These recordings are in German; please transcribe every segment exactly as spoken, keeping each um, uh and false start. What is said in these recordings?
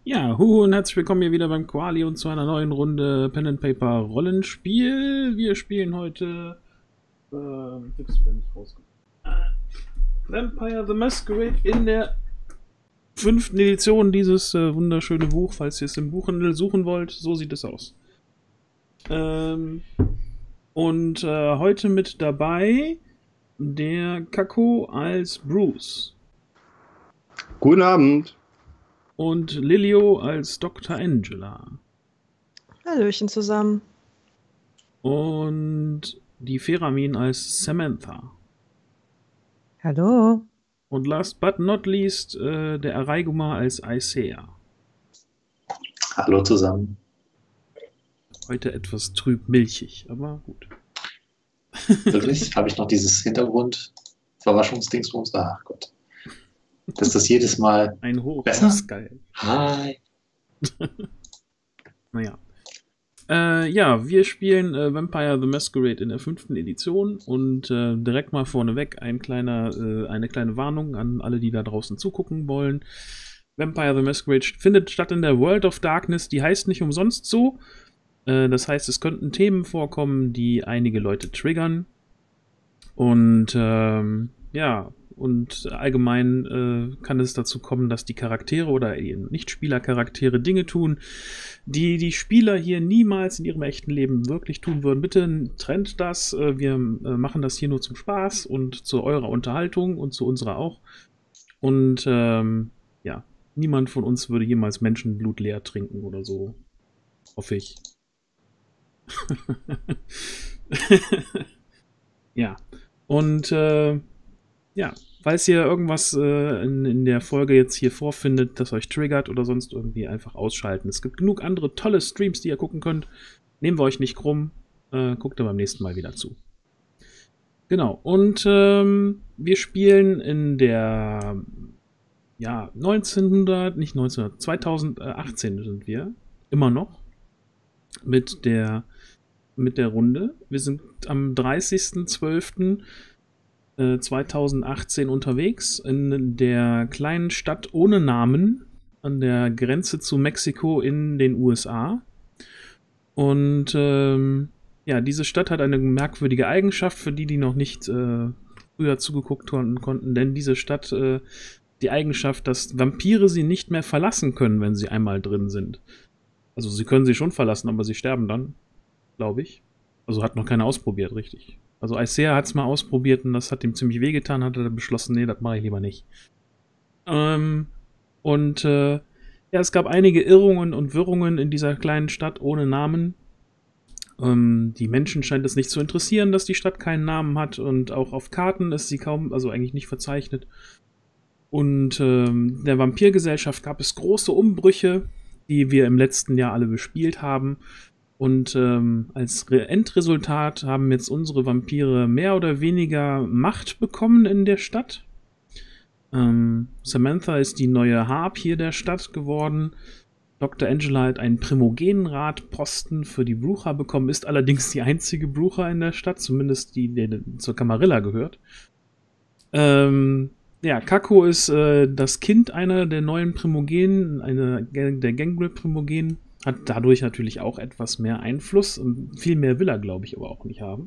Ja, hu und herzlich willkommen hier wieder beim Quali und zu einer neuen Runde Pen and Paper Rollenspiel. Wir spielen heute äh, gibt's denn nicht rausgekommen? Vampire the Masquerade in der fünften Edition dieses äh, wunderschöne Buch, falls ihr es im Buchhandel suchen wollt. So sieht es aus. Ähm, und äh, heute mit dabei der Kako als Bruce Guten Abend. und Lilio als Doktor Angela. Hallöchen zusammen. Und die Feramin als Samantha. Hallo. Und last but not least äh, der Araiguma als Aisea. Hallo zusammen. Heute etwas trüb milchig, aber gut. Wirklich? Habe ich noch dieses Hintergrund-Verwaschungsdingsbums? Ach Gott. Das ist das jedes Mal Ein Hoch besser? auf Sky. Hi. Naja. Äh, ja, wir spielen äh, Vampire the Masquerade in der fünften Edition und äh, direkt mal vorneweg ein kleiner, äh, eine kleine Warnung an alle, die da draußen zugucken wollen. Vampire the Masquerade findet statt in der World of Darkness, die heißt nicht umsonst so. Äh, das heißt, es könnten Themen vorkommen, die einige Leute triggern. Und ähm, ja, und allgemein äh, kann es dazu kommen, dass die Charaktere oder eben Nicht-Spieler-Charaktere Dinge tun, die die Spieler hier niemals in ihrem echten Leben wirklich tun würden. Bitte trennt das. Äh, wir äh, machen das hier nur zum Spaß und zu eurer Unterhaltung und zu unserer auch. Und ähm, ja, niemand von uns würde jemals Menschenblut leer trinken oder so. Hoffe ich. Ja. Und äh, ja, falls ihr irgendwas äh, in, in der Folge jetzt hier vorfindet, das euch triggert oder sonst irgendwie, einfach ausschalten. Es gibt genug andere tolle Streams, die ihr gucken könnt. Nehmen wir euch nicht krumm. Äh, guckt ihr beim nächsten Mal wieder zu. Genau. Und ähm, wir spielen in der ja, neunzehnhundert, nicht neunzehnhundert, zweitausendachtzehn sind wir. Immer noch. Mit der mit der Runde. Wir sind am dreißigsten zwölften zweitausendachtzehn unterwegs in der kleinen Stadt ohne Namen an der Grenze zu Mexiko in den U S A. Und ähm, ja, diese Stadt hat eine merkwürdige Eigenschaft, für die, die noch nicht äh, früher zugeguckt kon konnten, denn diese Stadt äh, die Eigenschaft, dass Vampire sie nicht mehr verlassen können, wenn sie einmal drin sind. Also sie können sie schon verlassen, aber sie sterben dann, glaube ich. Also hat noch keiner ausprobiert, richtig. Also Aisea hat es mal ausprobiert und das hat ihm ziemlich wehgetan, hat er beschlossen, nee, das mache ich lieber nicht. Ähm, und äh, ja, es gab einige Irrungen und Wirrungen in dieser kleinen Stadt ohne Namen. Ähm, die Menschen scheint es nicht zu interessieren, dass die Stadt keinen Namen hat und auch auf Karten ist sie kaum, also eigentlich nicht verzeichnet. Und ähm, der Vampirgesellschaft gab es große Umbrüche, die wir im letzten Jahr alle bespielt haben. Und ähm, als Re Endresultat haben jetzt unsere Vampire mehr oder weniger Macht bekommen in der Stadt. Ähm, Samantha ist die neue Harpie der Stadt geworden. Doktor Angela hat einen Primogenratposten für die Brucher bekommen, ist allerdings die einzige Brucher in der Stadt, zumindest die, die zur Camarilla gehört. Ähm, ja, Kako ist äh, das Kind einer der neuen Primogenen, einer der Gangrel-Primogenen. Hat dadurch natürlich auch etwas mehr Einfluss und viel mehr will er, glaube ich, aber auch nicht haben.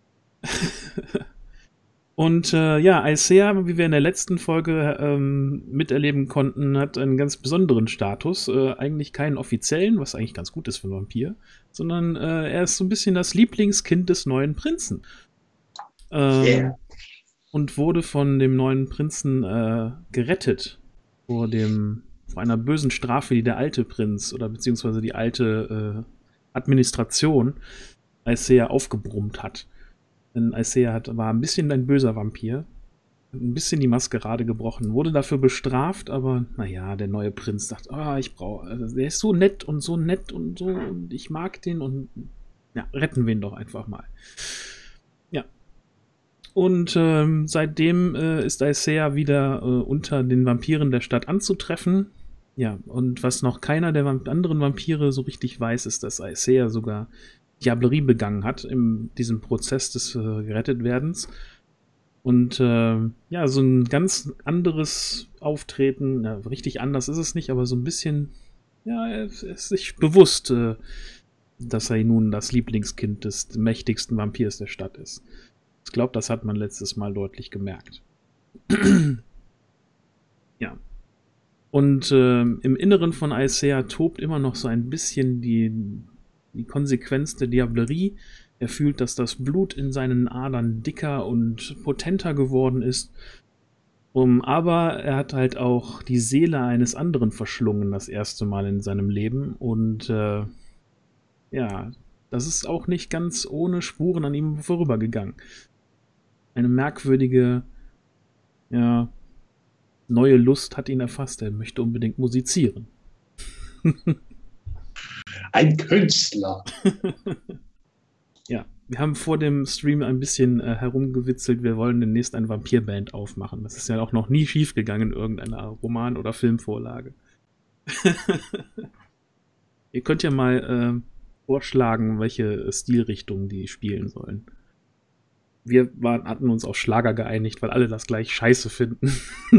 Und äh, ja, Aisea, wie wir in der letzten Folge ähm, miterleben konnten, hat einen ganz besonderen Status. Äh, eigentlich keinen offiziellen, was eigentlich ganz gut ist für einen Vampir, sondern äh, er ist so ein bisschen das Lieblingskind des neuen Prinzen. Ähm, yeah. Und wurde von dem neuen Prinzen äh, gerettet vor dem vor einer bösen Strafe, die der alte Prinz oder beziehungsweise die alte äh, Administration Aisea aufgebrummt hat. Denn Aisea hat, war ein bisschen ein böser Vampir, ein bisschen die Maskerade gebrochen, wurde dafür bestraft, aber naja, der neue Prinz sagt, ah, oh, ich brauche, also, der ist so nett und so nett und so und ich mag den und ja, retten wir ihn doch einfach mal. Ja. Und ähm, seitdem äh, ist Aisea wieder äh, unter den Vampiren der Stadt anzutreffen. Ja, und was noch keiner der anderen Vampire so richtig weiß, ist, dass Aisea sogar Diablerie begangen hat in diesem Prozess des äh, Gerettetwerdens. Und äh, ja, so ein ganz anderes Auftreten, ja, richtig anders ist es nicht, aber so ein bisschen ja, er ist sich bewusst, äh, dass er nun das Lieblingskind des mächtigsten Vampirs der Stadt ist. Ich glaube, das hat man letztes Mal deutlich gemerkt. Ja. Und äh, im Inneren von Aesea tobt immer noch so ein bisschen die, die Konsequenz der Diablerie. Er fühlt, dass das Blut in seinen Adern dicker und potenter geworden ist. Um, aber er hat halt auch die Seele eines anderen verschlungen, das erste Mal in seinem Leben. Und äh, ja, das ist auch nicht ganz ohne Spuren an ihm vorübergegangen. Eine merkwürdige, ja, neue Lust hat ihn erfasst. Er möchte unbedingt musizieren. Ein Künstler. Ja, wir haben vor dem Stream ein bisschen äh, herumgewitzelt, wir wollen demnächst eine Vampirband aufmachen. Das ist ja auch noch nie schiefgegangen in irgendeiner Roman- oder Filmvorlage. Ihr könnt ja mal äh, vorschlagen, welche Stilrichtung die spielen sollen. Wir waren, hatten uns auf Schlager geeinigt, weil alle das gleich scheiße finden.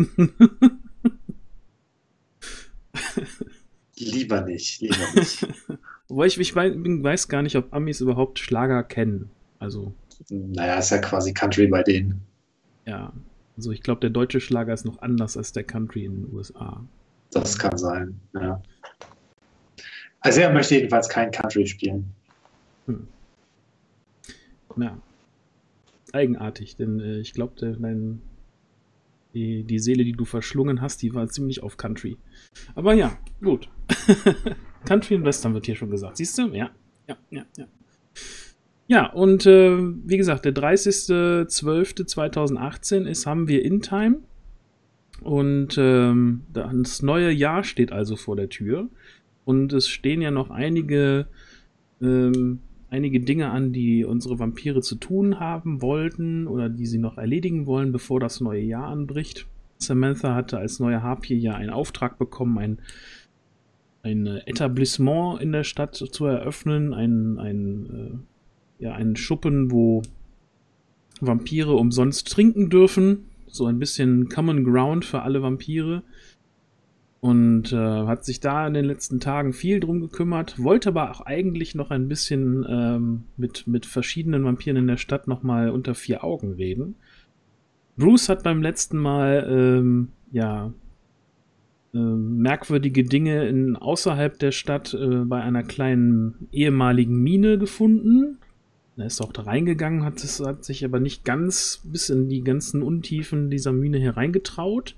Lieber nicht, lieber nicht. Wobei ich, ich weiß gar nicht, ob Amis überhaupt Schlager kennen. Also. Naja, ist ja quasi Country bei denen. Ja, also ich glaube, der deutsche Schlager ist noch anders als der Country in den U S A. Das kann sein, ja. Also er möchte jedenfalls kein Country spielen. Hm. Ja. Eigenartig, denn äh, ich glaube, dein die, die Seele, die du verschlungen hast, die war ziemlich auf Country. Aber ja, gut. Country und Western wird hier schon gesagt. Siehst du? Ja, ja, ja, ja. Ja, und äh, wie gesagt, der dreißigster zwölfter zweitausendachtzehn ist, haben wir In Time. Und ähm, das neue Jahr steht also vor der Tür. Und es stehen ja noch einige, ähm, einige Dinge an, die unsere Vampire zu tun haben wollten oder die sie noch erledigen wollen, bevor das neue Jahr anbricht. Samantha hatte als neue Harpie ja einen Auftrag bekommen, ein, ein Etablissement in der Stadt zu eröffnen, ein, ein, äh, ja, einen Schuppen, wo Vampire umsonst trinken dürfen. So ein bisschen Common Ground für alle Vampire. Und äh, hat sich da in den letzten Tagen viel drum gekümmert, wollte aber auch eigentlich noch ein bisschen ähm, mit, mit verschiedenen Vampiren in der Stadt nochmal unter vier Augen reden. Bruce hat beim letzten Mal ähm, ja äh, merkwürdige Dinge in, außerhalb der Stadt äh, bei einer kleinen ehemaligen Mine gefunden. Er ist auch da reingegangen, hat, es, hat sich aber nicht ganz bis in die ganzen Untiefen dieser Mine hereingetraut.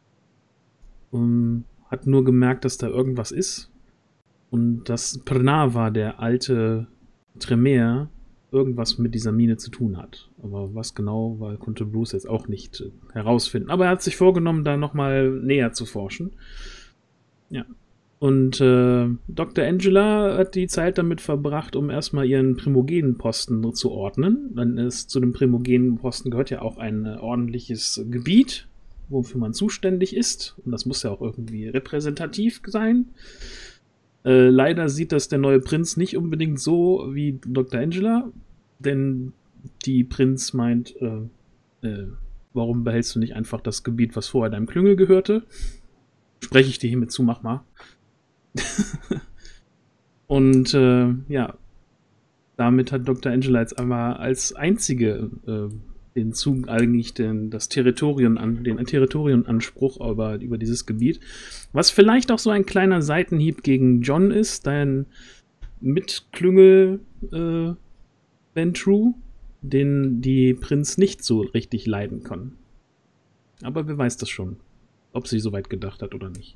Um, hat nur gemerkt, dass da irgendwas ist. Und dass Prnava, der alte Tremere, irgendwas mit dieser Mine zu tun hat. Aber was genau war, konnte Bruce jetzt auch nicht äh, herausfinden. Aber er hat sich vorgenommen, da nochmal näher zu forschen. Ja. Und äh, Doktor Angela hat die Zeit damit verbracht, um erstmal ihren Primogenenposten zu ordnen. Dann ist zu dem Primogenenposten gehört ja auch ein äh, ordentliches Gebiet, wofür man zuständig ist. Und das muss ja auch irgendwie repräsentativ sein. Äh, leider sieht das der neue Prinz nicht unbedingt so wie Doktor Angela, denn die Prinz meint, äh, äh, warum behältst du nicht einfach das Gebiet, was vorher deinem Klüngel gehörte? Spreche ich dir hiermit zu, mach mal. Und äh, ja, damit hat Doktor Angela jetzt aber als einzige äh, den Zug, eigentlich den, das Territorium an, den Territorienanspruch über, über dieses Gebiet. Was vielleicht auch so ein kleiner Seitenhieb gegen John ist, dein Mitklüngel äh, Ventrue, den die Prinz nicht so richtig leiden kann. Aber wer weiß das schon, ob sie so weit gedacht hat oder nicht.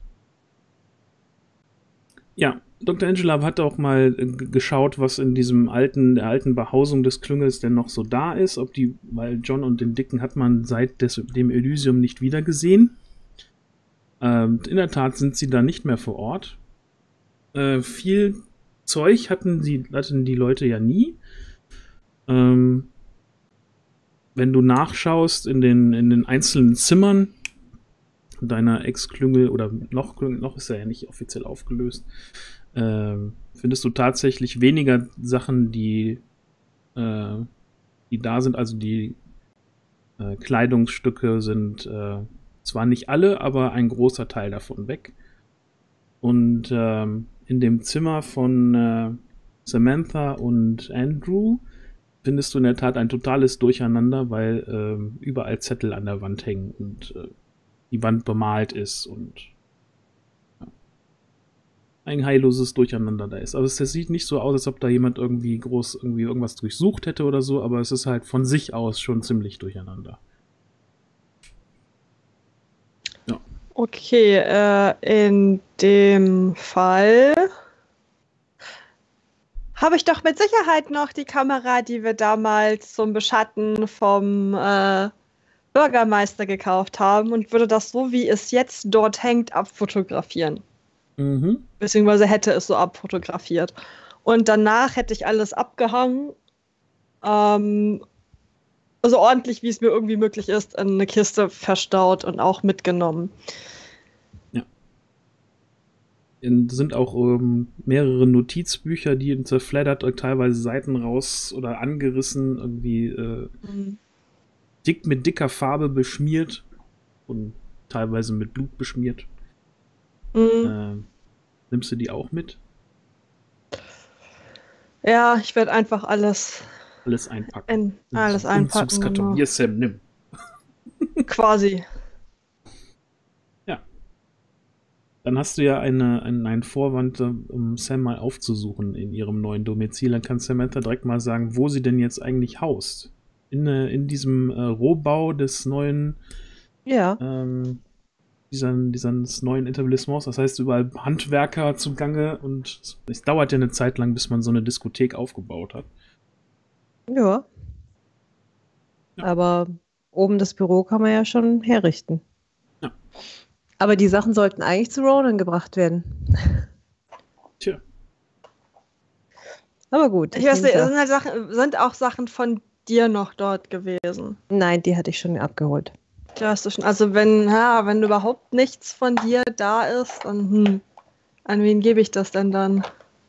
Ja, Doktor Angela hat auch mal äh, geschaut, was in diesem alten, der alten Behausung des Klüngels denn noch so da ist, ob die, weil John und den Dicken hat man seit des, dem Elysium nicht wieder gesehen. Ähm, in der Tat sind sie da nicht mehr vor Ort. Äh, viel Zeug hatten die, hatten die Leute ja nie. Ähm, wenn du nachschaust in den, in den einzelnen Zimmern deiner Ex-Klüngel, oder noch, noch ist er ja nicht offiziell aufgelöst, äh, findest du tatsächlich weniger Sachen, die, äh, die da sind. Also die äh, Kleidungsstücke sind äh, zwar nicht alle, aber ein großer Teil davon weg. Und ähm, in dem Zimmer von äh, Samantha und Andrew findest du in der Tat ein totales Durcheinander, weil ähm, überall Zettel an der Wand hängen und äh, die Wand bemalt ist und ja, ein heilloses Durcheinander da ist. Also es, es sieht nicht so aus, als ob da jemand irgendwie groß irgendwie irgendwas durchsucht hätte oder so, aber es ist halt von sich aus schon ziemlich durcheinander. Ja. Okay, äh, in dem Fall habe ich doch mit Sicherheit noch die Kamera, die wir damals zum Beschatten vom äh, Bürgermeister gekauft haben und würde das so, wie es jetzt dort hängt, abfotografieren. Mhm. Beziehungsweise hätte es so abfotografiert. Und danach hätte ich alles abgehangen, ähm, so ordentlich, wie es mir irgendwie möglich ist, in eine Kiste verstaut und auch mitgenommen. Sind auch ähm, mehrere Notizbücher, die zerfleddert, teilweise Seiten raus oder angerissen, irgendwie äh, Mhm. dick mit dicker Farbe beschmiert und teilweise mit Blut beschmiert. Mhm. Äh, nimmst du die auch mit? Ja, ich werde einfach alles, Alles einpacken. in, alles So ein einpacken. Umzugskarton. Genau. Hier, Sam, nimm. Quasi. Ja. Dann hast du ja eine, einen, einen Vorwand, um Sam mal aufzusuchen in ihrem neuen Domizil. Dann kann Samantha direkt mal sagen, wo sie denn jetzt eigentlich haust. In, in diesem äh, Rohbau des neuen Ja. ähm, Diesen, dieses neuen Etablissements. Das heißt, überall Handwerker zugange und es dauert ja eine Zeit lang, bis man so eine Diskothek aufgebaut hat. Ja. Ja. Aber oben das Büro kann man ja schon herrichten. Ja. Aber die Sachen sollten eigentlich zu Ronan gebracht werden. Tja. Aber gut. Ich weiß nicht, nehm's sind, halt Sachen, sind auch Sachen von dir noch dort gewesen? Nein, die hatte ich schon abgeholt. Die hast du schon. Also wenn, ja, wenn überhaupt nichts von dir da ist, dann hm, an wen gebe ich das denn dann?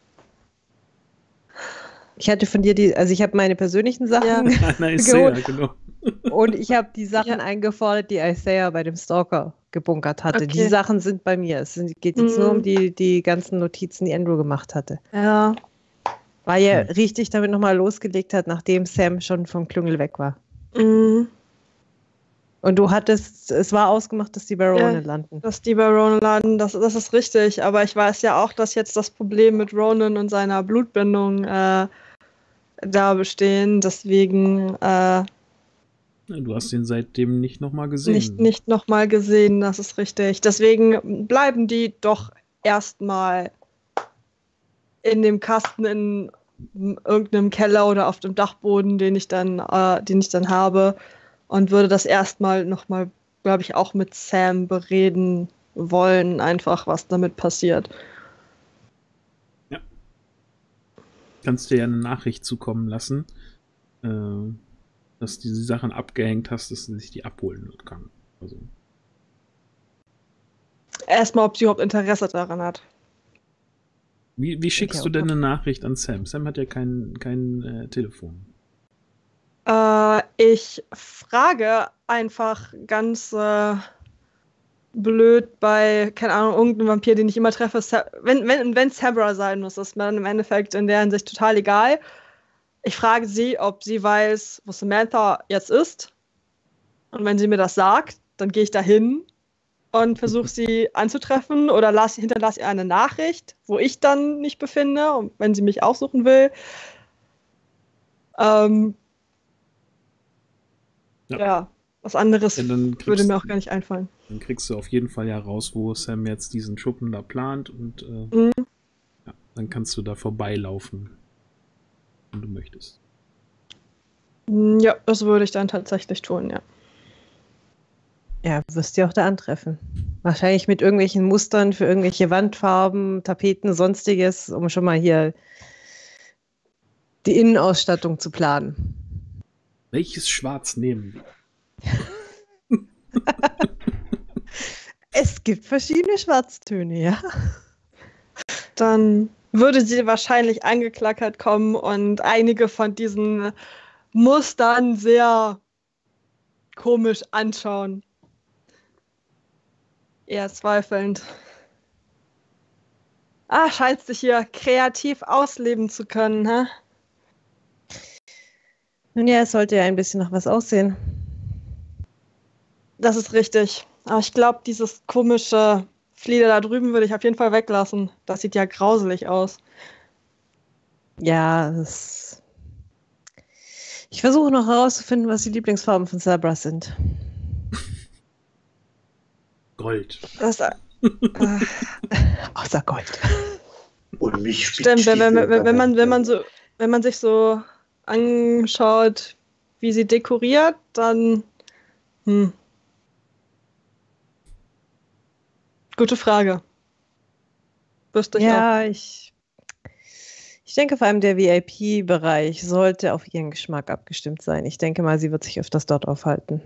Ich hatte von dir die, also ich habe meine persönlichen Sachen Ja. Na, ist ja, geholt genau. und ich habe die Sachen Ja. eingefordert, die Isaiah bei dem Stalker gebunkert hatte. Okay. Die Sachen sind bei mir. Es sind, geht jetzt nur Mhm. um die, die ganzen Notizen, die Andrew gemacht hatte. Ja. Weil er Hm. richtig damit nochmal losgelegt hat, nachdem Sam schon vom Klüngel weg war. Mhm. Und du hattest, es war ausgemacht, dass die Barone Ja. landen. Dass die bei Ronan landen, das, das ist richtig. Aber ich weiß ja auch, dass jetzt das Problem mit Ronan und seiner Blutbindung äh, da bestehen. Deswegen äh, Du hast ihn seitdem nicht nochmal gesehen. nicht, nicht nochmal gesehen, das ist richtig. Deswegen bleiben die doch erstmal in dem Kasten in irgendeinem Keller oder auf dem Dachboden, den ich dann, äh, den ich dann habe, und würde das erstmal nochmal, glaube ich, auch mit Sam bereden wollen, einfach was damit passiert. Kannst dir ja eine Nachricht zukommen lassen, äh, dass du die Sachen abgehängt hast, dass sie sich die abholen kann. Also, Erstmal, ob sie überhaupt Interesse daran hat. wie, wie schickst Ja, du auch denn eine Nachricht an Sam? Sam hat ja kein, kein äh, Telefon. Äh, ich frage einfach ganz äh, blöd bei, keine Ahnung, irgendeinem Vampir, den ich immer treffe, Sa wenn wenn wenn Sabra sein muss, ist mir dann im Endeffekt in der Hinsicht total egal. Ich frage sie, ob sie weiß, wo Samantha jetzt ist. Und wenn sie mir das sagt, dann gehe ich dahin und versuche sie anzutreffen oder las, hinterlasse ihr eine Nachricht, wo ich dann mich befinde, und wenn sie mich aufsuchen will. Ähm, Ja. ja. was anderes Ja, dann kriegst- würde mir auch gar nicht einfallen. Dann kriegst du auf jeden Fall ja raus, wo Sam jetzt diesen Schuppen da plant und äh, Mhm. ja, dann kannst du da vorbeilaufen, wenn du möchtest. Ja, das würde ich dann tatsächlich tun, ja. Ja, wirst du auch da antreffen. Wahrscheinlich mit irgendwelchen Mustern für irgendwelche Wandfarben, Tapeten, sonstiges, um schon mal hier die Innenausstattung zu planen. Welches Schwarz nehmen wir? Es gibt verschiedene Schwarztöne, ja. Dann würde sie wahrscheinlich angeklackert kommen und einige von diesen Mustern sehr komisch anschauen. Eher zweifelnd. Ah, scheinst dich hier kreativ ausleben zu können, hä? Nun ja, es sollte ja ein bisschen nach was aussehen. Das ist richtig. Aber ich glaube, dieses komische Flieder da drüben würde ich auf jeden Fall weglassen. Das sieht ja grauselig aus. Ja, es... Ich versuche noch herauszufinden, was die Lieblingsfarben von Sabra sind. Gold. Das, äh, Außer Gold. Und mich stimmt, wenn, wenn, wenn, wenn, man, wenn, man so, wenn man sich so anschaut, wie sie dekoriert, dann... Hm. Gute Frage. Wüsste ich auch. Ja, ich, ich denke vor allem der V I P-Bereich sollte auf ihren Geschmack abgestimmt sein. Ich denke mal, sie wird sich öfters dort aufhalten.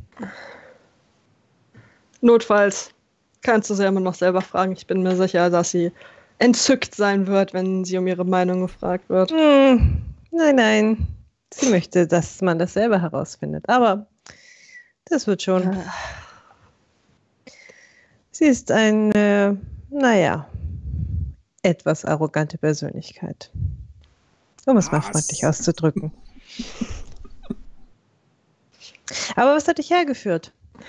Notfalls kannst du sie immer noch selber fragen. Ich bin mir sicher, dass sie entzückt sein wird, wenn sie um ihre Meinung gefragt wird. Hm, nein, nein. Sie möchte, dass man das selber herausfindet. Aber das wird schon. Sie ist eine, naja, etwas arrogante Persönlichkeit. Um es mal Was? freundlich auszudrücken. Aber was hat dich hergeführt?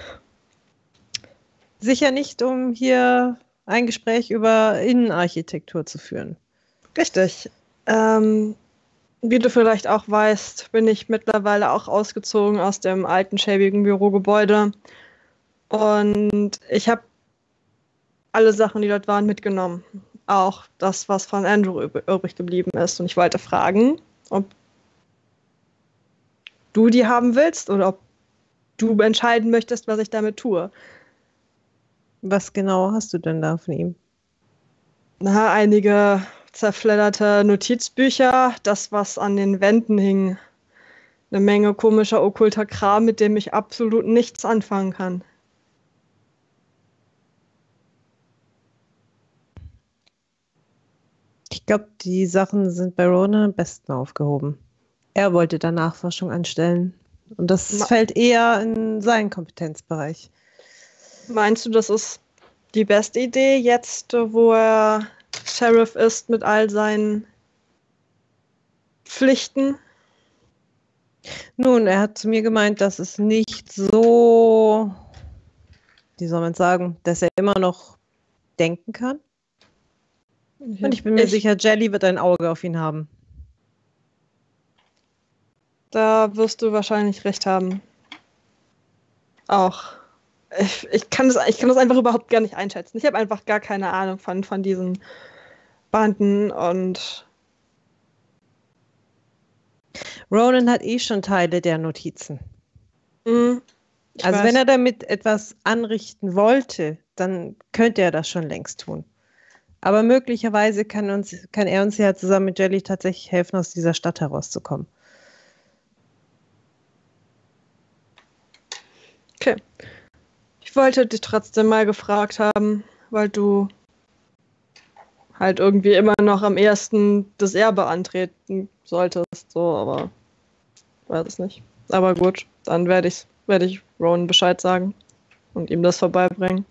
Sicher nicht, um hier ein Gespräch über Innenarchitektur zu führen. Richtig. Ähm, wie du vielleicht auch weißt, bin ich mittlerweile auch ausgezogen aus dem alten, schäbigen Bürogebäude. Und ich habe alle Sachen, die dort waren, mitgenommen. Auch das, was von Andrew übrig geblieben ist. Und ich wollte fragen, ob du die haben willst oder ob du entscheiden möchtest, was ich damit tue. Was genau hast du denn da von ihm? Na, einige zerfledderte Notizbücher, das, was an den Wänden hing. Eine Menge komischer, okkulter Kram, mit dem ich absolut nichts anfangen kann. Ich glaube, die Sachen sind bei Ronan am besten aufgehoben. Er wollte da Nachforschung anstellen. Und das Ma- fällt eher in seinen Kompetenzbereich. Meinst du, das ist die beste Idee jetzt, wo er Sheriff ist mit all seinen Pflichten? Nun, er hat zu mir gemeint, dass es nicht so, wie soll man sagen, dass er immer noch denken kann. Und ich bin mir Ich- sicher, Jelly wird ein Auge auf ihn haben. Da wirst du wahrscheinlich recht haben. Auch. Ich, ich, kann das, ich kann das einfach überhaupt gar nicht einschätzen. Ich habe einfach gar keine Ahnung von, von diesen Banden und Ronan hat eh schon Teile der Notizen. mh, ich Also weiß. wenn er damit etwas anrichten wollte, dann könnte er das schon längst tun. Aber möglicherweise kann, uns, kann er uns ja zusammen mit Jelly tatsächlich helfen, aus dieser Stadt herauszukommen. Okay. Ich wollte dich trotzdem mal gefragt haben, weil du halt irgendwie immer noch am ersten das Erbe antreten solltest, so, aber weiß es nicht. Aber gut, dann werde ich, werde ich Ronan Bescheid sagen und ihm das vorbeibringen.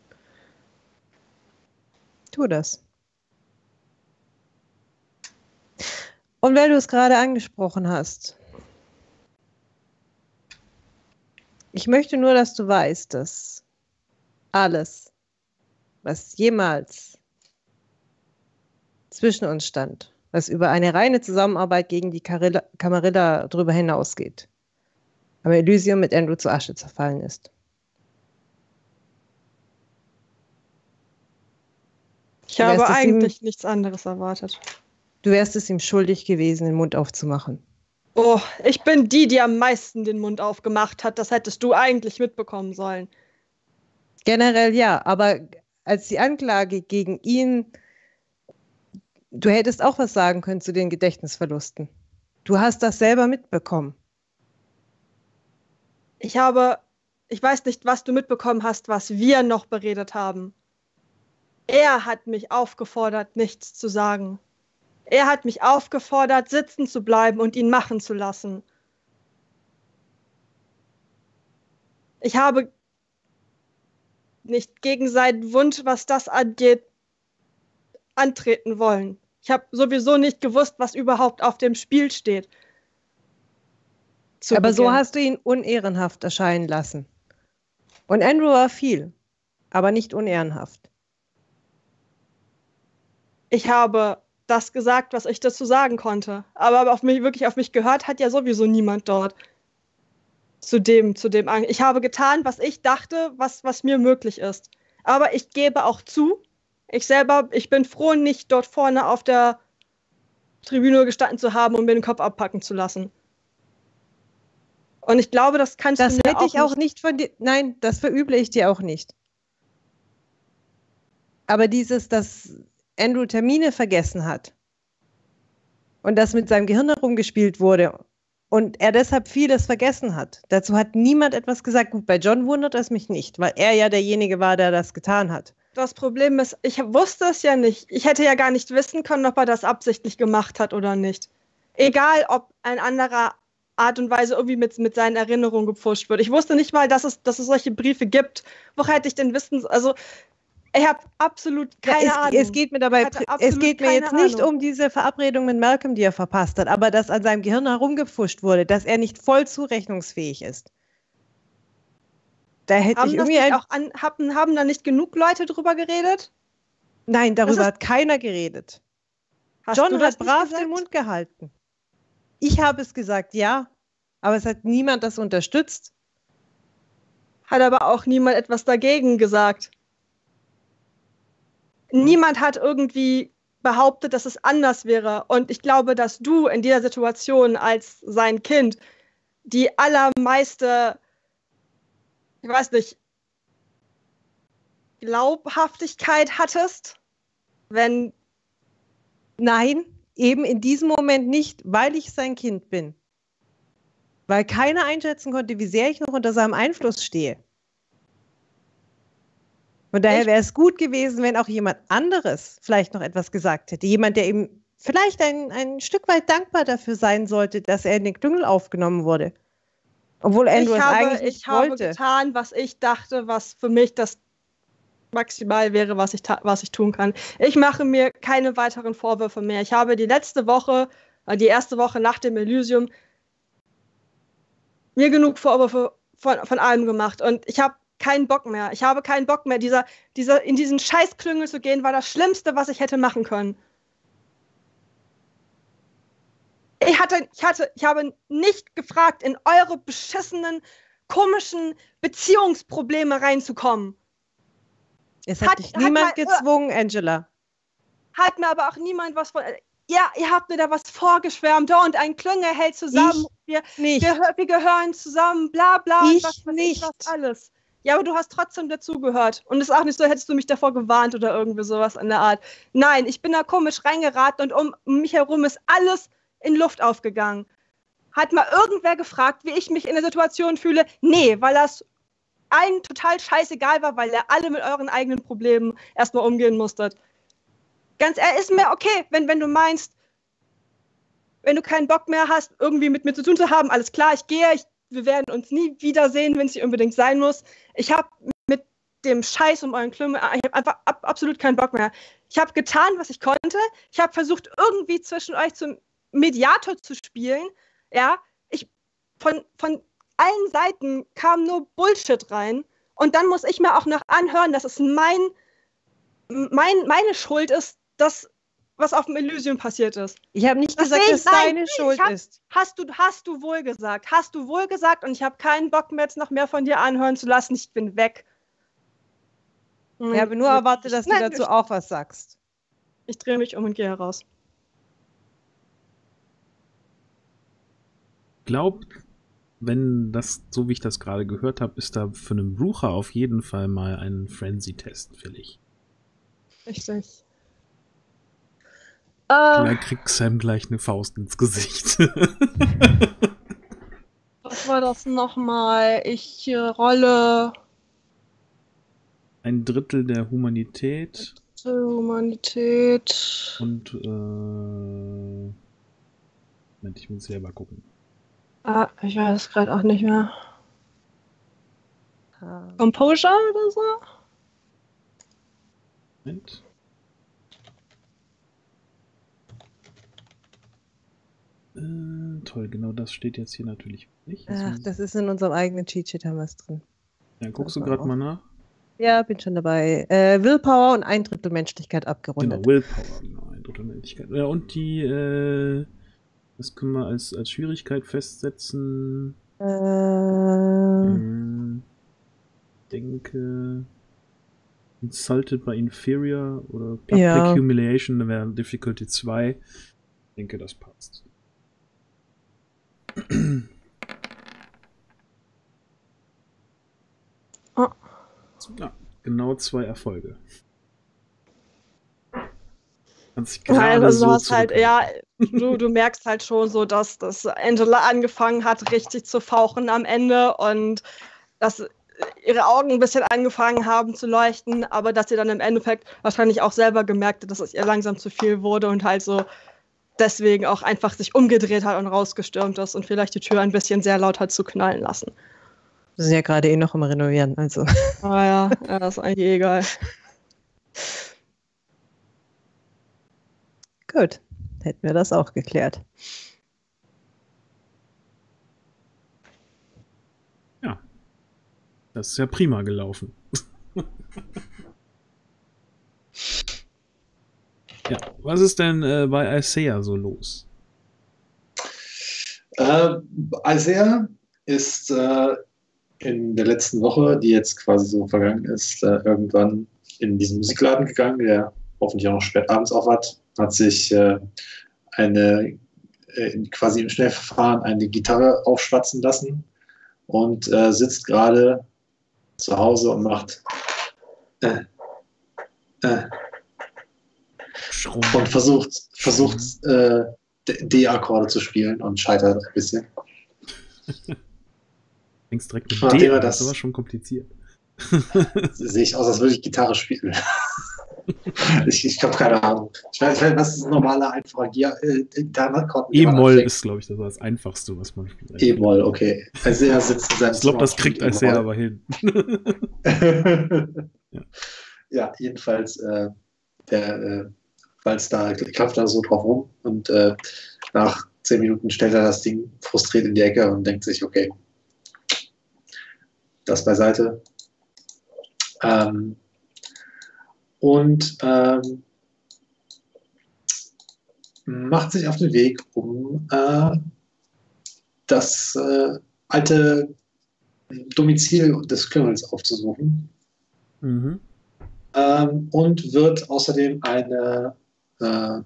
Tu das. Und weil du es gerade angesprochen hast, ich möchte nur, dass du weißt, dass alles, was jemals zwischen uns stand, was über eine reine Zusammenarbeit gegen die Carilla, Camarilla darüber hinausgeht, am Elysium mit Andrew zu Asche zerfallen ist. Ich Du habe wärst es ihm- eigentlich nichts anderes erwartet. Du wärst es ihm schuldig gewesen, den Mund aufzumachen. Oh, ich bin die, die am meisten den Mund aufgemacht hat. Das hättest du eigentlich mitbekommen sollen. Generell ja, aber als die Anklage gegen ihn, du hättest auch was sagen können zu den Gedächtnisverlusten. Du hast das selber mitbekommen. Ich habe, ich weiß nicht, was du mitbekommen hast, was wir noch beredet haben. Er hat mich aufgefordert, nichts zu sagen. Er hat mich aufgefordert, sitzen zu bleiben und ihn machen zu lassen. Ich habe nicht gegen seinen Wunsch, was das angeht, antreten wollen. Ich habe sowieso nicht gewusst, was überhaupt auf dem Spiel steht. Zu Aber so Beginn. hast du ihn unehrenhaft erscheinen lassen. Und Andrew war viel, aber nicht unehrenhaft. Ich habe das gesagt, was ich dazu sagen konnte. Aber auf mich, wirklich auf mich gehört hat ja sowieso niemand dort. Zu dem, zu dem. Ich habe getan, was ich dachte, was, was mir möglich ist. Aber ich gebe auch zu, ich selber, ich bin froh, nicht dort vorne auf der Tribüne gestanden zu haben und mir den Kopf abpacken zu lassen. Und ich glaube, das kannst Das du mir hätte auch ich auch nicht... nicht von dir. Nein, das verüble ich dir auch nicht. Aber dieses, dass Andrew Termine vergessen hat und das mit seinem Gehirn herumgespielt wurde und er deshalb vieles vergessen hat. Dazu hat niemand etwas gesagt. Gut, bei John wundert es mich nicht, weil er ja derjenige war, der das getan hat. Das Problem ist, ich wusste es ja nicht. Ich hätte ja gar nicht wissen können, ob er das absichtlich gemacht hat oder nicht. Egal, ob ein anderer Art und Weise irgendwie mit, mit seinen Erinnerungen gepfuscht wird. Ich wusste nicht mal, dass es, dass es solche Briefe gibt. Woher hätte ich denn wissen? Also, ich habe absolut keine ja, es, Ahnung. es geht mir dabei, es geht mir jetzt nicht um diese Verabredung mit Malcolm, die er verpasst hat, aber dass an seinem Gehirn herumgepfuscht wurde, dass er nicht voll zurechnungsfähig ist. Da hätte haben ich das irgendwie nicht ein... auch an, haben, haben da nicht genug Leute drüber geredet? Nein, darüber ist... hat keiner geredet. Hast John du das hat brav gesagt? den Mund gehalten. Ich habe es gesagt, ja, aber es hat niemand das unterstützt. Hat aber auch niemand etwas dagegen gesagt. Niemand hat irgendwie behauptet, dass es anders wäre. Und ich glaube, dass du in dieser Situation als sein Kind die allermeiste, ich weiß nicht, Glaubhaftigkeit hattest, wenn... Nein, eben in diesem Moment nicht, weil ich sein Kind bin. Weil keiner einschätzen konnte, wie sehr ich noch unter seinem Einfluss stehe. Von daher wäre es gut gewesen, wenn auch jemand anderes vielleicht noch etwas gesagt hätte. Jemand, der eben vielleicht ein, ein Stück weit dankbar dafür sein sollte, dass er in den Klüngel aufgenommen wurde. Obwohl Andrew ich es habe, eigentlich nicht ich habe wollte. getan, was ich dachte, was für mich das maximal wäre, was ich, was ich tun kann. Ich mache mir keine weiteren Vorwürfe mehr. Ich habe die letzte Woche, die erste Woche nach dem Elysium, mir genug Vorwürfe von, von allem gemacht. Und ich habe keinen Bock mehr. Ich habe keinen Bock mehr. Dieser, dieser, in diesen Scheißklüngel zu gehen, war das Schlimmste, was ich hätte machen können. Ich hatte, ich hatte, ich habe nicht gefragt, in eure beschissenen, komischen Beziehungsprobleme reinzukommen. Es hat, hat dich niemand hat mal, gezwungen, Angela. Hat mir aber auch niemand was von... Ja, ihr habt mir da was vorgeschwärmt. Oh, und ein Klüngel hält zusammen. Ich wir, nicht. Wir, wir gehören zusammen, bla bla. Ich was, was nicht. Was alles. Ja, aber du hast trotzdem dazugehört. Und es ist auch nicht so, hättest du mich davor gewarnt oder irgendwie sowas in der Art. Nein, ich bin da komisch reingeraten und um mich herum ist alles in Luft aufgegangen. Hat mal irgendwer gefragt, wie ich mich in der Situation fühle? Nee, weil das allen total scheißegal war, weil ihr alle mit euren eigenen Problemen erstmal umgehen musstet. Ganz ehrlich, ist mir okay, wenn, wenn du meinst, wenn du keinen Bock mehr hast, irgendwie mit mir zu tun zu haben, alles klar, ich gehe, ich, wir werden uns nie wiedersehen, wenn es nicht unbedingt sein muss. Ich habe mit dem Scheiß um euren Klüngel, ich habe einfach ab, absolut keinen Bock mehr. Ich habe getan, was ich konnte. Ich habe versucht, irgendwie zwischen euch zum Mediator zu spielen. Ja, ich, von, von allen Seiten kam nur Bullshit rein. Und dann muss ich mir auch noch anhören, dass es mein, mein, meine Schuld ist, das, was auf dem Elysium passiert ist. Ich habe nicht gesagt, dass es deine Schuld hab, ist. Hast du, hast du wohl gesagt. Hast du wohl gesagt und ich habe keinen Bock mehr, jetzt noch mehr von dir anhören zu lassen. Ich bin weg. Ich habe nur erwartet, dass Nein, du dazu auch was sagst. Ich drehe mich um und gehe heraus. Glaubt, wenn das, so wie ich das gerade gehört habe, ist da für einen Brucher auf jeden Fall mal ein Frenzy-Test fällig. Richtig. Vielleicht kriegt Sam gleich eine Faust ins Gesicht. Was war das nochmal? Ich äh, rolle... Ein Drittel der Humanität. Drittel Humanität. Und, äh... Moment, ich muss selber gucken. Ah, ich weiß gerade auch nicht mehr. Ah. Composure oder so? Moment. toll, genau das steht jetzt hier natürlich nicht. Ach, das ist in unserem eigenen Cheat-Sheet, haben wir es drin. Ja, guckst du gerade mal nach? Ja, bin schon dabei. Äh, Willpower und ein Drittel Menschlichkeit abgerundet. Genau, Willpower, genau, ein Drittel Menschlichkeit. Ja, und die, äh, das können wir als, als Schwierigkeit festsetzen. Äh, Hm, denke. Insulted by Inferior oder Public Ja. Humiliation, da wäre Difficulty zwei. Ich denke, das passt. Oh. Ja, genau zwei Erfolge. Kannst dich Ja, gerade also so du hast halt, zurückhalten. ja, du, du merkst halt schon so, dass, dass Angela angefangen hat, richtig zu fauchen am Ende und dass ihre Augen ein bisschen angefangen haben zu leuchten, aber dass sie dann im Endeffekt wahrscheinlich auch selber gemerkt hat, dass es ihr langsam zu viel wurde und halt so deswegen auch einfach sich umgedreht hat und rausgestürmt ist und vielleicht die Tür ein bisschen sehr laut hat zu knallen lassen. Wir sind ja gerade eh noch im Renovieren, also. Ah ja, ja, das ist eigentlich egal. Gut, hätten wir das auch geklärt. Ja. Das ist ja prima gelaufen. Ja, was ist denn äh, bei Isaiah so los? Äh, Isaiah ist äh, in der letzten Woche, die jetzt quasi so vergangen ist, äh, irgendwann in diesen Musikladen gegangen, der hoffentlich auch noch spät abends auf hat, hat sich äh, eine äh, quasi im Schnellverfahren eine Gitarre aufschwatzen lassen und äh, sitzt gerade zu Hause und macht äh, äh, Schrumm. und versucht, versucht äh, D-Akkorde zu spielen und scheitert ein bisschen. Fängst direkt mit Ah, D der war an, das das- ist aber schon kompliziert. Sehe ich aus, als würde ich Gitarre spielen. ich ich habe keine Ahnung. Ich weiß, ich weiß, was ist ein normaler, einfacher Gia- äh, Gitarrenakkord? mit dem man E-Moll anfängt? ist, glaube ich, das, das Einfachste, was man spielt. E-Moll, okay. Also er sitzt in seinem Ich glaube, Zimmer das und kriegt spielt Isaiah E-Moll. aber hin. ja. Ja. ja, jedenfalls, äh, der, äh, falls da klopft er so drauf rum und äh, nach zehn Minuten stellt er das Ding frustriert in die Ecke und denkt sich, okay, das beiseite. Ähm, und ähm, macht sich auf den Weg, um äh, das äh, alte Domizil des Criminals aufzusuchen. Mhm. Ähm, und wird außerdem eine äh,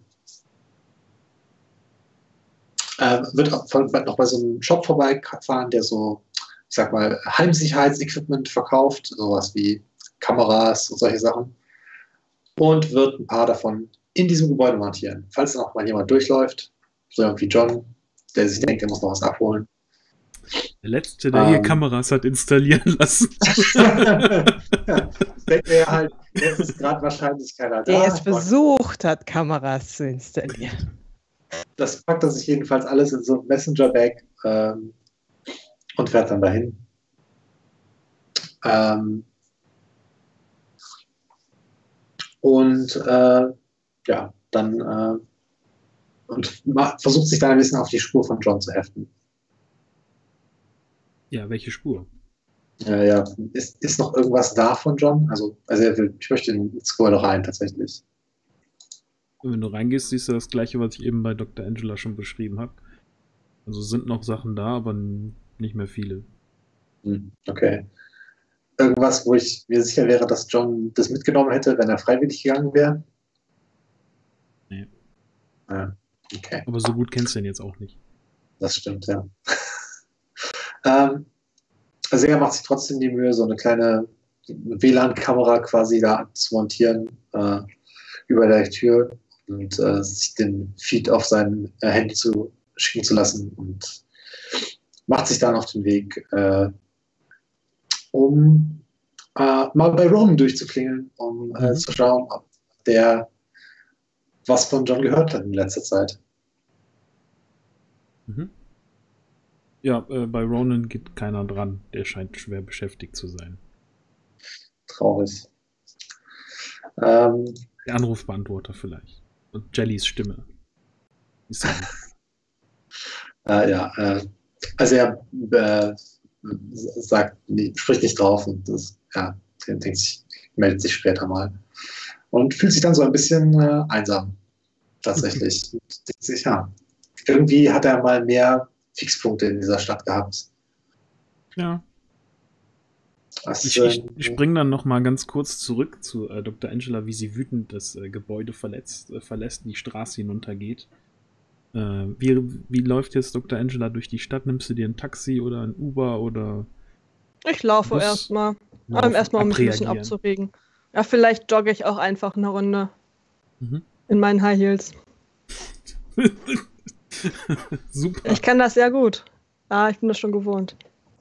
äh, wird auch von, noch bei so einem Shop vorbeifahren, der so, ich sag mal, Heimsicherheitsequipment verkauft, sowas wie Kameras und solche Sachen. Und wird ein paar davon in diesem Gebäude montieren. Falls dann auch mal jemand durchläuft, so irgendwie John, der sich denkt, er muss noch was abholen. Der Letzte, der hier Ähm. Kameras hat installieren lassen. Denkt er halt, jetzt ist gerade wahrscheinlich keiner Der da. es versucht hat, Kameras zu installieren. Das packt er sich jedenfalls alles in so ein Messenger-Bag ähm, und fährt dann dahin. Ähm, und äh, ja, dann äh, und ma- versucht sich dann ein bisschen auf die Spur von John zu heften. Ja, welche Spur? Ja, ja. Ist, ist noch irgendwas da von John? Also, also er will, ich möchte ins Gebäude rein tatsächlich. Und wenn du reingehst, siehst du das gleiche, was ich eben bei Doktor Angela schon beschrieben habe. Also sind noch Sachen da, aber n- nicht mehr viele. Hm, okay. Irgendwas, wo ich mir sicher wäre, dass John das mitgenommen hätte, wenn er freiwillig gegangen wäre? Nee. Ja, okay. Aber so gut kennst du den jetzt auch nicht. Das stimmt, ja. ähm, also er macht sich trotzdem die Mühe, so eine kleine W L A N-Kamera quasi da zu montieren äh, über der Tür und äh, sich den Feed auf sein äh, Handy zu schicken zu lassen und macht sich dann auf den Weg, äh, um äh, mal bei Roman durchzuklingeln, um äh, Mhm. zu schauen, ob der was von John gehört hat in letzter Zeit. Mhm. Ja, äh, bei Ronan geht keiner dran. Der scheint schwer beschäftigt zu sein. Traurig. Ähm, Der Anrufbeantworter vielleicht. Und Jellys Stimme. Ist ja Äh, ja, äh, also er äh, sagt, nee, spricht nicht drauf und das, ja, denkt sich, meldet sich später mal. Und fühlt sich dann so ein bisschen äh, einsam, tatsächlich. Und denkt sich, ja, irgendwie hat er mal mehr Fixpunkte in dieser Stadt gehabt. Ja. Was, Ich, ich, ähm, ich springe dann noch mal ganz kurz zurück zu äh, Doktor Angela, wie sie wütend das äh, Gebäude verletzt, äh, verlässt, die Straße hinuntergeht. Äh, wie, wie läuft jetzt Doktor Angela durch die Stadt? Nimmst du dir ein Taxi oder ein Uber oder Ich laufe Bus? erstmal. Lauf, Ähm, erstmal, um mich ein bisschen abreagieren. abzuregen. Ja, vielleicht jogge ich auch einfach eine Runde Mhm. in meinen High Heels. Super. Ich kann das sehr gut. Ja, ich bin das schon gewohnt.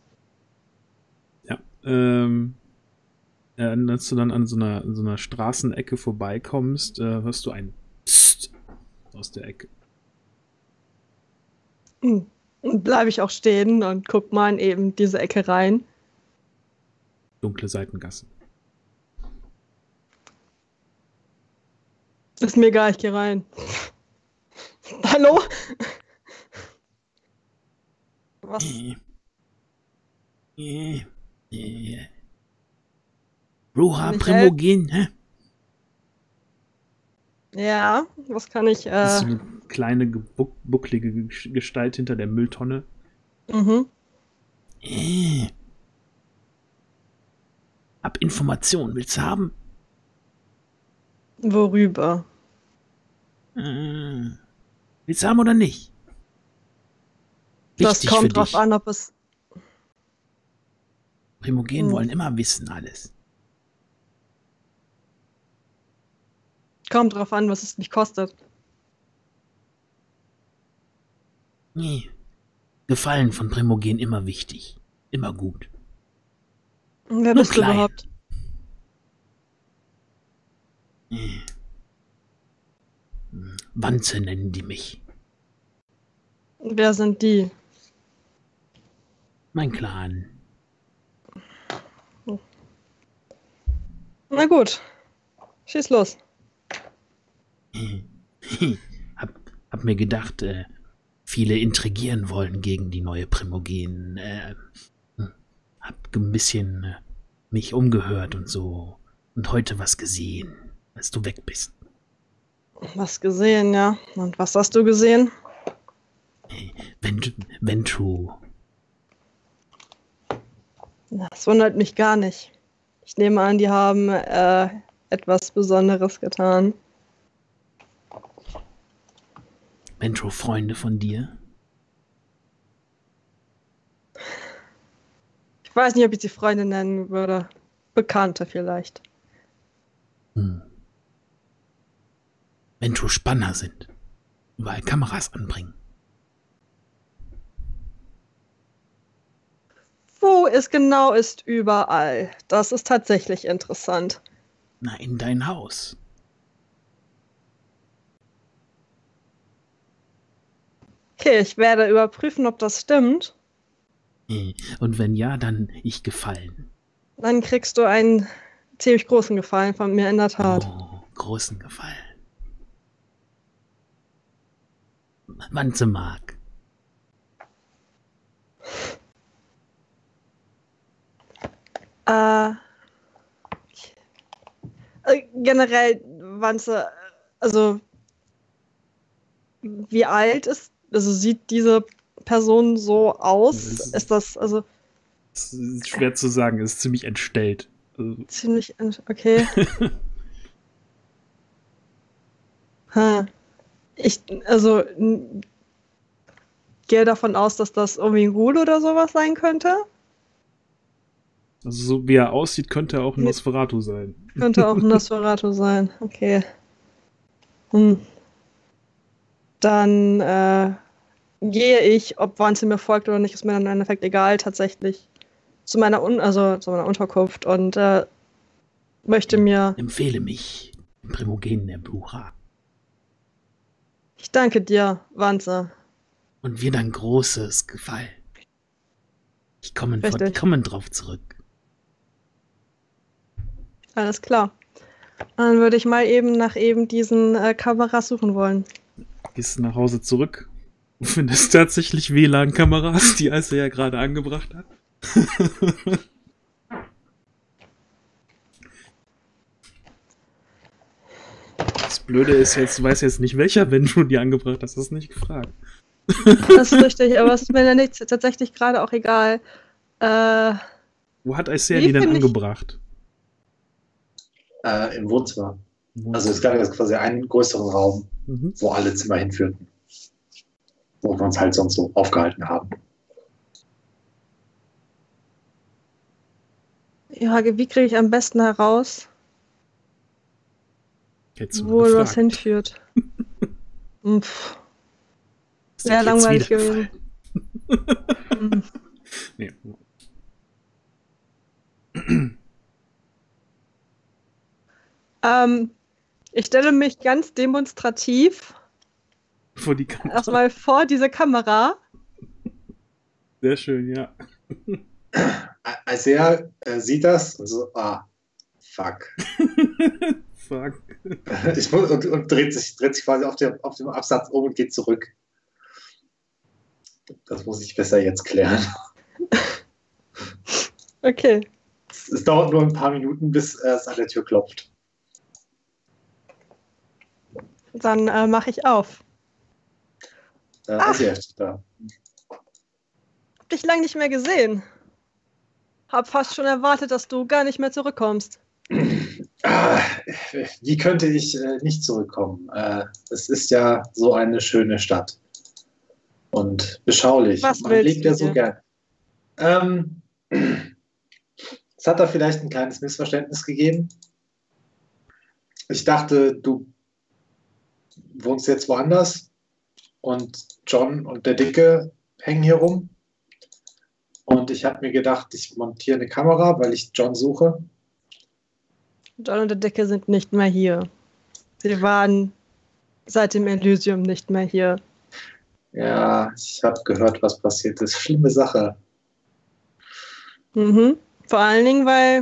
Ja. Ähm, äh, als du dann an so einer, an so einer Straßenecke vorbeikommst, äh, hörst du ein Psst aus der Ecke. Hm. Und bleibe ich auch stehen und guck mal in eben diese Ecke rein. Dunkle Seitengassen. Ist mir egal, ich gehe rein. Hallo? Was? Äh, äh, äh. Roha Kann ich Primogen, hä? Ja, was kann ich, Das ist äh, so eine kleine, gebuck- bucklige Ges- Gestalt hinter der Mülltonne. mhm. Äh. Hab Informationen, willst du haben? Worüber? Äh. Willst du haben oder nicht? Das Wichtig für kommt drauf dich. an, ob es. Primogen Hm. wollen immer wissen alles. Kommt drauf an, was es mich kostet. Nee. Gefallen von Primogen immer wichtig. Immer gut. Wer Nur bist du klein. überhaupt? Äh. Wanze nennen die mich. Wer sind die? Mein Clan. Na gut. Schieß los. hab, hab mir gedacht, äh, viele intrigieren wollen gegen die neue Primogen. Äh, hab ein bisschen äh, mich umgehört und so. Und heute was gesehen, als du weg bist. Was gesehen, ja. Und was hast du gesehen? Vent Ventru. Das wundert mich gar nicht. Ich nehme an, die haben äh, etwas Besonderes getan. Ventru, Freunde von dir? Ich weiß nicht, ob ich sie Freunde nennen würde. Bekannte vielleicht. Hm. Ventru Spanner sind. Überall Kameras anbringen. Wo es genau ist, überall. Das ist tatsächlich interessant. Na, in dein Haus. Okay, ich werde überprüfen, ob das stimmt. Und wenn ja, dann ich gefallen. Dann kriegst du einen ziemlich großen Gefallen von mir, in der Tat. Oh, großen Gefallen. Wanze mag. Äh, äh, generell, Wanze, also wie alt ist, also sieht diese Person so aus? Das ist- Ist das, also Das ist schwer zu sagen, es ist ziemlich entstellt. Also, ziemlich, ent- okay. Hm. Ich, also, n- gehe davon aus, dass das irgendwie ein Ghoul oder sowas sein könnte. also so wie er aussieht, könnte er auch ein Mit- Nosferatu sein. Könnte auch ein Nosferatu sein. Okay. Hm. Dann äh, gehe ich, ob Wanze mir folgt oder nicht, ist mir dann im Endeffekt egal, tatsächlich zu meiner, Un also zu meiner Unterkunft und äh, möchte mir. Empfehle mich, dem Primogen der Blucha. Ich danke dir, Wanze. Und wir dann großes Gefallen. Ich komme von, Richtig. kommen drauf zurück. Alles klar. Dann würde ich mal eben nach eben diesen äh, Kameras suchen wollen. Gehst nach Hause zurück. Sind es tatsächlich W L A N-Kameras, die Isaiah gerade angebracht hat? Das Blöde ist jetzt, weiß jetzt nicht, welcher Wenn du die angebracht hast, das ist nicht gefragt. Das ist richtig, aber es ist mir dann nicht, tatsächlich gerade auch egal. Äh, Wo hat Isaiah Wie die denn find ich- angebracht? Äh, Im Wohnzimmer. Also es gab jetzt quasi einen größeren Raum, Mhm. wo alle Zimmer hinführten. Wo wir uns halt sonst so aufgehalten haben. ja, wie kriege ich am besten heraus, Hättest du wo mal das gefragt. hinführt? Hm, pff, Ist sehr dir jetzt langweilig wieder gewesen. Hm. Nee. Ähm, ich stelle mich ganz demonstrativ Vor die Kamera. erstmal vor diese Kamera. Sehr schön, ja. Isaiah äh, sieht das und so, ah, fuck. Fuck. Ich muss, und, und dreht, sich, dreht sich quasi auf, der, auf dem Absatz um und geht zurück. Das muss ich besser jetzt klären. Okay. Es, es dauert nur ein paar Minuten, bis äh, es an der Tür klopft. Dann äh, mache ich auf. Äh, Ach. Isaiah steht da. Hab dich lange nicht mehr gesehen. Hab fast schon erwartet, dass du gar nicht mehr zurückkommst. Ah, wie könnte ich äh, nicht zurückkommen? Äh, es ist ja so eine schöne Stadt. Und beschaulich. Was Man willst lebt du ja so hier? gern. Ähm, es hat da vielleicht ein kleines Missverständnis gegeben. Ich dachte, du wohnst jetzt woanders und John und der Dicke hängen hier rum. Und ich habe mir gedacht, ich montiere eine Kamera, weil ich John suche. John und der Dicke sind nicht mehr hier. Sie waren seit dem Elysium nicht mehr hier. Ja, ich habe gehört, was passiert ist. Schlimme Sache. Mhm. Vor allen Dingen, weil.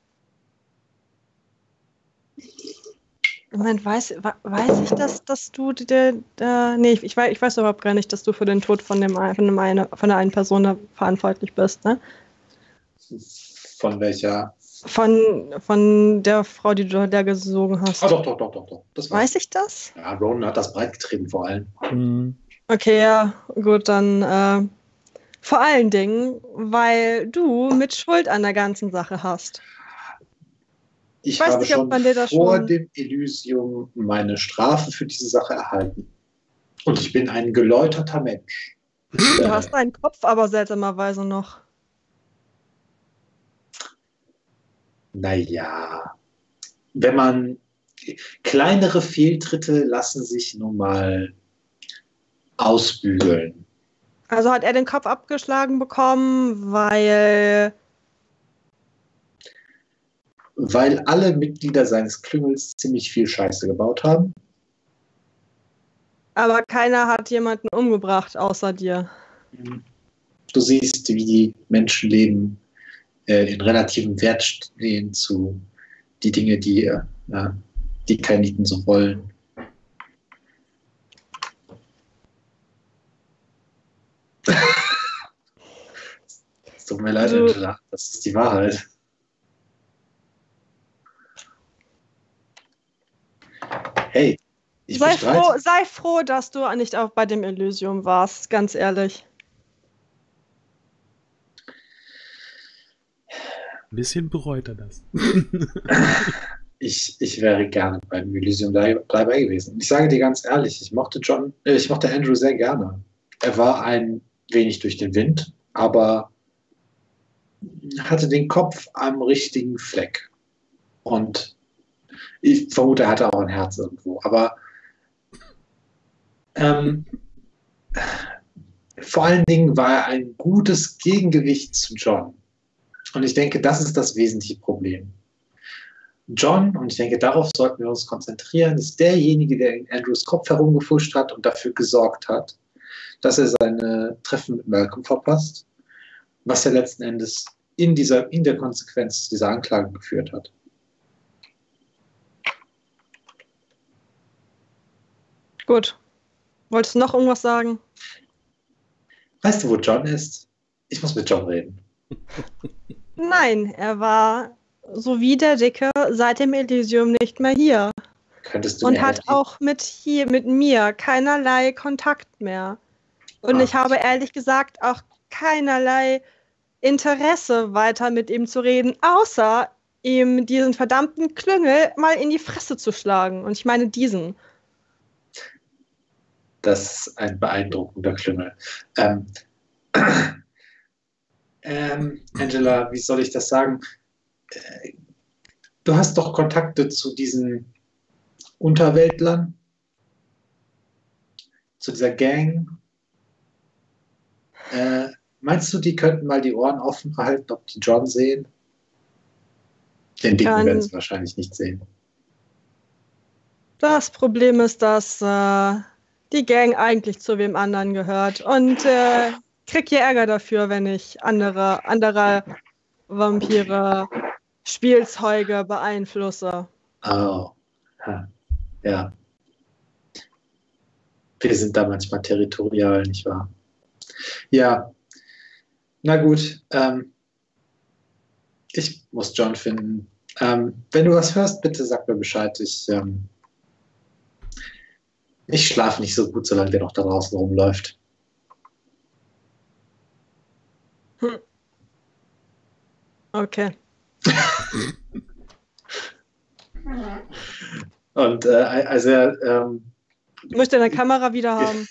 Moment, weiß, wa- weiß ich, dass, dass du der, der nee, ich weiß, ich weiß überhaupt gar nicht, dass du für den Tod von dem ein- von dem eine, von der einen Person da verantwortlich bist, ne? Von welcher? Von, von der Frau, die du da gesogen hast. Ah, doch, doch, doch, doch, doch. Das Weiß ich das? Ja, Ronan hat das breitgetreten vor allem. Mhm. Okay, ja, gut, dann äh, vor allen Dingen, weil du mit Schuld an der ganzen Sache hast. Ich weiß habe nicht, ob schon man dir das vor schon- dem Elysium meine Strafe für diese Sache erhalten. Und ich bin ein geläuterter Mensch. Du hast deinen Kopf aber seltsamerweise noch. Naja, wenn man kleinere Fehltritte lassen sich nun mal ausbügeln. Also hat er den Kopf abgeschlagen bekommen, weil. Weil alle Mitglieder seines Klüngels ziemlich viel Scheiße gebaut haben. Aber keiner hat jemanden umgebracht, außer dir. Du siehst, wie die Menschen leben, äh, in relativem Wert stehen zu die Dinge, die, äh, ja, die Kainiten so wollen. Es tut mir leid, Du- Angela, das ist die Wahrheit. Hey, ich Sei bestreite. froh, sei froh, dass du nicht auch bei dem Elysium warst, ganz ehrlich. Ein bisschen bereut er das. Ich, ich wäre gerne beim Elysium dabei dabei gewesen. Ich sage dir ganz ehrlich, ich mochte John, äh, ich mochte Andrew sehr gerne. Er war ein wenig durch den Wind, aber hatte den Kopf am richtigen Fleck. Und ich vermute, er hatte auch ein Herz irgendwo. Aber ähm, vor allen Dingen war er ein gutes Gegengewicht zu John. Und ich denke, das ist das wesentliche Problem. John, und ich denke, darauf sollten wir uns konzentrieren, ist derjenige, der in Andrews Kopf herumgefuscht hat und dafür gesorgt hat, dass er seine Treffen mit Malcolm verpasst, was ja letzten Endes in, dieser, in der Konsequenz dieser Anklage geführt hat. Gut. Wolltest du noch irgendwas sagen? Weißt du, wo John ist? Ich muss mit John reden. Nein, er war so wie der Dicke seit dem Elysium nicht mehr hier. Könntest du Und mir hat helfen? auch mit hier, mit mir keinerlei Kontakt mehr. Und Ah. ich habe ehrlich gesagt auch keinerlei Interesse, weiter mit ihm zu reden, außer ihm diesen verdammten Klüngel mal in die Fresse zu schlagen. Und ich meine diesen. Das ist ein beeindruckender Klüngel. Ähm, ähm, Angela, wie soll ich das sagen? Äh, Du hast doch Kontakte zu diesen Unterweltlern? Zu dieser Gang? Äh, meinst du, die könnten mal die Ohren offen halten, ob die John sehen? Den Dicken Dann- werden sie wahrscheinlich nicht sehen. Das Problem ist, dass äh, die Gang eigentlich zu wem anderen gehört. Und äh, krieg hier Ärger dafür, wenn ich andere, andere Vampire Spielzeuge beeinflusse. Oh, ha. Ja. Wir sind da manchmal territorial, nicht wahr? Ja, na gut. Ähm, ich muss John finden. Ähm, wenn du was hörst, bitte sag mir Bescheid. Ich, ähm, ich schlafe nicht so gut, solange der noch da draußen rumläuft. Okay. Und äh, also er ähm, Ich möchte deine Kamera wieder haben.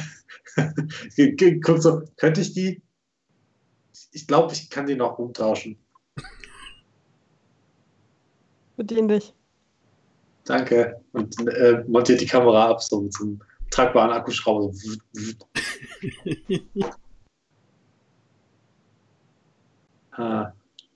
guck so, könnte ich die? Ich glaube, ich kann die noch umtauschen. Bedien dich. Danke. Und äh, montiert die Kamera ab, so mit so einem tragbaren Akkuschrauber. So. ah.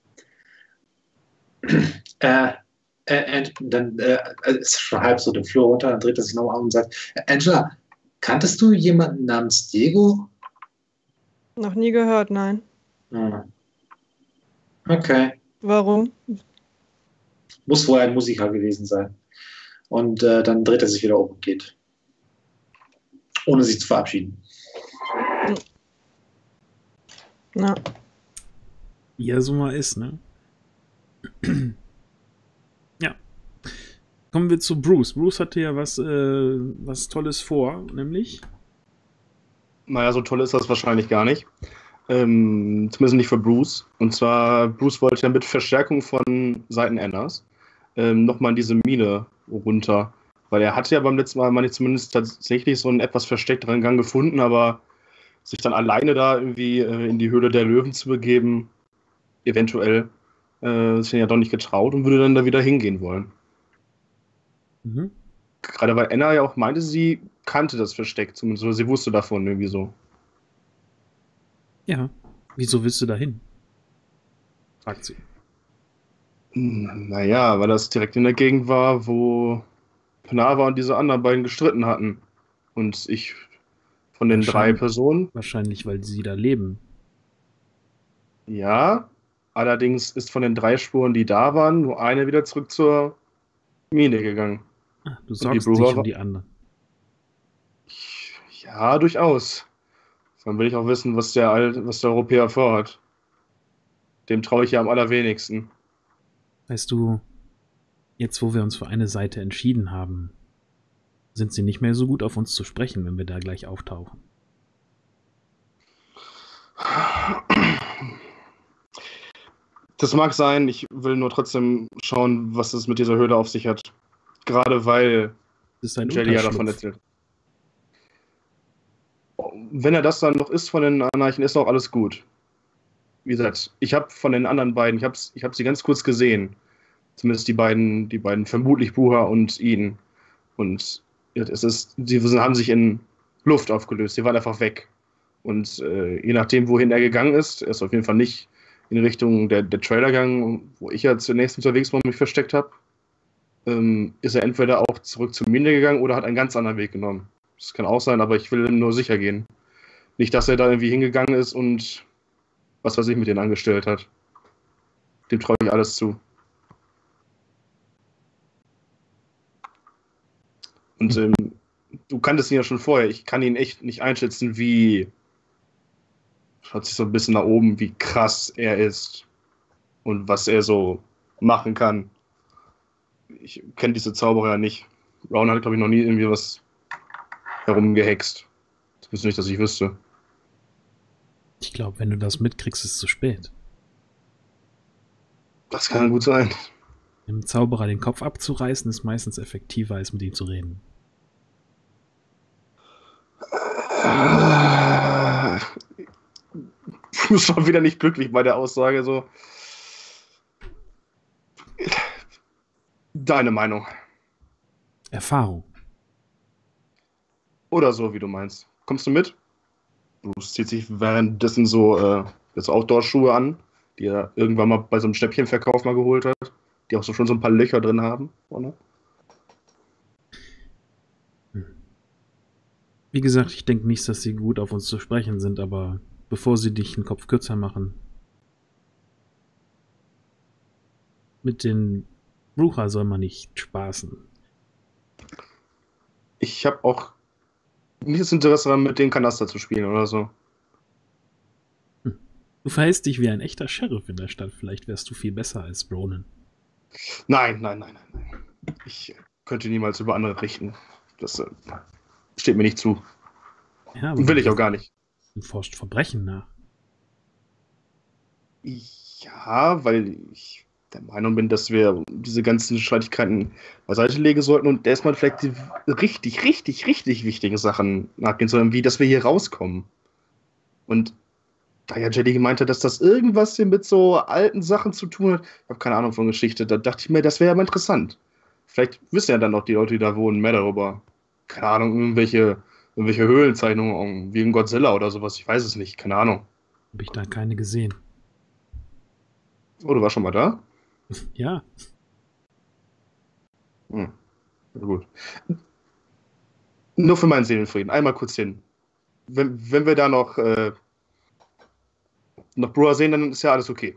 äh, äh, und dann äh, ist schon halb so den Flur runter, dann dreht er sich nochmal um und sagt, Angela, kanntest du jemanden namens Diego? Noch nie gehört, nein. Hm. Okay. Warum? Muss wohl ein Musiker gewesen sein. Und äh, dann dreht er sich wieder um und geht. Ohne sich zu verabschieden. Ja. Wie er so mal ist, ne? Ja. Kommen wir zu Bruce. Bruce hatte ja was, äh, was Tolles vor, nämlich. Naja, so toll ist das wahrscheinlich gar nicht. Ähm, zumindest nicht für Bruce. Und zwar, Bruce wollte ja mit Verstärkung von Seiten Annas ähm, nochmal in diese Mine runter. Weil er hatte ja beim letzten Mal, meine ich, zumindest tatsächlich so einen etwas versteckteren Gang gefunden, aber sich dann alleine da irgendwie äh, in die Höhle der Löwen zu begeben, eventuell, äh, sich ja doch nicht getraut und würde dann da wieder hingehen wollen. Mhm. Gerade weil Anna ja auch meinte, sie kannte das Versteck zumindest, oder sie wusste davon irgendwie so. Ja. Wieso willst du da hin? Fragt sie. Hm, Naja, weil das direkt in der Gegend war, wo Panava und diese anderen beiden gestritten hatten. Und ich von den drei Wahrscheinlich- Personen, Wahrscheinlich, weil sie da leben. ja, allerdings ist von den drei Spuren, die da waren, nur eine wieder zurück zur Mine gegangen. Ah, du die sorgst Brewer dich war- um die anderen. Ja, durchaus. Dann will ich auch wissen, was der, Al was der Europäer vorhat. Dem traue ich ja am allerwenigsten. Weißt du, jetzt wo wir uns für eine Seite entschieden haben, sind sie nicht mehr so gut auf uns zu sprechen, wenn wir da gleich auftauchen. Das mag sein, ich will nur trotzdem schauen, was es mit dieser Höhle auf sich hat. Gerade weil Das ist ein Jelly ja davon Unterschlupf. erzählt. Wenn er das dann noch ist von den Anarchen, ist auch alles gut. Wie gesagt, ich habe von den anderen beiden, ich habe ich hab sie ganz kurz gesehen. Zumindest die beiden, die beiden, vermutlich Buha und ihn. Und es ist, sie haben sich in Luft aufgelöst, sie waren einfach weg. Und äh, je nachdem, wohin er gegangen ist, er ist auf jeden Fall nicht in Richtung der, der Trailer gegangen, wo ich ja zunächst unterwegs war und mich versteckt habe, ähm, ist er entweder auch zurück zur Mine gegangen oder hat einen ganz anderen Weg genommen. Das kann auch sein, aber ich will nur sicher gehen. Nicht, dass er da irgendwie hingegangen ist und was weiß ich mit denen angestellt hat. Dem traue ich alles zu. Und ähm, du kanntest ihn ja schon vorher. Ich kann ihn echt nicht einschätzen, wie schaut sich so ein bisschen nach oben, wie krass er ist und was er so machen kann. Ich kenne diese Zauberer ja nicht. Brown hat, glaube ich, noch nie irgendwie was herumgehext. Das wüsste nicht, dass ich wüsste. Ich glaube, wenn du das mitkriegst, ist es zu spät. Das kann gut sein. Dem Zauberer den Kopf abzureißen, ist meistens effektiver, als mit ihm zu reden. Ich bin schon wieder nicht glücklich bei der Aussage. So. Deine Meinung. Erfahrung. Oder so, wie du meinst. Kommst du mit? Bruce zieht sich währenddessen so äh, jetzt Outdoor-Schuhe an, die er irgendwann mal bei so einem Schnäppchenverkauf mal geholt hat, die auch so schon so ein paar Löcher drin haben. Oder? Wie gesagt, ich denke nicht, dass sie gut auf uns zu sprechen sind, aber bevor sie dich den Kopf kürzer machen, mit den Brucher soll man nicht spaßen. Ich habe auch nicht das Interesse daran, mit den Kanaster zu spielen oder so. Hm. Du verhältst dich wie ein echter Sheriff in der Stadt. Vielleicht wärst du viel besser als Ronan. Nein, nein, nein, nein, nein. Ich könnte niemals über andere richten. Das äh, steht mir nicht zu. Ja, aber Will ich auch gar nicht. Du forscht Verbrechen nach. Ja, weil ich der Meinung bin, dass wir diese ganzen Streitigkeiten beiseite legen sollten und erstmal vielleicht die richtig, richtig, richtig wichtigen Sachen nachgehen sollten, wie dass wir hier rauskommen. Und da ja Jelly meinte, dass das irgendwas hier mit so alten Sachen zu tun hat, ich habe keine Ahnung von Geschichte, da dachte ich mir, das wäre ja mal interessant. Vielleicht wissen ja dann noch die Leute, die da wohnen, mehr darüber. Keine Ahnung, irgendwelche, irgendwelche Höhlenzeichnungen, wie in Godzilla oder sowas, ich weiß es nicht, keine Ahnung. Habe ich da keine gesehen. Oh, du warst schon mal da? Ja. Hm. Ja, gut. Nur für meinen Seelenfrieden, einmal kurz hin. Wenn, wenn wir da noch, äh, noch Brewer sehen, dann ist ja alles okay.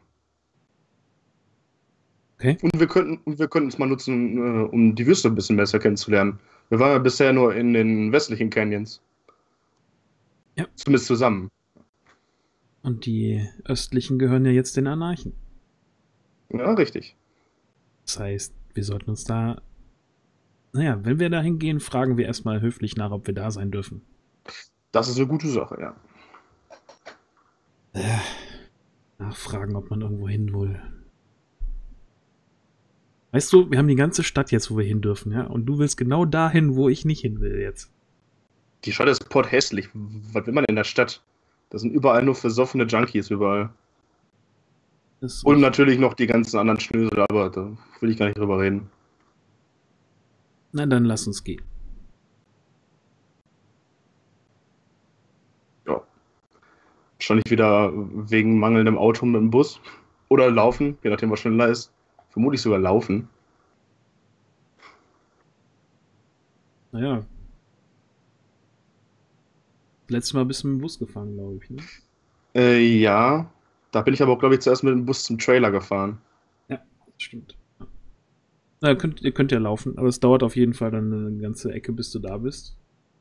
Okay. Und wir könnten, und wir könnten es mal nutzen, äh, um die Wüste ein bisschen besser kennenzulernen. Wir waren ja bisher nur in den westlichen Canyons. Ja. Zumindest zusammen. Und die östlichen gehören ja jetzt den Anarchen. Ja, richtig. Das heißt, wir sollten uns da... Naja, wenn wir da hingehen, fragen wir erstmal höflich nach, ob wir da sein dürfen. Das ist eine gute Sache, ja. Äh, nachfragen, ob man irgendwo hin will. Weißt du, wir haben die ganze Stadt jetzt, wo wir hin dürfen, ja? Und du willst genau dahin, wo ich nicht hin will jetzt. Die Stadt ist potthässlich. Was will man in der Stadt? Das sind überall nur versoffene Junkies überall. Das Und natürlich noch die ganzen anderen Schnösel, aber da will ich gar nicht drüber reden. Na, dann lass uns gehen. Ja. Wahrscheinlich wieder wegen mangelndem Auto mit dem Bus. Oder laufen, je nachdem, was schneller ist. Vermutlich sogar laufen. Naja. Letztes Mal bist du mit dem Bus gefahren, glaube ich, ne? Äh, ja. Da bin ich aber auch, glaube ich, zuerst mit dem Bus zum Trailer gefahren. Ja, das stimmt. Ja. Na, ihr könnt, ihr könnt ja laufen, aber es dauert auf jeden Fall dann eine ganze Ecke, bis du da bist.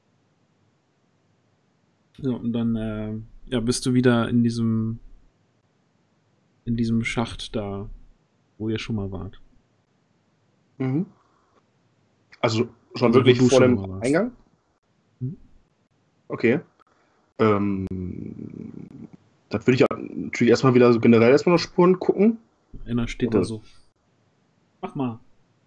Ja, und dann äh, ja, bist du wieder in diesem in diesem Schacht da, wo ihr schon mal wart. Mhm. Also schon Also, wo wirklich du vor schon dem mal warst. Eingang? Mhm. Okay. Ähm, das würde ich natürlich erstmal wieder so generell erstmal noch Spuren gucken. Einer steht Oder- da so. Mach mal.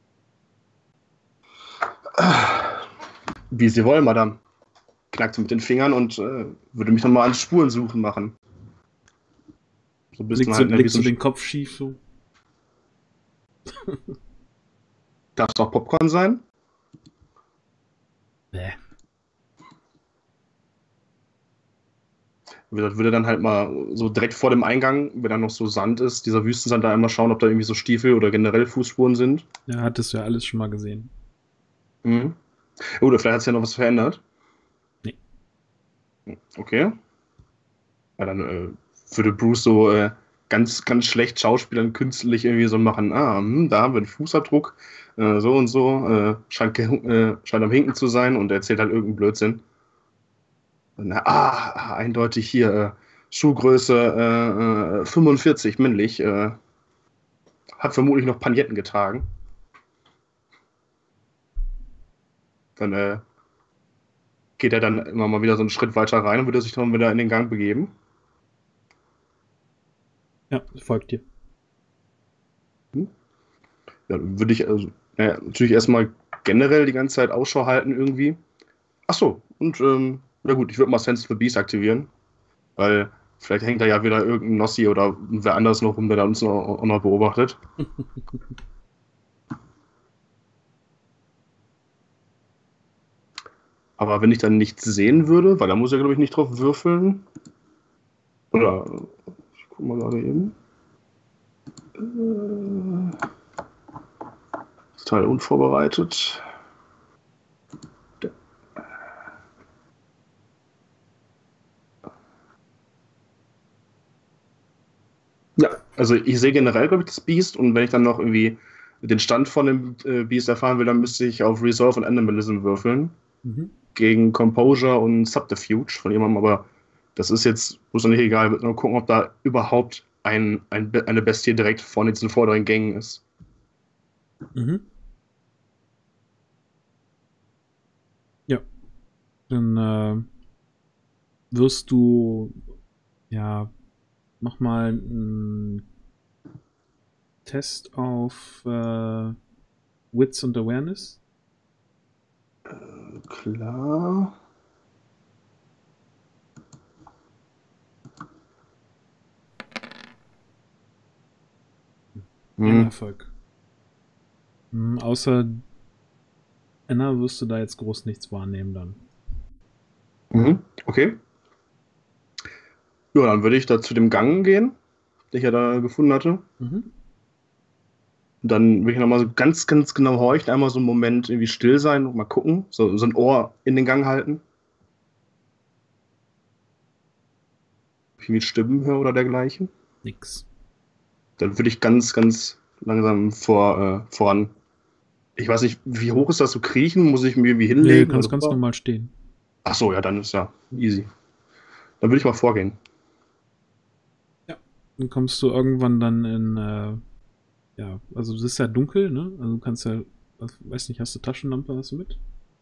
Wie Sie wollen, Madame. Knackt sie mit den Fingern und äh, würde mich nochmal ans Spuren suchen machen. So ein bisschen Legst du, halt, ne, wie legst so du ein den Kopf schief so? Darf es auch Popcorn sein? Bäh. Wie gesagt, würde dann halt mal so direkt vor dem Eingang, wenn da noch so Sand ist, dieser Wüstensand, da einmal schauen, ob da irgendwie so Stiefel oder generell Fußspuren sind. Ja, hattest du ja alles schon mal gesehen. Mhm. Oder vielleicht hat sich ja noch was verändert. Nee. Okay. Ja, dann äh, würde Bruce so äh, ganz, ganz schlecht Schauspielern künstlich irgendwie so machen. Ah, hm, da haben wir einen Fußabdruck, äh, so und so, äh, scheint, ge- äh, scheint am Hinken zu sein und erzählt halt irgendeinen Blödsinn. Und, ah, eindeutig hier, äh, Schuhgröße äh, äh, fünfundvierzig, männlich. Äh, hat vermutlich noch Pagnetten getragen. Dann äh, geht er dann immer mal wieder so einen Schritt weiter rein und würde sich dann wieder in den Gang begeben. Ja, folgt dir. Ja, dann würde ich also, naja, natürlich erstmal generell die ganze Zeit Ausschau halten irgendwie. Ach so, und ähm, na gut, ich würde mal Sense for Beast aktivieren, weil vielleicht hängt da ja wieder irgendein Nossi oder wer anders noch rum, der da uns noch, auch noch beobachtet. Aber wenn ich dann nichts sehen würde, weil da muss er, glaube ich, nicht drauf würfeln. Oder, ich guck mal gerade eben. Äh, das Teil unvorbereitet. Ja, also ich sehe generell, glaube ich, das Beast und wenn ich dann noch irgendwie den Stand von dem äh, Beast erfahren will, dann müsste ich auf Resolve und Animalism würfeln. Mhm. Gegen Composure und Subterfuge von jemandem, aber das ist jetzt bloß noch nicht egal. Ich will nur gucken, ob da überhaupt ein, ein, eine Bestie direkt vor diesen vorderen Gängen ist. Mhm. Ja. Dann äh, wirst du, ja, mach mal einen Test auf äh, Wits und Awareness. Äh, klar. Ein Hm. Erfolg. Hm, außer Anna wirst du da jetzt groß nichts wahrnehmen dann. Mhm. Okay. Ja, dann würde ich da zu dem Gang gehen, den ich ja da gefunden hatte. Mhm. Und dann will ich nochmal so ganz, ganz genau horchen, einmal so einen Moment irgendwie still sein und mal gucken, so, so ein Ohr in den Gang halten. Ob ich irgendwie Stimmen höre oder dergleichen. Nix. Dann würde ich ganz, ganz langsam vor, äh, voran. Ich weiß nicht, wie hoch ist das so kriechen? Muss ich mir irgendwie Nee, hinlegen? du kannst oder ganz rüber? normal stehen. Ach so, ja, dann ist ja easy. Dann würde ich mal vorgehen. Dann kommst du irgendwann dann in, äh, ja, also es ist ja dunkel, ne? Also du kannst ja, was- weiß nicht, hast du Taschenlampe, hast du mit?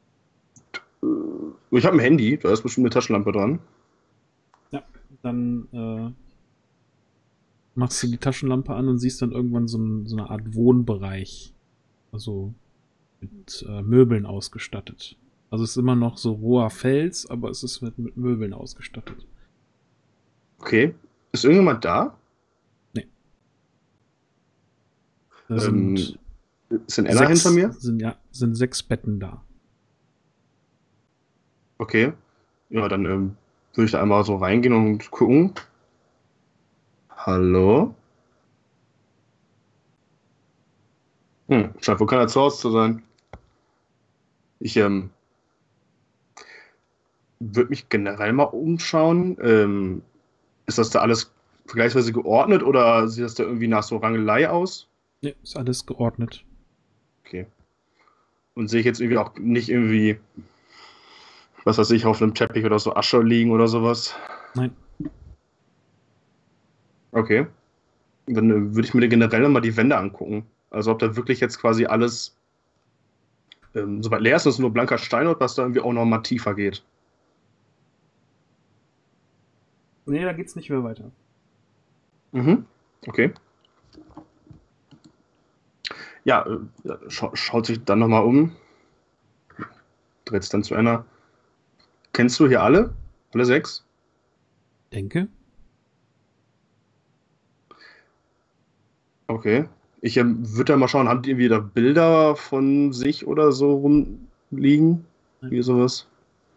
Ich habe ein Handy, da ist bestimmt eine Taschenlampe dran. Ja. Dann äh, machst du die Taschenlampe an und siehst dann irgendwann so, ein, so eine Art Wohnbereich. Also mit äh, Möbeln ausgestattet. Also es ist immer noch so roher Fels, aber es ist mit, mit Möbeln ausgestattet. Okay. Ist irgendjemand da? Da Ähm, sind ist denn Anna sechs, hinter mir? Sind, ja, sind sechs Betten da. Okay. Ja, dann ähm, würde ich da einmal so reingehen und gucken. Hallo? Hm, scheint wohl keiner zu Hause zu sein. Ich ähm, würde mich generell mal umschauen. Ähm, ist das da alles vergleichsweise geordnet oder sieht das da irgendwie nach so Rangelei aus? Ne, ist alles geordnet. Okay. Und sehe ich jetzt irgendwie auch nicht irgendwie, was weiß ich, auf einem Teppich oder so Asche liegen oder sowas? Nein. Okay. Dann äh, würde ich mir generell mal die Wände angucken. Also ob da wirklich jetzt quasi alles ähm, soweit leer ist, dass es nur blanker Stein oder dass da irgendwie auch noch mal tiefer geht. Nee, da geht's nicht mehr weiter. Mhm. Okay. Ja, äh, scha schaut sich dann nochmal um. Dreht es dann zu einer. Kennst du hier alle? Alle sechs? Denke. Okay. Ich ähm, würde da mal schauen, haben die irgendwie da Bilder von sich oder so rumliegen? Nein. Wie sowas?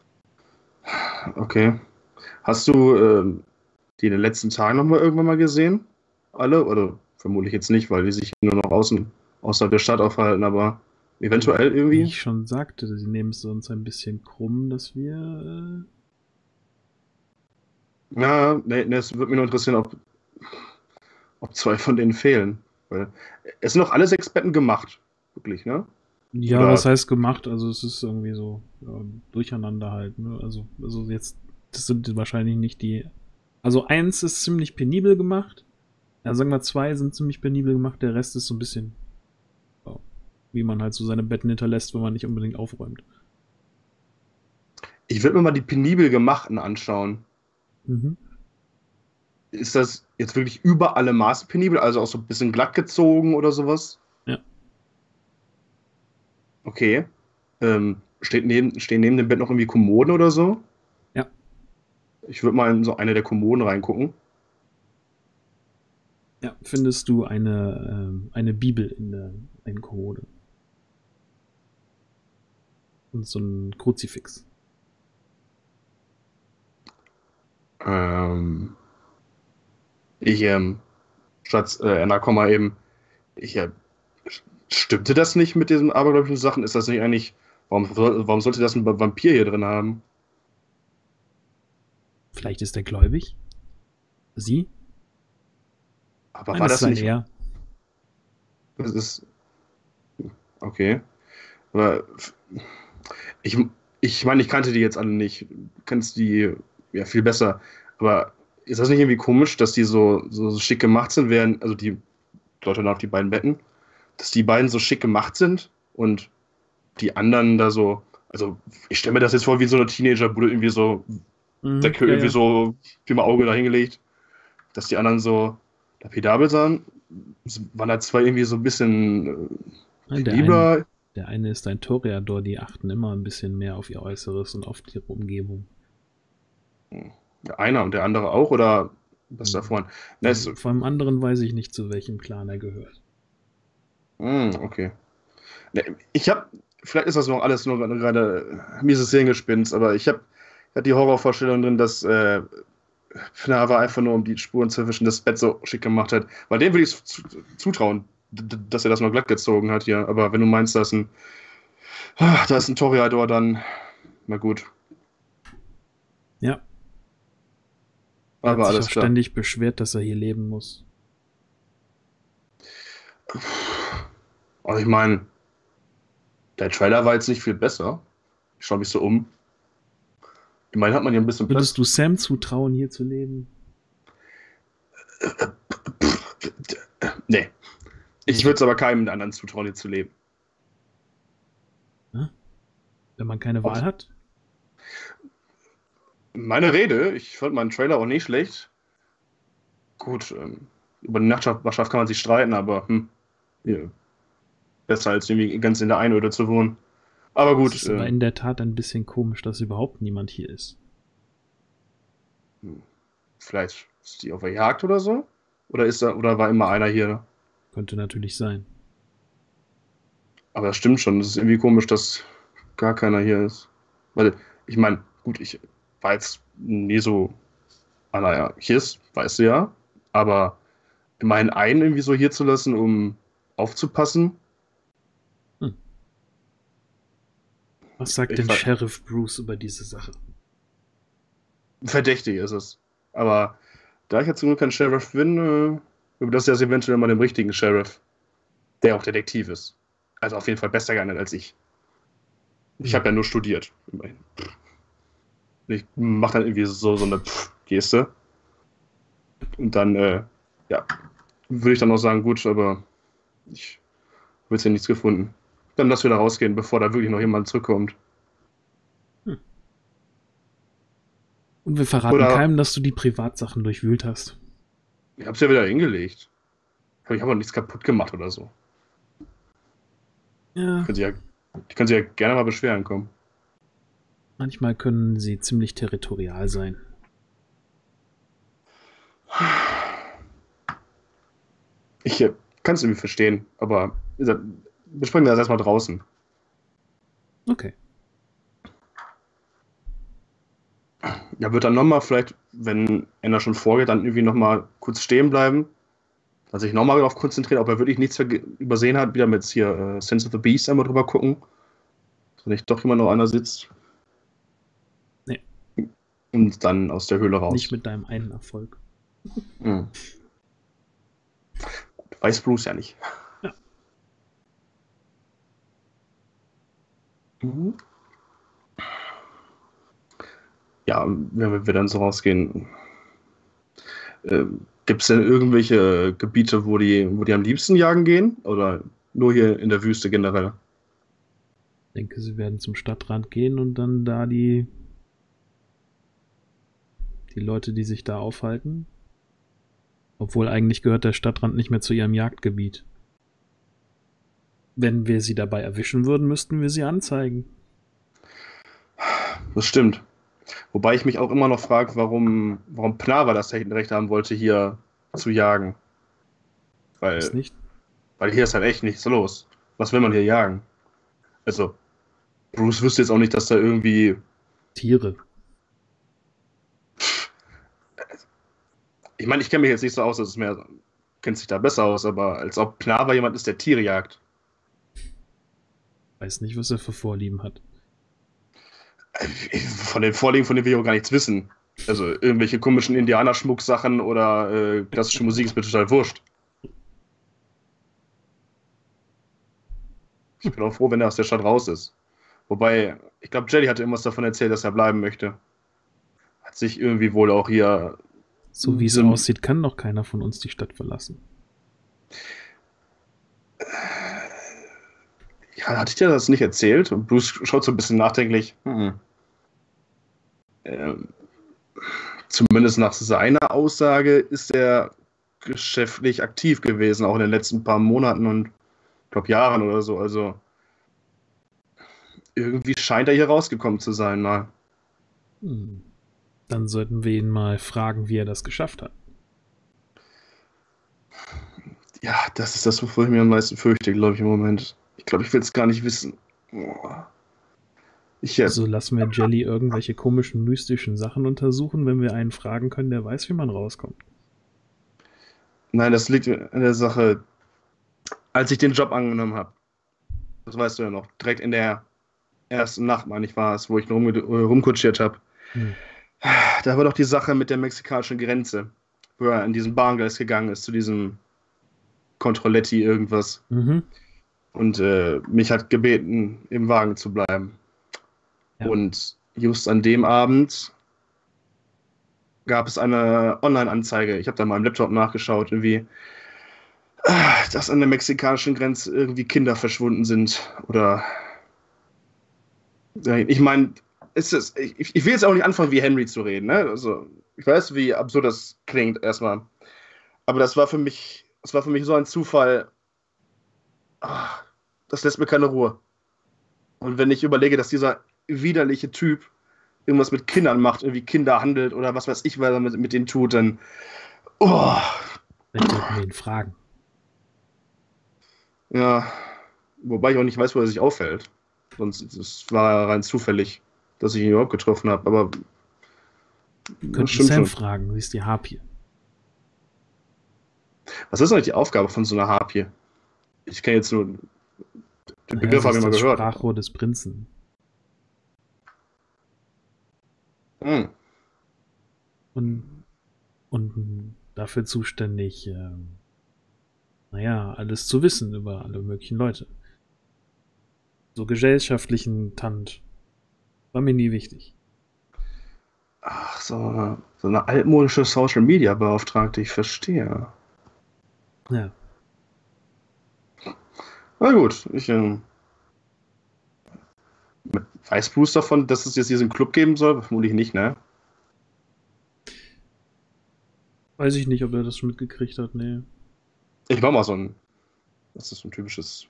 Okay. Hast du ähm, die in den letzten Tagen nochmal irgendwann mal gesehen? Alle? Oder vermutlich jetzt nicht, weil die sich nur noch außen, außerhalb der Stadt aufhalten, aber eventuell Wie irgendwie? ich schon sagte, sie nehmen es uns ein bisschen krumm, dass wir. Ja, nee, nee, es würde mich nur interessieren, ob, ob zwei von denen fehlen. Weil es sind noch alle sechs Betten gemacht. Wirklich, ne? Äh, ja, Oder- was heißt gemacht? Also, es ist irgendwie so ja, durcheinander halt. Ne? Also, also, jetzt, das sind wahrscheinlich nicht die Also eins ist ziemlich penibel gemacht. Ja, sagen wir zwei sind ziemlich penibel gemacht. Der Rest ist so ein bisschen, ja, wie man halt so seine Betten hinterlässt, wenn man nicht unbedingt aufräumt. Ich würde mir mal die penibel gemachten anschauen. Mhm. Ist das jetzt wirklich über alle Maße penibel? Also auch so ein bisschen glatt gezogen oder sowas? Ja. Okay. Ähm, steht neben, stehen neben dem Bett noch irgendwie Kommoden oder so? Ja. Ich würde mal in so eine der Kommoden reingucken. Ja, findest du eine, ähm, eine Bibel in der einen Kommode. Und so ein Kruzifix. Ähm, ich, ähm, Schatz, äh, Anna, komm mal eben. Ich, äh, stimmte das nicht mit diesen abergläubischen Sachen? Ist das nicht eigentlich, warum, warum sollte das ein Vampir hier drin haben? Vielleicht ist er gläubig? Sie? Aber Nein, war das das sei nicht? er. Das ist, okay. Aber ich, ich meine, ich kannte die jetzt alle nicht. Du kennst die ja viel besser. Aber ist das nicht irgendwie komisch, dass die so, so, so schick gemacht sind, während, also die Leute auf die beiden Betten, dass die beiden so schick gemacht sind und die anderen da so, also ich stelle mir das jetzt vor wie so eine Teenager-Bude, irgendwie so, Mhm, Decke ja, irgendwie ja. so, wie mal Auge da hingelegt, dass die anderen so lapidabel sahen. Es waren da zwei irgendwie so ein bisschen äh, Nein, der, ein, penibler. der eine ist ein Toreador, die achten immer ein bisschen mehr auf ihr Äußeres und auf ihre Umgebung. Der eine und der andere auch, oder was Mhm. davon? Ne, ist, Vom anderen weiß ich nicht, zu welchem Clan er gehört. mh, okay. Ne, ich habe, vielleicht ist das noch alles nur gerade mieses Hirngespinst, aber ich habe hab die Horrorvorstellung drin, dass äh, Fnava einfach nur, um die Spuren zu erwischen, das Bett so schick gemacht hat. Weil dem würde ich zu, zutrauen, d- dass er das noch glatt gezogen hat hier. Aber wenn du meinst, da ist ein, ah, da ist ein Toreador, dann, na gut. Ja. Er hat Aber sich alles auch klar. ständig beschwert, dass er hier leben muss. Also ich meine, der Trailer war jetzt nicht viel besser. Ich schaue mich so um. Immerhin hat man hier ein bisschen Würdest Platz. du Sam zutrauen, hier zu leben? Nee. Ich würde es aber keinem anderen zutrauen, hier zu leben. Wenn man keine Wahl hat? Meine Rede, ich fand meinen Trailer auch nicht schlecht. Gut, ähm, über die Nachbarschaft kann man sich streiten, aber hm, ja, besser als irgendwie ganz in der Einöde zu wohnen. Aber Es gut, ist aber äh, in der Tat ein bisschen komisch, dass überhaupt niemand hier ist. vielleicht ist die auf der Jagd oder so? Oder ist da, oder war immer einer hier? Könnte natürlich sein. Aber das stimmt schon, das ist irgendwie komisch, dass gar keiner hier ist. Weil, ich meine, gut, ich war jetzt nie so, ah naja, hier ist, weißt du ja, aber immerhin einen irgendwie so hier zu lassen, um aufzupassen. Hm. Was sagt Ich denn ver- Sheriff Bruce über diese Sache? Verdächtig ist es. Aber da ich jetzt nur kein Sheriff bin, äh, über das jetzt eventuell mal dem richtigen Sheriff, der auch Detektiv ist. Also auf jeden Fall besser geeignet als ich. Ich habe ja nur studiert. Immerhin. Ich mache dann irgendwie so, so eine Geste. Und dann, äh, ja, würde ich dann auch sagen, gut, aber ich habe jetzt hier nichts gefunden. Dann lass wieder rausgehen, bevor da wirklich noch jemand zurückkommt. Und wir verraten Oder- keinem, dass du die Privatsachen durchwühlt hast. Ich habe es ja wieder hingelegt. Aber ich habe auch nichts kaputt gemacht oder so. Ja, Können Sie ja, die können sich ja gerne mal beschweren kommen. manchmal können sie ziemlich territorial sein. Ich äh, kann es irgendwie verstehen, aber wie gesagt, besprechen wir das erstmal draußen. Okay. Ja, wird dann nochmal vielleicht, wenn Ender schon vorgeht, dann irgendwie nochmal kurz stehen bleiben. Also sich nochmal darauf konzentrieren, ob er wirklich nichts verge- übersehen hat. Wieder mit hier äh, Sense of the Beast einmal drüber gucken. Dass nicht doch immer noch einer sitzt. Nee. Und dann aus der Höhle raus. Nicht mit deinem einen Erfolg. Hm. Weiß Bruce ja nicht. Ja. Mhm. Ja, wenn wir dann so rausgehen, Äh, Gibt es denn irgendwelche Gebiete, wo die, wo die am liebsten jagen gehen? Oder nur hier in der Wüste generell? Ich denke, sie werden zum Stadtrand gehen und dann da die, die Leute, die sich da aufhalten. Obwohl eigentlich gehört der Stadtrand nicht mehr zu ihrem Jagdgebiet. Wenn wir sie dabei erwischen würden, müssten wir sie anzeigen. Das stimmt. Wobei ich mich auch immer noch frage, warum, warum Pnava das Recht haben wollte, hier zu jagen. Weil, Ist nicht? weil hier ist halt echt nichts los. Was will man hier jagen? Also, Bruce wüsste jetzt auch nicht, dass da irgendwie... Tiere. Ich meine, ich kenne mich jetzt nicht so aus, dass es mehr kennt sich da besser aus, aber als ob Pnava jemand ist, der Tiere jagt. Weiß nicht, was er für Vorlieben hat. Von den Vorlieben, von denen wir auch gar nichts wissen. Also irgendwelche komischen Indianerschmucksachen oder äh, klassische Musik ist mir total wurscht. Ich bin auch froh, wenn er aus der Stadt raus ist. Wobei, ich glaube, Jelly hatte irgendwas davon erzählt, dass er bleiben möchte. Hat sich irgendwie wohl auch hier... So wie es Sim- aussieht, kann doch keiner von uns die Stadt verlassen. Ja, hatte ich dir das nicht erzählt? Und Bruce schaut so ein bisschen nachdenklich. Hm. Ähm, zumindest nach seiner Aussage ist er geschäftlich aktiv gewesen, auch in den letzten paar Monaten und ich glaube Jahren oder so. Also irgendwie scheint er hier rausgekommen zu sein. Mal. Hm. Dann sollten wir ihn mal fragen, wie er das geschafft hat. Ja, das ist das, wovor ich mir am meisten fürchte, glaube ich, im Moment. Ich glaube, ich will es gar nicht wissen. Boah. Ich, äh, Also lassen wir Jelly irgendwelche komischen, mystischen Sachen untersuchen, wenn wir einen fragen können, der weiß, wie man rauskommt. Nein, das liegt in der Sache, als ich den Job angenommen habe. Das weißt du ja noch. Direkt in der ersten Nacht, meine ich, war es, wo ich rum, rumkutschiert habe. Hm. Da war doch die Sache mit der mexikanischen Grenze, wo er in diesen Barngleis gegangen ist, zu diesem Controletti irgendwas. Mhm. Und äh, mich hat gebeten, im Wagen zu bleiben. Ja. Und just an dem Abend gab es eine Online-Anzeige. Ich habe da mal im Laptop nachgeschaut, irgendwie, dass an der mexikanischen Grenze irgendwie Kinder verschwunden sind. Oder ich meine, ist es, ich, ich will jetzt auch nicht anfangen, wie Henry zu reden. Ne? Also, ich weiß, wie absurd das klingt erstmal. Aber das war für mich, das war für mich so ein Zufall. Ach, das lässt mir keine Ruhe. Und wenn ich überlege, dass dieser widerliche Typ irgendwas mit Kindern macht, irgendwie Kinder handelt oder was weiß ich, was er mit, mit denen tut, dann oh. Dann sollten wir ihn fragen. Ja, wobei ich auch nicht weiß, wo er sich aufhält. Sonst das war rein zufällig, dass ich ihn überhaupt getroffen habe, aber Wir könnten stimmt Sam schon. fragen, sie ist die Harpie. Was ist eigentlich die Aufgabe von so einer Harpie? Ich kenne jetzt nur den Naja, Begriff, sie habe ich ist mal das gehört. Sprachrohr des Prinzen. Hm. Und, und dafür zuständig, ähm, naja, alles zu wissen über alle möglichen Leute. So gesellschaftlichen Tant. War mir nie wichtig. Ach, so, so eine altmodische Social-Media-Beauftragte, ich verstehe. Ja. Na gut, ich ähm, weiß Bruce davon, dass es jetzt diesen Club geben soll? Vermutlich nicht, ne? Weiß ich nicht, ob er das schon mitgekriegt hat, nee. Ich war mal so ein, das ist so ein typisches,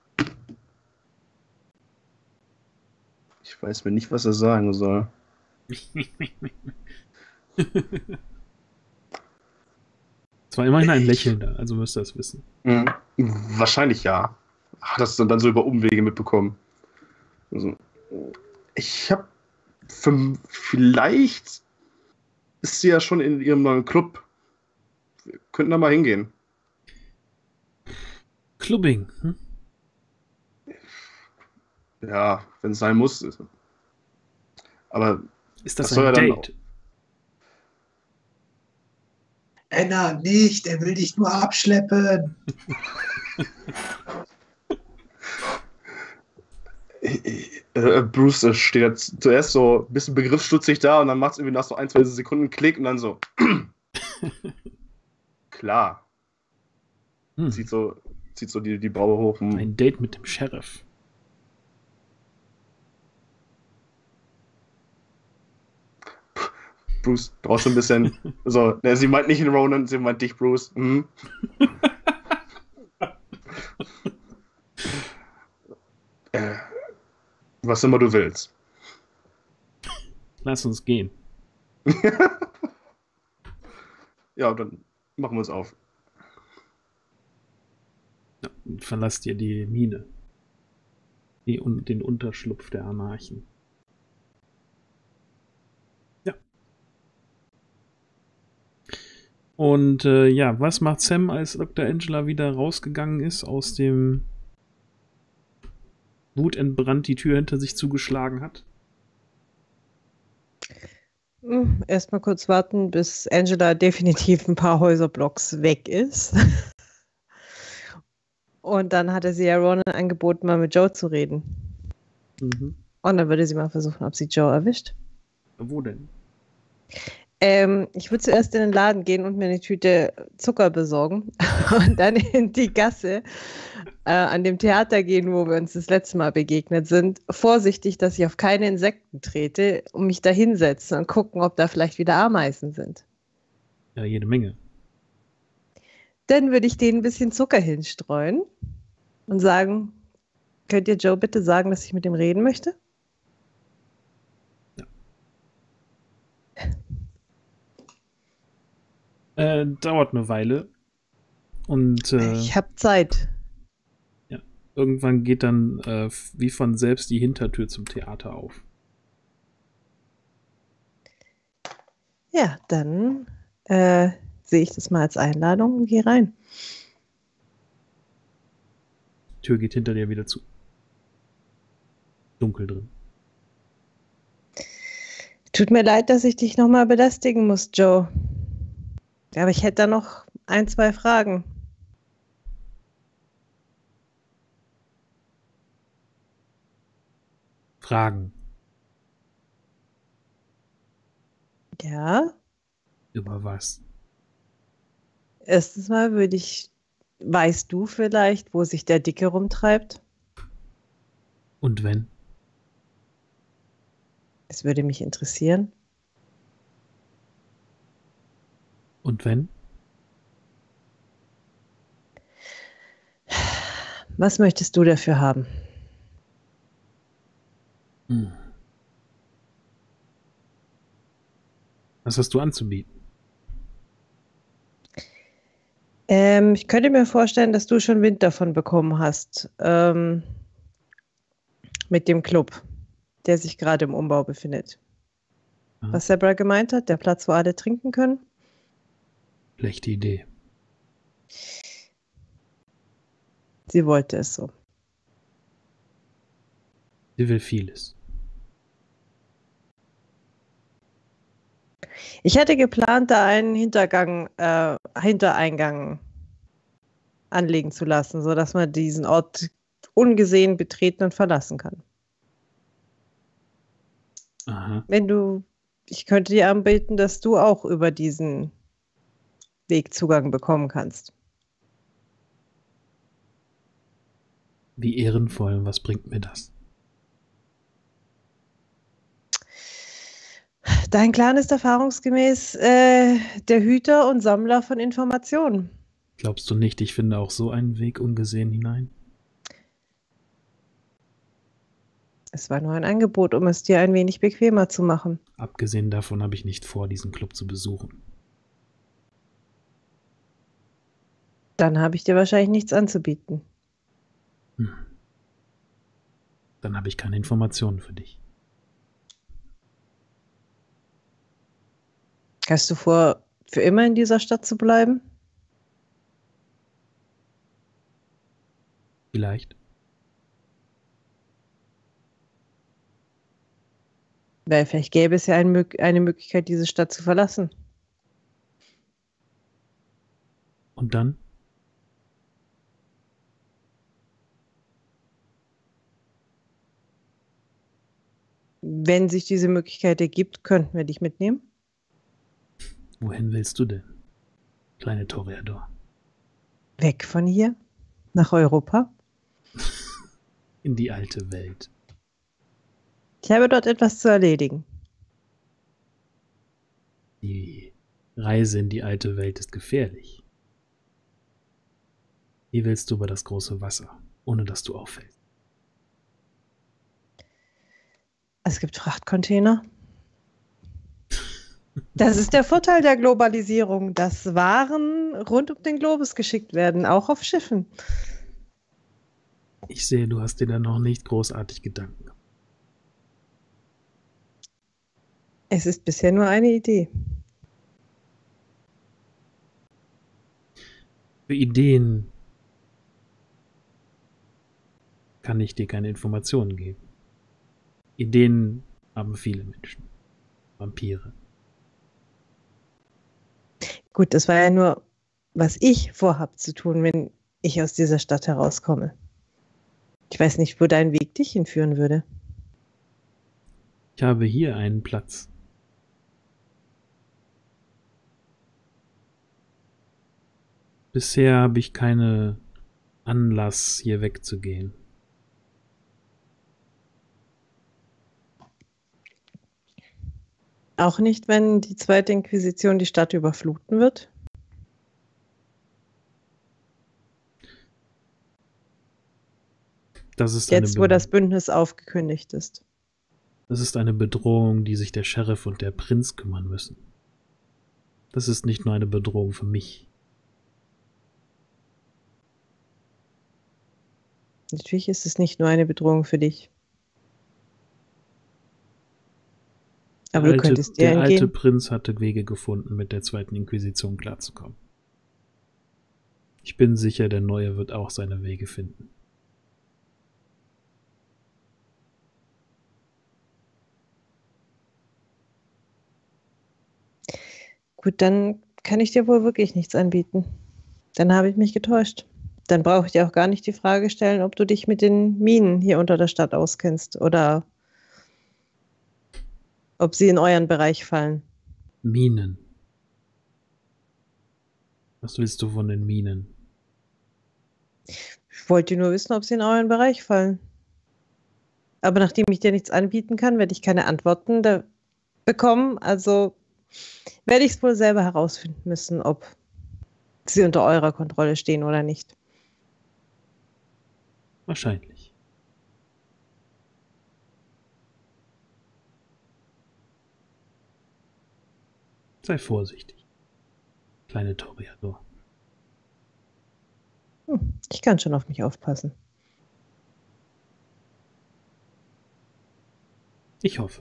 ich weiß mir nicht, was er sagen soll. Es war immerhin ein Ich- Lächelnder, also müsst ihr es wissen. Mhm. Wahrscheinlich ja. Hat das dann so über Umwege mitbekommen. Also, ich habe vielleicht ist sie ja schon in ihrem neuen Club. Wir könnten da mal hingehen. Clubbing, hm? Ja, wenn es sein muss. Aber Ist das, Das soll ein ja dann Date? Anna, nicht, er will dich nur abschleppen. äh, Bruce äh, steht jetzt zuerst so ein bisschen begriffsstutzig da und dann macht es irgendwie nach so ein, zwei Sekunden Klick und dann so. Klar. Hm. Zieht so, zieht so die, die Braue hoch. Hm. Ein Date mit dem Sheriff. Bruce, brauchst du ein bisschen. So, ne, sie meint nicht den Ronan, sie meint dich, Bruce. Mhm. äh, was immer du willst. Lass uns gehen. Ja, dann machen wir uns auf. Ja, und verlasst ihr die Mine. Die, und den Unterschlupf der Anarchen. Ja. Und äh, ja, was macht Sam, als Doktor Angela wieder rausgegangen ist, aus dem wutentbrannt die Tür hinter sich zugeschlagen hat? Hm, Erstmal kurz warten, bis Angela definitiv ein paar Häuserblocks weg ist. Und dann hatte sie ja Ronan angeboten, mal mit Joe zu reden. Mhm. Und dann würde sie mal versuchen, ob sie Joe erwischt. Wo denn? Ähm, ich würde zuerst in den Laden gehen und mir eine Tüte Zucker besorgen und dann in die Gasse äh, an dem Theater gehen, wo wir uns das letzte Mal begegnet sind. Vorsichtig, dass ich auf keine Insekten trete und mich da hinsetzen und gucken, ob da vielleicht wieder Ameisen sind. Ja, jede Menge. Dann würde ich denen ein bisschen Zucker hinstreuen und sagen, könnt ihr Joe bitte sagen, dass ich mit ihm reden möchte? Äh, dauert eine Weile. Und äh, Ich habe Zeit. irgendwann geht dann äh, wie von selbst die Hintertür zum Theater auf. Ja, dann äh, sehe ich das mal als Einladung und gehe rein. Die Tür geht hinter dir wieder zu. Dunkel drin. Tut mir leid, dass ich dich nochmal belästigen muss, Joe. Aber ich hätte da noch ein, zwei Fragen. Fragen. Ja, Über was? erstens mal würde ich, weißt du vielleicht, wo sich der Dicke rumtreibt? Und wenn? Es würde mich interessieren. Und wenn? Was möchtest du dafür haben? Hm. Was hast du anzubieten? Ähm, ich könnte mir vorstellen, dass du schon Wind davon bekommen hast. Ähm, mit dem Club, der sich gerade im Umbau befindet. Ja. Was Sabra gemeint hat, der Platz, wo alle trinken können? Schlechte Idee. Sie wollte es so. Sie will vieles. Ich hätte geplant, da einen Hintergang, äh, Hintereingang anlegen zu lassen, sodass man diesen Ort ungesehen betreten und verlassen kann. Aha. Wenn du, ich könnte dir anbieten, dass du auch über diesen Weg Zugang bekommen kannst. Wie ehrenvoll, was bringt mir das? Dein Clan ist erfahrungsgemäß äh, der Hüter und Sammler von Informationen. Glaubst du nicht, ich finde auch so einen Weg ungesehen hinein? Es war nur ein Angebot, um es dir ein wenig bequemer zu machen. Abgesehen davon habe ich nicht vor, diesen Club zu besuchen. Dann habe ich dir wahrscheinlich nichts anzubieten. Hm. Dann habe ich keine Informationen für dich. Hast du vor, für immer in dieser Stadt zu bleiben? Vielleicht. Weil vielleicht gäbe es ja ein, eine Möglichkeit, diese Stadt zu verlassen. Und dann? Wenn sich diese Möglichkeit ergibt, könnten wir dich mitnehmen. Wohin willst du denn? kleine Toreador. Weg von hier? Nach Europa? In die alte Welt. Ich habe dort etwas zu erledigen. Die Reise in die alte Welt ist gefährlich. Wie willst du über das große Wasser, ohne dass du auffällst? Es gibt Frachtcontainer. Das ist der Vorteil der Globalisierung, dass Waren rund um den Globus geschickt werden, auch auf Schiffen. Ich sehe, du hast dir da noch nicht großartig Gedanken gemacht. Es ist bisher nur eine Idee. Für Ideen kann ich dir keine Informationen geben. Ideen haben viele Menschen. Vampire. Gut, das war ja nur, was ich vorhab zu tun, wenn ich aus dieser Stadt herauskomme. Ich weiß nicht, wo dein Weg dich hinführen würde. Ich habe hier einen Platz. Bisher habe ich keinen Anlass, hier wegzugehen. Auch nicht, wenn die zweite Inquisition die Stadt überfluten wird? Das ist Jetzt, eine wo das Bündnis aufgekündigt ist. Das ist eine Bedrohung, die sich der Sheriff und der Prinz kümmern müssen. Das ist nicht nur eine Bedrohung für mich. Natürlich ist es nicht nur eine Bedrohung für dich. Aber der du alte, könntest dir Der alte entgehen. Prinz hatte Wege gefunden, mit der zweiten Inquisition klarzukommen. Ich bin sicher, der Neue wird auch seine Wege finden. Gut, dann kann ich dir wohl wirklich nichts anbieten. Dann habe ich mich getäuscht. Dann brauche ich dir auch gar nicht die Frage stellen, ob du dich mit den Minen hier unter der Stadt auskennst oder ob sie in euren Bereich fallen. Minen. Was willst du von den Minen? Ich wollte nur wissen, ob sie in euren Bereich fallen. Aber nachdem ich dir nichts anbieten kann, werde ich keine Antworten da bekommen. Also werde ich es wohl selber herausfinden müssen, ob sie unter eurer Kontrolle stehen oder nicht. Wahrscheinlich. Sei vorsichtig, kleine Toreador. Hm, ich kann schon auf mich aufpassen. Ich hoffe.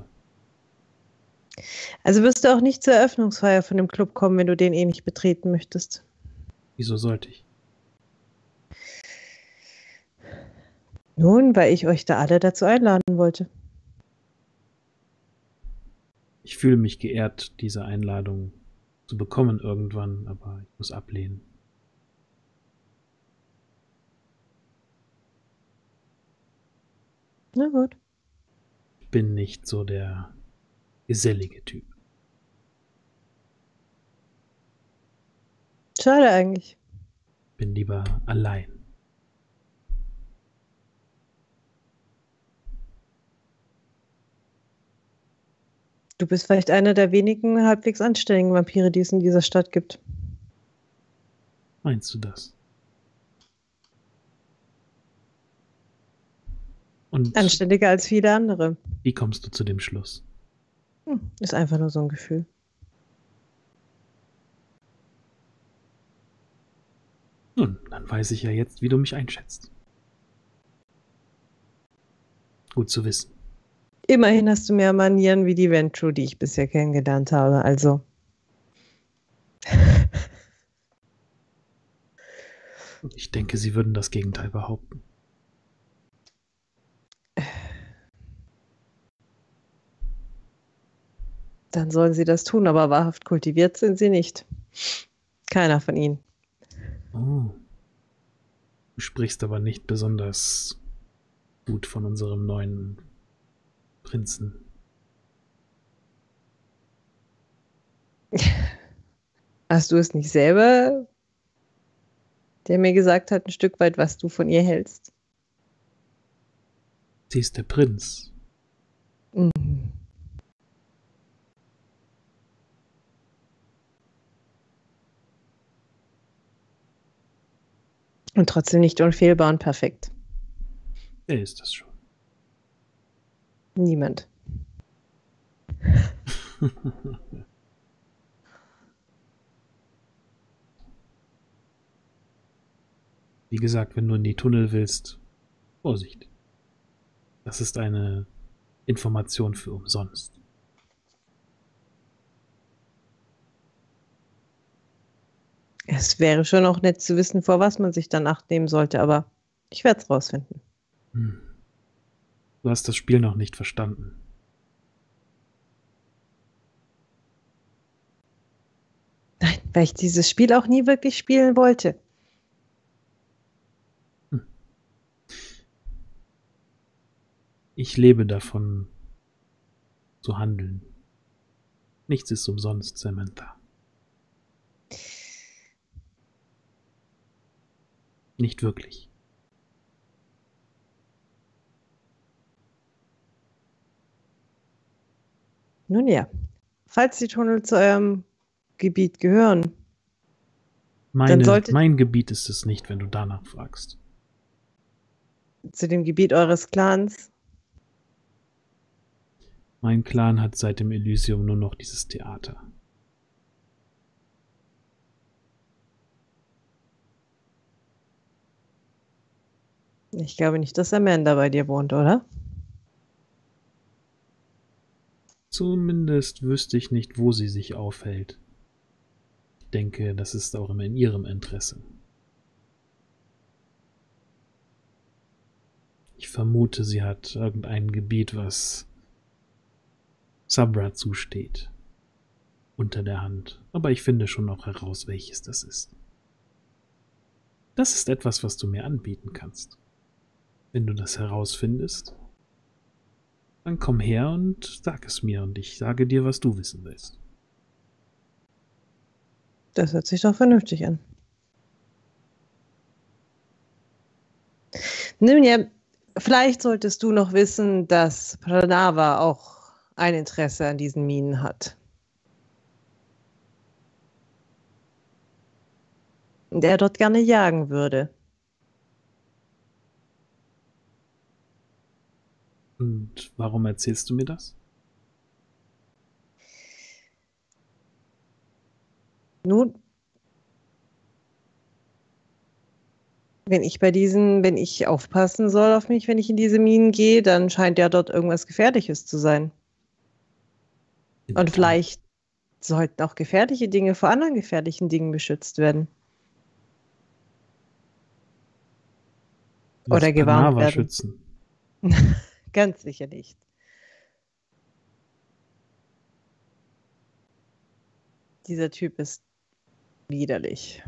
Also wirst du auch nicht zur Eröffnungsfeier von dem Club kommen, wenn du den eh nicht betreten möchtest. Wieso sollte ich? Nun, weil ich euch da alle dazu einladen wollte. Ich fühle mich geehrt, diese Einladung zu bekommen irgendwann, aber ich muss ablehnen. Na gut. Ich bin nicht so der gesellige Typ. Schade eigentlich. Bin lieber allein. Du bist vielleicht einer der wenigen halbwegs anständigen Vampire, die es in dieser Stadt gibt. Meinst du das? Und Anständiger als viele andere. wie kommst du zu dem Schluss? Hm, ist einfach nur so ein Gefühl. Nun, dann weiß ich ja jetzt, wie du mich einschätzt. Gut zu wissen. Immerhin hast du mehr Manieren wie die Ventru, die ich bisher kennengelernt habe. Also. Ich denke, sie würden das Gegenteil behaupten. Dann sollen sie das tun, aber wahrhaft kultiviert sind sie nicht. Keiner von ihnen. Oh. Du sprichst aber nicht besonders gut von unserem neuen Prinzen. Hast du es nicht selber, der mir gesagt hat, ein Stück weit, was du von ihr hältst? Sie ist der Prinz. Mhm. Und trotzdem nicht unfehlbar und perfekt. Wer ist das schon? Niemand. Wie gesagt, wenn du in die Tunnel willst, Vorsicht. Das ist eine Information für umsonst. Es wäre schon auch nett zu wissen, vor was man sich dann Acht nehmen sollte, aber ich werde es rausfinden. Hm. Du hast das Spiel noch nicht verstanden. Nein, weil ich dieses Spiel auch nie wirklich spielen wollte. Hm. Ich lebe davon, zu handeln. Nichts ist umsonst, Samantha. Nicht wirklich. Nun ja, falls die Tunnel zu eurem Gebiet gehören, Meine, solltet- mein Gebiet ist es nicht, wenn du danach fragst. zu dem Gebiet eures Clans, Mein Clan hat seit dem Elysium nur noch dieses Theater. ich glaube nicht, dass Amanda bei dir wohnt, oder? Zumindest wüsste ich nicht, wo sie sich aufhält. Ich denke, das ist auch immer in ihrem Interesse. Ich vermute, sie hat irgendein Gebiet, was Sabra zusteht. Unter der Hand. Aber ich finde schon noch heraus, welches das ist. Das ist etwas, was du mir anbieten kannst. Wenn du das herausfindest, dann komm her und sag es mir und ich sage dir, was du wissen willst. Das hört sich doch vernünftig an. Nun ja, vielleicht solltest du noch wissen, dass Pranava auch ein Interesse an diesen Minen hat. Und er dort gerne jagen würde. Und warum erzählst du mir das? Nun, wenn ich bei diesen, wenn ich aufpassen soll auf mich, wenn ich in diese Minen gehe, dann scheint ja dort irgendwas Gefährliches zu sein. In der Und Tat. vielleicht sollten auch gefährliche Dinge vor anderen gefährlichen Dingen beschützt werden. Du willst Oder gewarnt Panava werden. schützen. Ganz sicher nicht. Dieser Typ ist widerlich.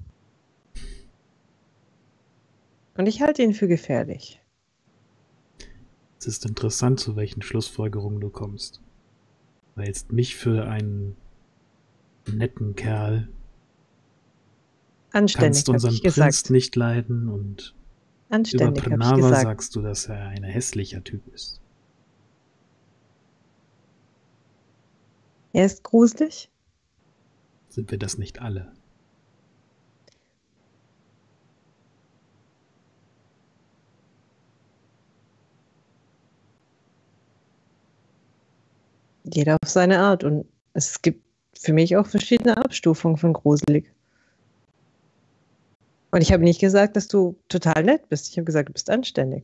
Und ich halte ihn für gefährlich. Es ist interessant, zu welchen Schlussfolgerungen du kommst. Du hältst mich für einen netten Kerl, Anständig, kannst habe unseren ich Prinz gesagt. nicht leiden und über Anständig, habe ich Panava gesagt. sagst du, dass er ein hässlicher Typ ist. Er ist gruselig. Sind wir das nicht alle? Jeder auf seine Art. Und es gibt für mich auch verschiedene Abstufungen von gruselig. Und ich habe nicht gesagt, dass du total nett bist. Ich habe gesagt, du bist anständig.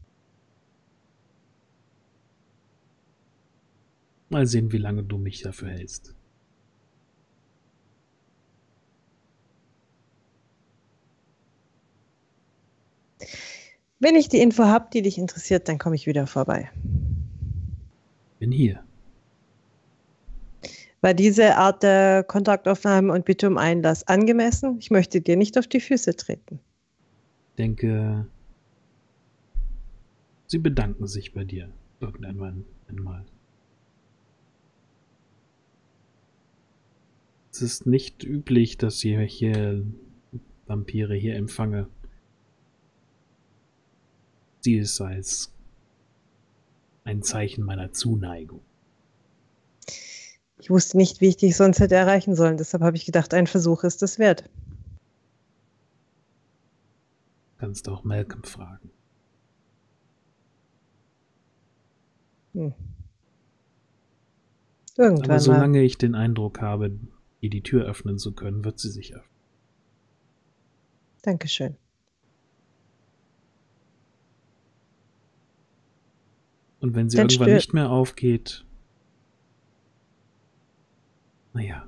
Mal sehen, wie lange du mich dafür hältst. Wenn ich die Info habe, die dich interessiert, dann komme ich wieder vorbei. Bin hier. War diese Art der Kontaktaufnahme und Bitte um Einlass angemessen? Ich möchte dir nicht auf die Füße treten. Ich denke, sie bedanken sich bei dir irgendwann einmal. Es ist nicht üblich, dass ich hier Vampire hier empfange. Sie ist als ein Zeichen meiner Zuneigung. Ich wusste nicht, wie ich dich sonst hätte erreichen sollen. Deshalb habe ich gedacht, ein Versuch ist es wert. Kannst auch Malcolm fragen. Hm. Aber Irgendwann mal. solange ich den Eindruck habe, ihr die Tür öffnen zu können, wird sie sich öffnen. Dankeschön. Und wenn sie Dann irgendwann stö- nicht mehr aufgeht, naja.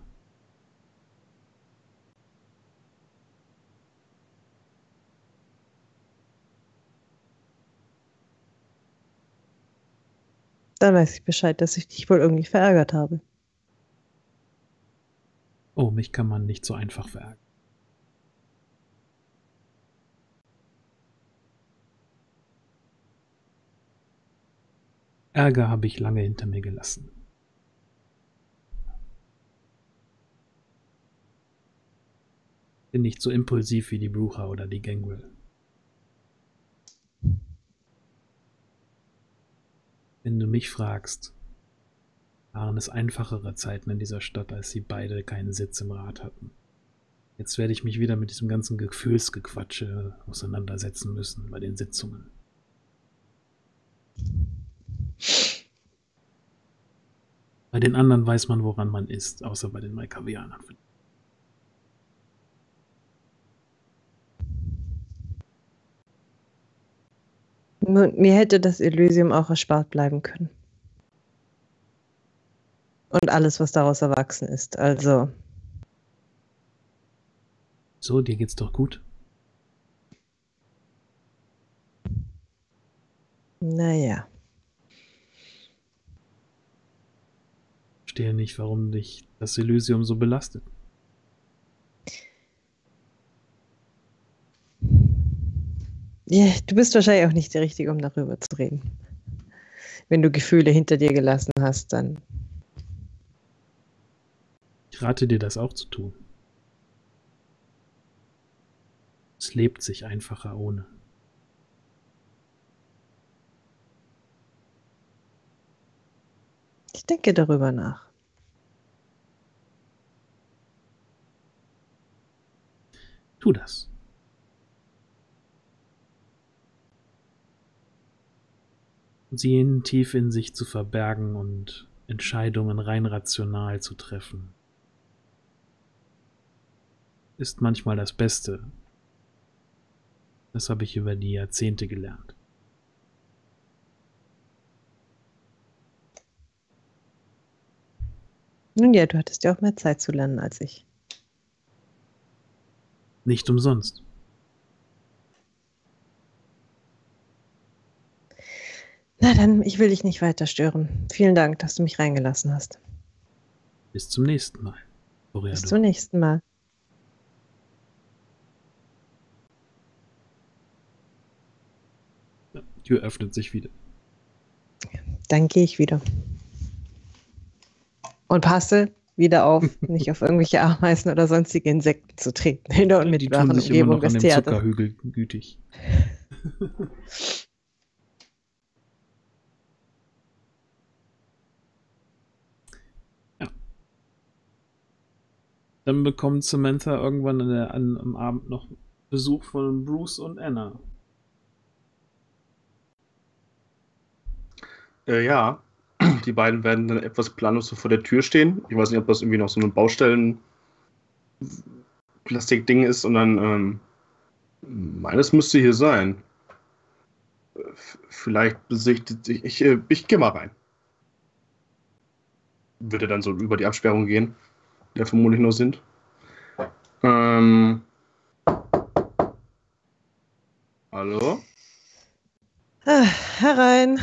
Dann weiß ich Bescheid, dass ich dich wohl irgendwie verärgert habe. Oh, mich kann man nicht so einfach verärgern. Ärger habe ich lange hinter mir gelassen. Bin nicht so impulsiv wie die Brucher oder die Gangrel. Wenn du mich fragst, waren es einfachere Zeiten in dieser Stadt, als sie beide keinen Sitz im Rat hatten. Jetzt werde ich mich wieder mit diesem ganzen Gefühlsgequatsche auseinandersetzen müssen bei den Sitzungen. Bei den anderen weiß man, woran man ist, außer bei den Malkavianern. Mir hätte das Elysium auch erspart bleiben können. Und alles, was daraus erwachsen ist. Also, So, dir geht's doch gut? naja. Ich verstehe nicht, warum dich das Elysium so belastet. Ja, du bist wahrscheinlich auch nicht der Richtige, um darüber zu reden. Wenn du Gefühle hinter dir gelassen hast, dann. Ich rate dir, das auch zu tun. Es lebt sich einfacher ohne. Ich denke darüber nach. Tu das. Sie in tief in sich zu verbergen und Entscheidungen rein rational zu treffen, ist manchmal das Beste. Das habe ich über die Jahrzehnte gelernt. Nun ja, du hattest ja auch mehr Zeit zu lernen als ich. Nicht umsonst. Na dann, ich will dich nicht weiter stören. Vielen Dank, dass du mich reingelassen hast. Bis zum nächsten Mal. Bis zum nächsten Mal. Die Tür öffnet sich wieder. Dann gehe ich wieder. Und passe wieder auf, nicht auf irgendwelche Ameisen oder sonstige Insekten zu treten. In der unmittelbaren Die tun sich immer Umgebung noch an des dem Theaters. Zuckerhügel gütig. Ja. Dann bekommt Samantha irgendwann an der, an, am Abend noch Besuch von Bruce und Anna. Äh, ja, die beiden werden dann etwas planlos so vor der Tür stehen. Ich weiß nicht, ob das irgendwie noch so ein Baustellen-Plastik-Ding ist und dann, ähm, meines müsste hier sein. Äh, Vielleicht besichtigt sich, ich, äh, ich gehe mal rein. Würde dann so über die Absperrung gehen, die ja vermutlich noch sind. Ähm, hallo? Ah, herein.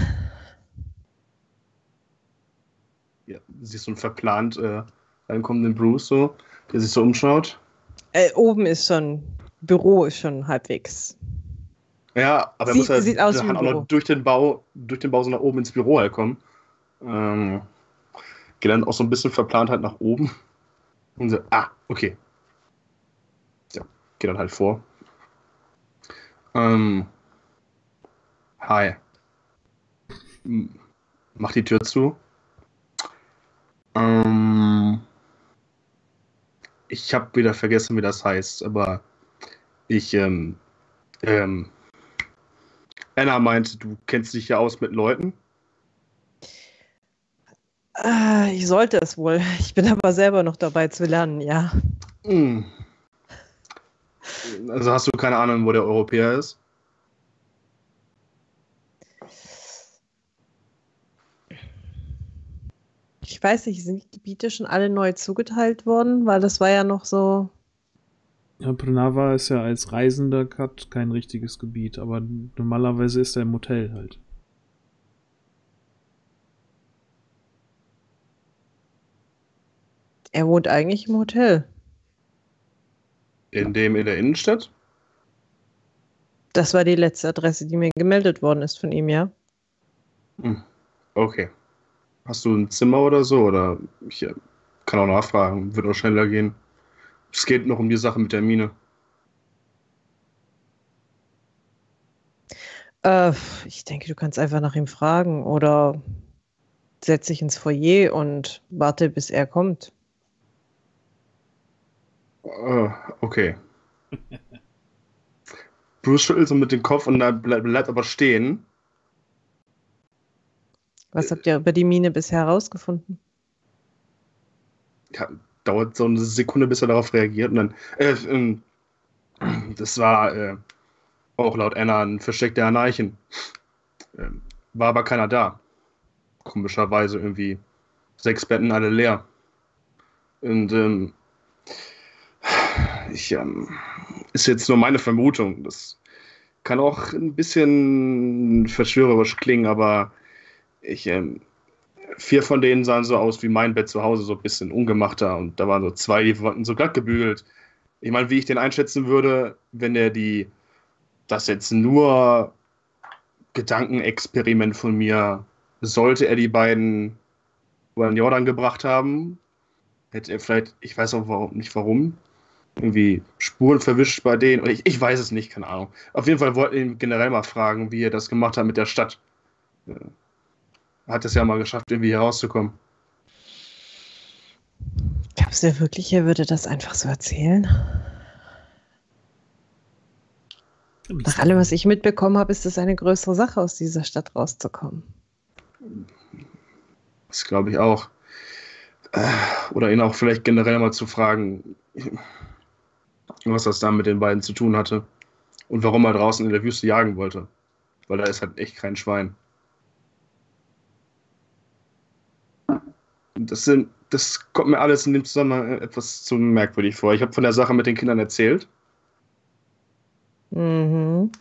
Ja, siehst du einen verplant äh, reinkommenden Bruce so, der sich so umschaut. Äh, oben ist schon, Büro ist schon halbwegs. Ja, aber er Sieht- muss halt sieht aus der wie Hand ein auch Büro. noch durch den Bau, durch den Bau so nach oben ins Büro halt kommen. Ähm, geht dann auch so ein bisschen verplant halt nach oben Und so, ah, okay. Ja, geht dann halt vor. Ähm, hi. M- Mach die Tür zu. Ähm, ich habe wieder vergessen, wie das heißt, aber ich, ähm, ähm, Anna meinte, du kennst dich ja aus mit Leuten. Äh, ich sollte es wohl. Ich bin aber selber noch dabei zu lernen, ja. Hm. Also hast du keine Ahnung, wo der Europäer ist? Ich weiß nicht, sind die Gebiete schon alle neu zugeteilt worden? Weil das war ja noch so. Ja, Prnava ist ja als Reisender hat kein richtiges Gebiet, aber normalerweise ist er im Hotel halt. Er wohnt eigentlich im Hotel. In dem in der Innenstadt? Das war die letzte Adresse, die mir gemeldet worden ist von ihm, ja. Hm. Okay. Hast du ein Zimmer oder so? Oder ich äh, kann auch nachfragen, wird auch schneller gehen. Es geht noch um die Sache mit der Mine. Äh, ich denke, du kannst einfach nach ihm fragen oder setz dich ins Foyer und warte, bis er kommt. Äh, okay. Bruce schüttelt so mit dem Kopf und dann ble bleibt aber stehen. Was habt ihr über die Mine bisher herausgefunden? Ja, dauert so eine Sekunde, bis er darauf reagiert. Und dann, äh, ähm, das war äh, auch laut Anna ein versteckter Anarchen. Ähm, war aber keiner da. Komischerweise irgendwie sechs Betten alle leer. Und ähm, ich, ähm, ist jetzt nur meine Vermutung. Das kann auch ein bisschen verschwörerisch klingen, aber ich, ähm, vier von denen sahen so aus wie mein Bett zu Hause, so ein bisschen ungemachter. Und da waren so zwei, die wurden so glatt gebügelt. Ich meine, wie ich den einschätzen würde, wenn der die, das jetzt nur Gedankenexperiment von mir, sollte er die beiden über den Jordan gebracht haben, hätte er vielleicht, ich weiß auch warum, nicht warum, irgendwie Spuren verwischt bei denen. Oder ich, ich weiß es nicht, keine Ahnung. Auf jeden Fall wollte ich ihn generell mal fragen, wie er das gemacht hat mit der Stadt. Ja. Hat es ja mal geschafft, irgendwie hier rauszukommen. Glaubst du wirklich, er würde das einfach so erzählen? Nach allem, was ich mitbekommen habe, ist es eine größere Sache, aus dieser Stadt rauszukommen. Das glaube ich auch. Oder ihn auch vielleicht generell mal zu fragen, was das da mit den beiden zu tun hatte. Und warum er draußen in der Wüste jagen wollte. Weil da ist halt echt kein Schwein. Das, sind, das kommt mir alles in dem Zusammenhang etwas zu merkwürdig vor. Ich habe von der Sache mit den Kindern erzählt. Mhm.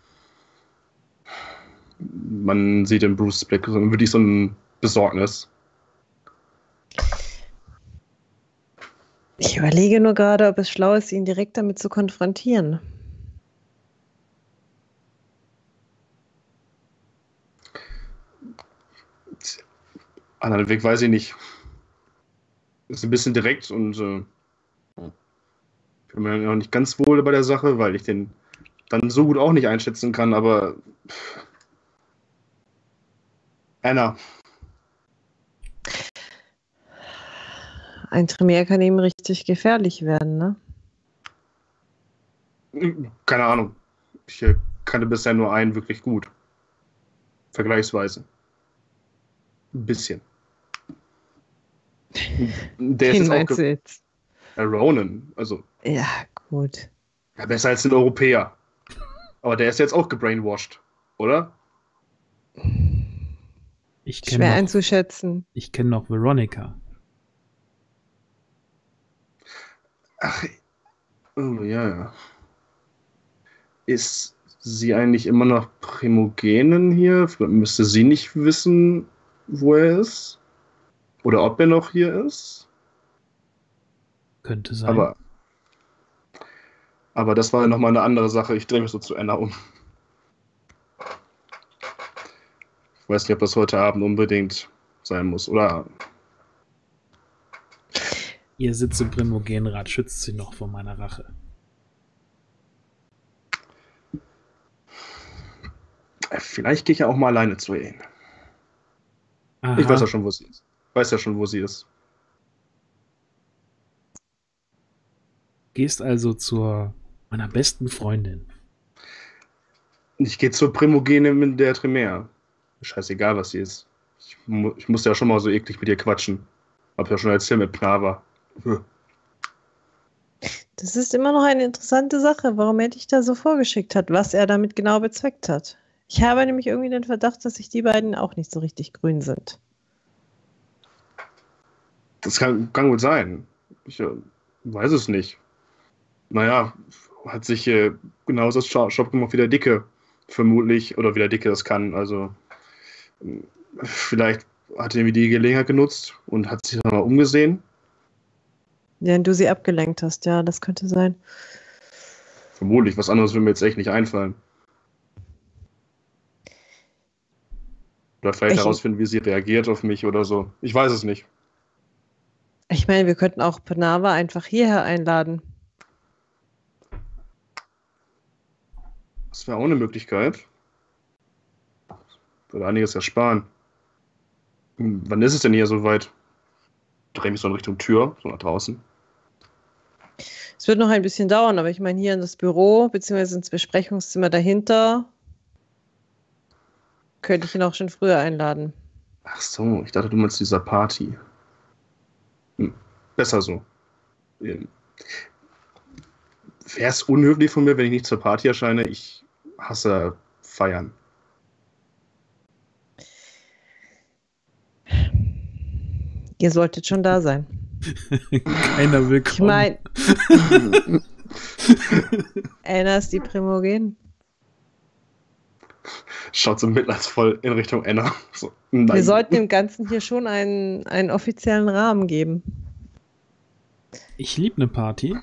Man sieht in Bruce Blick wirklich so ein Besorgnis. Ich überlege nur gerade, ob es schlau ist, ihn direkt damit zu konfrontieren. Anderen Weg weiß ich nicht. Ist ein bisschen direkt und äh, ich bin mir noch nicht ganz wohl bei der Sache, weil ich den dann so gut auch nicht einschätzen kann, aber pff. Anna. Ein Tremere kann ihm richtig gefährlich werden, ne? Keine Ahnung. Ich äh, kannte bisher nur einen wirklich gut. Vergleichsweise. Ein bisschen. Der ist Den jetzt auch meinst du ge- jetzt? äh, Ronan. Also, Ja, gut. ja, besser als den Europäer. Aber der ist jetzt auch gebrainwashed, oder? Ich Schwer kenne noch, einzuschätzen. ich kenn noch Veronica. Ach, oh, ja, ja. Ist sie eigentlich immer noch Primogenin hier? Müsste sie nicht wissen, wo er ist? Oder ob er noch hier ist? Könnte sein. Aber, aber das war ja nochmal eine andere Sache. Ich drehe mich so zu Anna um. Ich weiß nicht, ob das heute Abend unbedingt sein muss. Oder Ihr Sitze Primogenrat schützt sie noch vor meiner Rache. Vielleicht gehe ich ja auch mal alleine zu ihr hin. Aha. Ich weiß ja schon, wo sie ist. Ich weiß ja schon, wo sie ist. Gehst also zur meiner besten Freundin. Ich gehe zur Primogene mit der Tremere. Scheißegal, was sie ist. Ich, mu ich musste ja schon mal so eklig mit ihr quatschen. Hab ja schon erzählt mit Plava. Das ist immer noch eine interessante Sache, warum er dich da so vorgeschickt hat, was er damit genau bezweckt hat. Ich habe nämlich irgendwie den Verdacht, dass sich die beiden auch nicht so richtig grün sind. Das kann, kann gut sein. Ich äh, weiß es nicht. Naja, hat sich äh, genauso das Shop gemacht wie der Dicke. Vermutlich. Oder wie der Dicke das kann. Also äh, vielleicht hat er irgendwie die Gelegenheit genutzt und hat sich dann mal umgesehen. Ja, und du sie abgelenkt hast, ja, das könnte sein. Vermutlich. Was anderes würde mir jetzt echt nicht einfallen. Oder vielleicht Ich- herausfinden, wie sie reagiert auf mich oder so. Ich weiß es nicht. Ich meine, wir könnten auch Panava einfach hierher einladen. Das wäre auch eine Möglichkeit. Würde einiges ersparen. Hm, wann ist es denn hier soweit? Dreh mich so in Richtung Tür, so nach draußen. Es wird noch ein bisschen dauern, aber ich meine, hier in das Büro, beziehungsweise ins Besprechungszimmer dahinter, könnte ich ihn auch schon früher einladen. Ach so, ich dachte, du meinst dieser Party. Hm, besser so. Ähm, Wäre es unhöflich von mir, wenn ich nicht zur Party erscheine? Ich hasse Feiern. Ihr solltet schon da sein. Keiner will Ich kommen. meine, Anna ist die Primogen. Schaut so mitleidsvoll in Richtung Anna. So, nein. Wir sollten dem Ganzen hier schon einen, einen offiziellen Rahmen geben. Ich liebe eine Party.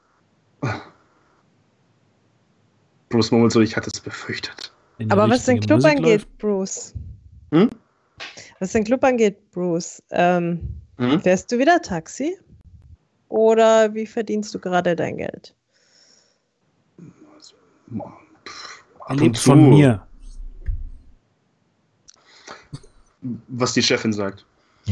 Bruce Moment so, ich hatte es befürchtet. In der Aber was den richtigen Club Musik angeht, läuft. Bruce. Hm? Was den Club angeht, Bruce, ähm, Hm? fährst du wieder Taxi? Oder wie verdienst du gerade dein Geld? Er Ab lebt und zu, von mir. was die Chefin sagt.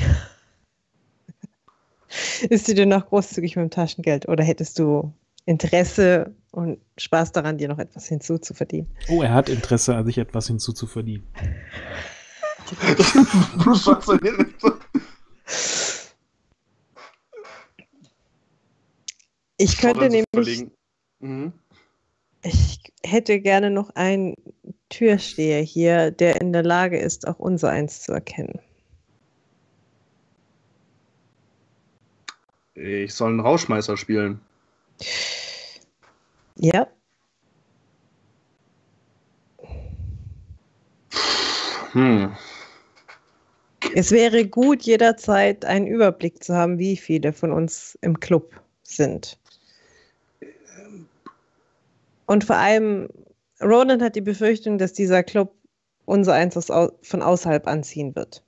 Ist sie denn noch großzügig mit dem Taschengeld? Oder hättest du Interesse und Spaß daran, dir noch etwas hinzuzuverdienen? Oh, er hat Interesse, an sich etwas hinzuzuverdienen. Bruce schaut so in die Richtung. Ich Schaut könnte dann so nämlich, verlegen. Mhm. ich hätte gerne noch einen Türsteher hier, der in der Lage ist, auch unser eins zu erkennen. Ich soll einen Rauschmeißer spielen. Ja, Hm. es wäre gut, jederzeit einen Überblick zu haben, wie viele von uns im Club sind. Und vor allem, Ronan hat die Befürchtung, dass dieser Club unser eins aus, au- von außerhalb anziehen wird.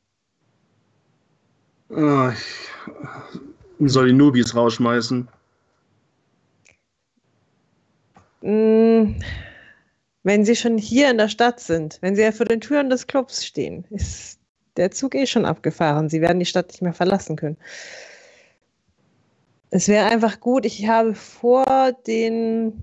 Ah, ich soll die Nubis rausschmeißen. Mm, Wenn sie schon hier in der Stadt sind, wenn sie ja vor den Türen des Clubs stehen, ist der Zug eh schon abgefahren. Sie werden die Stadt nicht mehr verlassen können. Es wäre einfach gut, ich habe vor, den,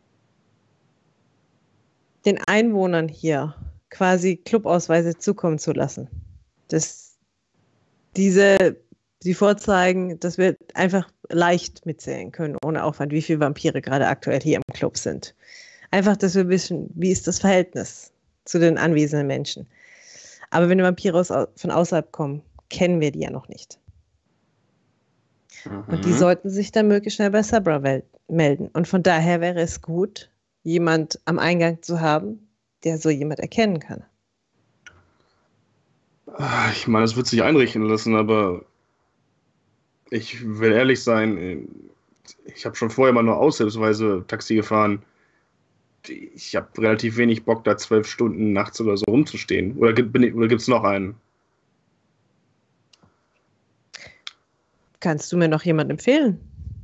den Einwohnern hier quasi Clubausweise zukommen zu lassen. Dass diese, sie vorzeigen, dass wir einfach leicht mitzählen können, ohne Aufwand, wie viele Vampire gerade aktuell hier im Club sind. Einfach, dass wir wissen, wie ist das Verhältnis zu den anwesenden Menschen. Aber wenn die Vampire aus, von außerhalb kommen, kennen wir die ja noch nicht. Und die Mhm. sollten sich dann möglichst schnell bei Sabra wel- melden. Und von daher wäre es gut, jemand am Eingang zu haben, der so jemand erkennen kann. Ah, Ich meine, es wird sich einrichten lassen, aber ich will ehrlich sein, ich habe schon vorher mal nur aushilfsweise Taxi gefahren. Ich habe relativ wenig Bock, da zwölf Stunden nachts oder so rumzustehen. Oder gibt es noch einen? Kannst du mir noch jemand empfehlen?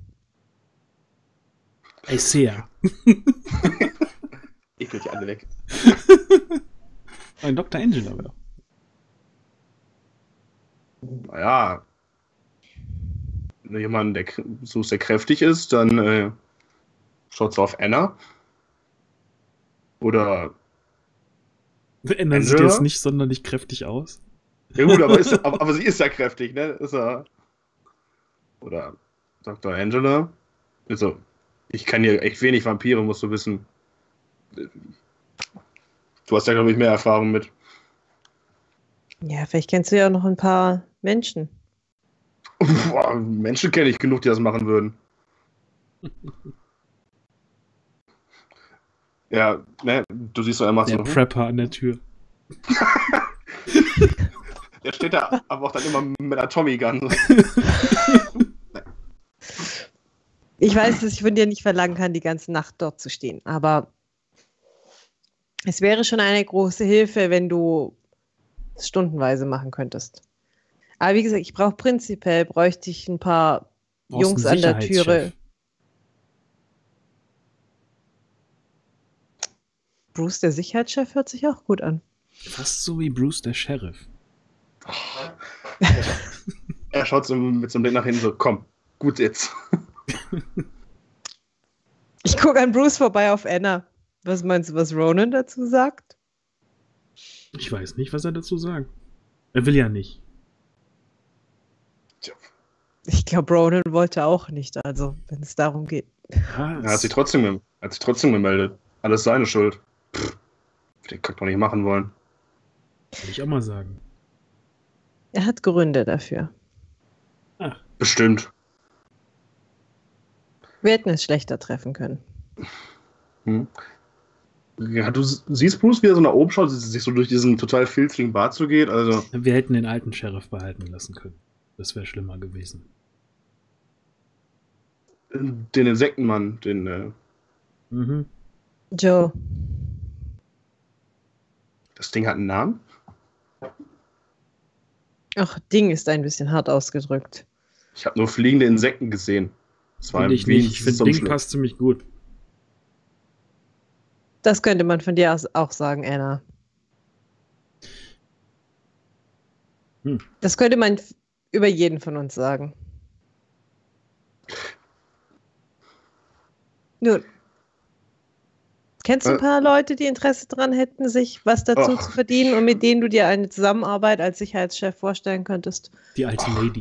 Isaiah. Ich will die alle weg. Ein Doktor Angela wäre. Naja. Wenn du jemanden, der k- suchst, der kräftig ist, dann äh, schaut's auf Anna. Oder. Ändern sieht Angela? jetzt nicht sonderlich kräftig aus. Ja gut, aber, ist, aber, aber sie ist ja kräftig, ne? Ist ja. Oder Doktor Angela. Also, ich kann hier echt wenig Vampire, musst du wissen. Du hast ja, glaube ich, mehr Erfahrung mit. Ja, vielleicht kennst du ja auch noch ein paar Menschen. Boah, Menschen kenne ich genug, die das machen würden. Ja, ne, du siehst doch, er macht Der so. Prepper an der Tür. Der steht da aber auch dann immer mit einer Tommy Gun. Ich weiß, dass ich von dir nicht verlangen kann, die ganze Nacht dort zu stehen, aber es wäre schon eine große Hilfe, wenn du es stundenweise machen könntest. Aber wie gesagt, ich brauche prinzipiell, bräuchte ich ein paar Brauchst Jungs einen an der Türe. Sicherheitschef. Bruce, der Sicherheitschef, hört sich auch gut an. Fast so wie Bruce, der Sheriff. Er schaut so mit so einem Blick nach hinten so, komm, gut jetzt. Ich gucke an Bruce vorbei auf Anna. Was meinst du, was Ronan dazu sagt? Ich weiß nicht, was er dazu sagt. Er will ja nicht. Tja, Ich glaube, Ronan wollte auch nicht, also wenn es darum geht. Ah, er hat sich trotzdem, gem- hat sich trotzdem gemeldet. Alles seine Schuld. Pff, den kann ich doch nicht machen wollen. Würde ich auch mal sagen. Er hat Gründe dafür. Ach, Bestimmt. Wir hätten es schlechter treffen können. Hm. Ja, du s- siehst Bruce, wie er so nach oben schaut, sich so durch diesen total filzigen Bart so geht. Also, wir hätten den alten Sheriff behalten lassen können. Das wäre schlimmer gewesen. äh, den Insektenmann, den, äh, Mhm. Joe, das Ding hat einen Namen. ach, Ding ist ein bisschen hart ausgedrückt. Ich habe nur fliegende Insekten gesehen. Das war Finde ich wie nicht. ein Ich finde, zum Ding Schluss. passt ziemlich gut. Das könnte man von dir aus auch sagen, Anna. Hm. Das könnte man f- über jeden von uns sagen. Nun, kennst du ein Äh. paar Leute, die Interesse daran hätten, sich was dazu Ach. zu verdienen und mit denen du dir eine Zusammenarbeit als Sicherheitschef vorstellen könntest? Die alte Lady.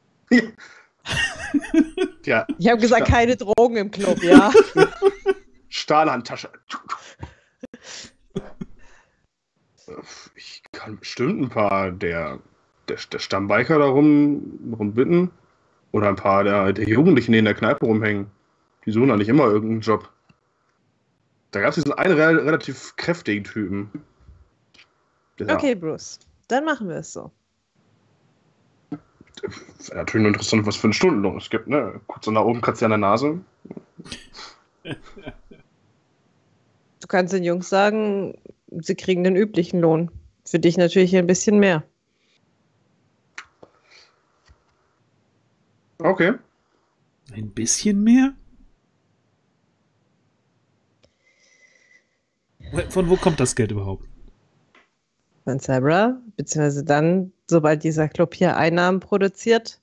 Ja, Ich habe gesagt, Sta- keine Drogen im Club, ja. Stahlhandtasche. Ich kann bestimmt ein paar der, der, der Stammbiker da rum, rumbitten. Oder ein paar der, der Jugendlichen, die in der Kneipe rumhängen. Die suchen da nicht immer irgendeinen Job. Da gab es diesen einen re relativ kräftigen Typen. Der Okay, Bruce, dann machen wir es so. wäre natürlich nur interessant, was für einen Stundenlohn es gibt. Ne? Kurz so nach oben kratzt an der Nase. Du kannst den Jungs sagen, sie kriegen den üblichen Lohn. Für dich natürlich ein bisschen mehr. Okay. Ein bisschen mehr? Wo- Von wo kommt das Geld überhaupt? Von Sabra, beziehungsweise dann, sobald dieser Club hier Einnahmen produziert.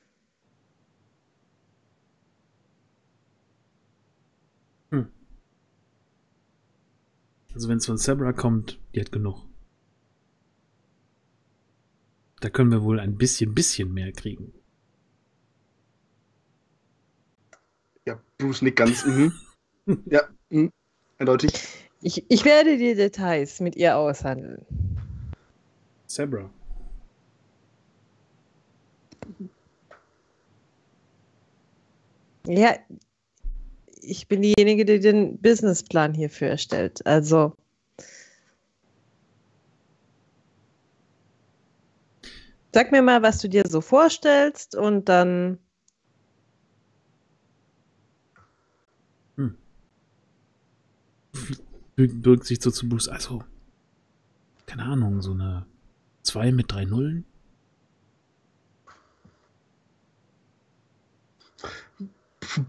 Also wenn es von Sabra kommt, die hat genug. Da können wir wohl ein bisschen, bisschen mehr kriegen. Ja, Bruce nickt ganz. Mhm. Ja, mhm. Eindeutig. Ich, ich werde die Details mit ihr aushandeln. Sabra. Ja, ich bin diejenige, die den Businessplan hierfür erstellt. Also, sag mir mal, was du dir so vorstellst und dann. Birgt sich so zu Bruce. Also, keine Ahnung, so eine zwei mit drei Nullen?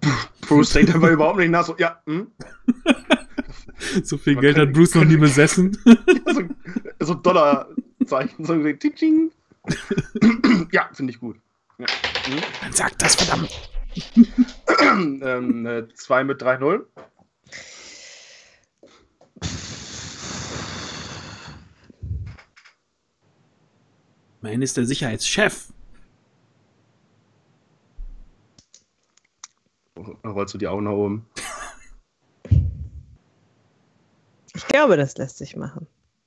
Bruce denkt dabei überhaupt nicht nach, so, ja, hm? So viel Man Geld kann- hat Bruce noch kann- nie besessen. so, so Dollarzeichen, so ting, ting. Ja, finde ich gut. Ja. Hm? Dann sag das, verdammt. ähm, äh, zwei mit drei null. Immerhin ist der Sicherheitschef. Dann rollst du die Augen nach oben. Ich glaube, das lässt sich machen.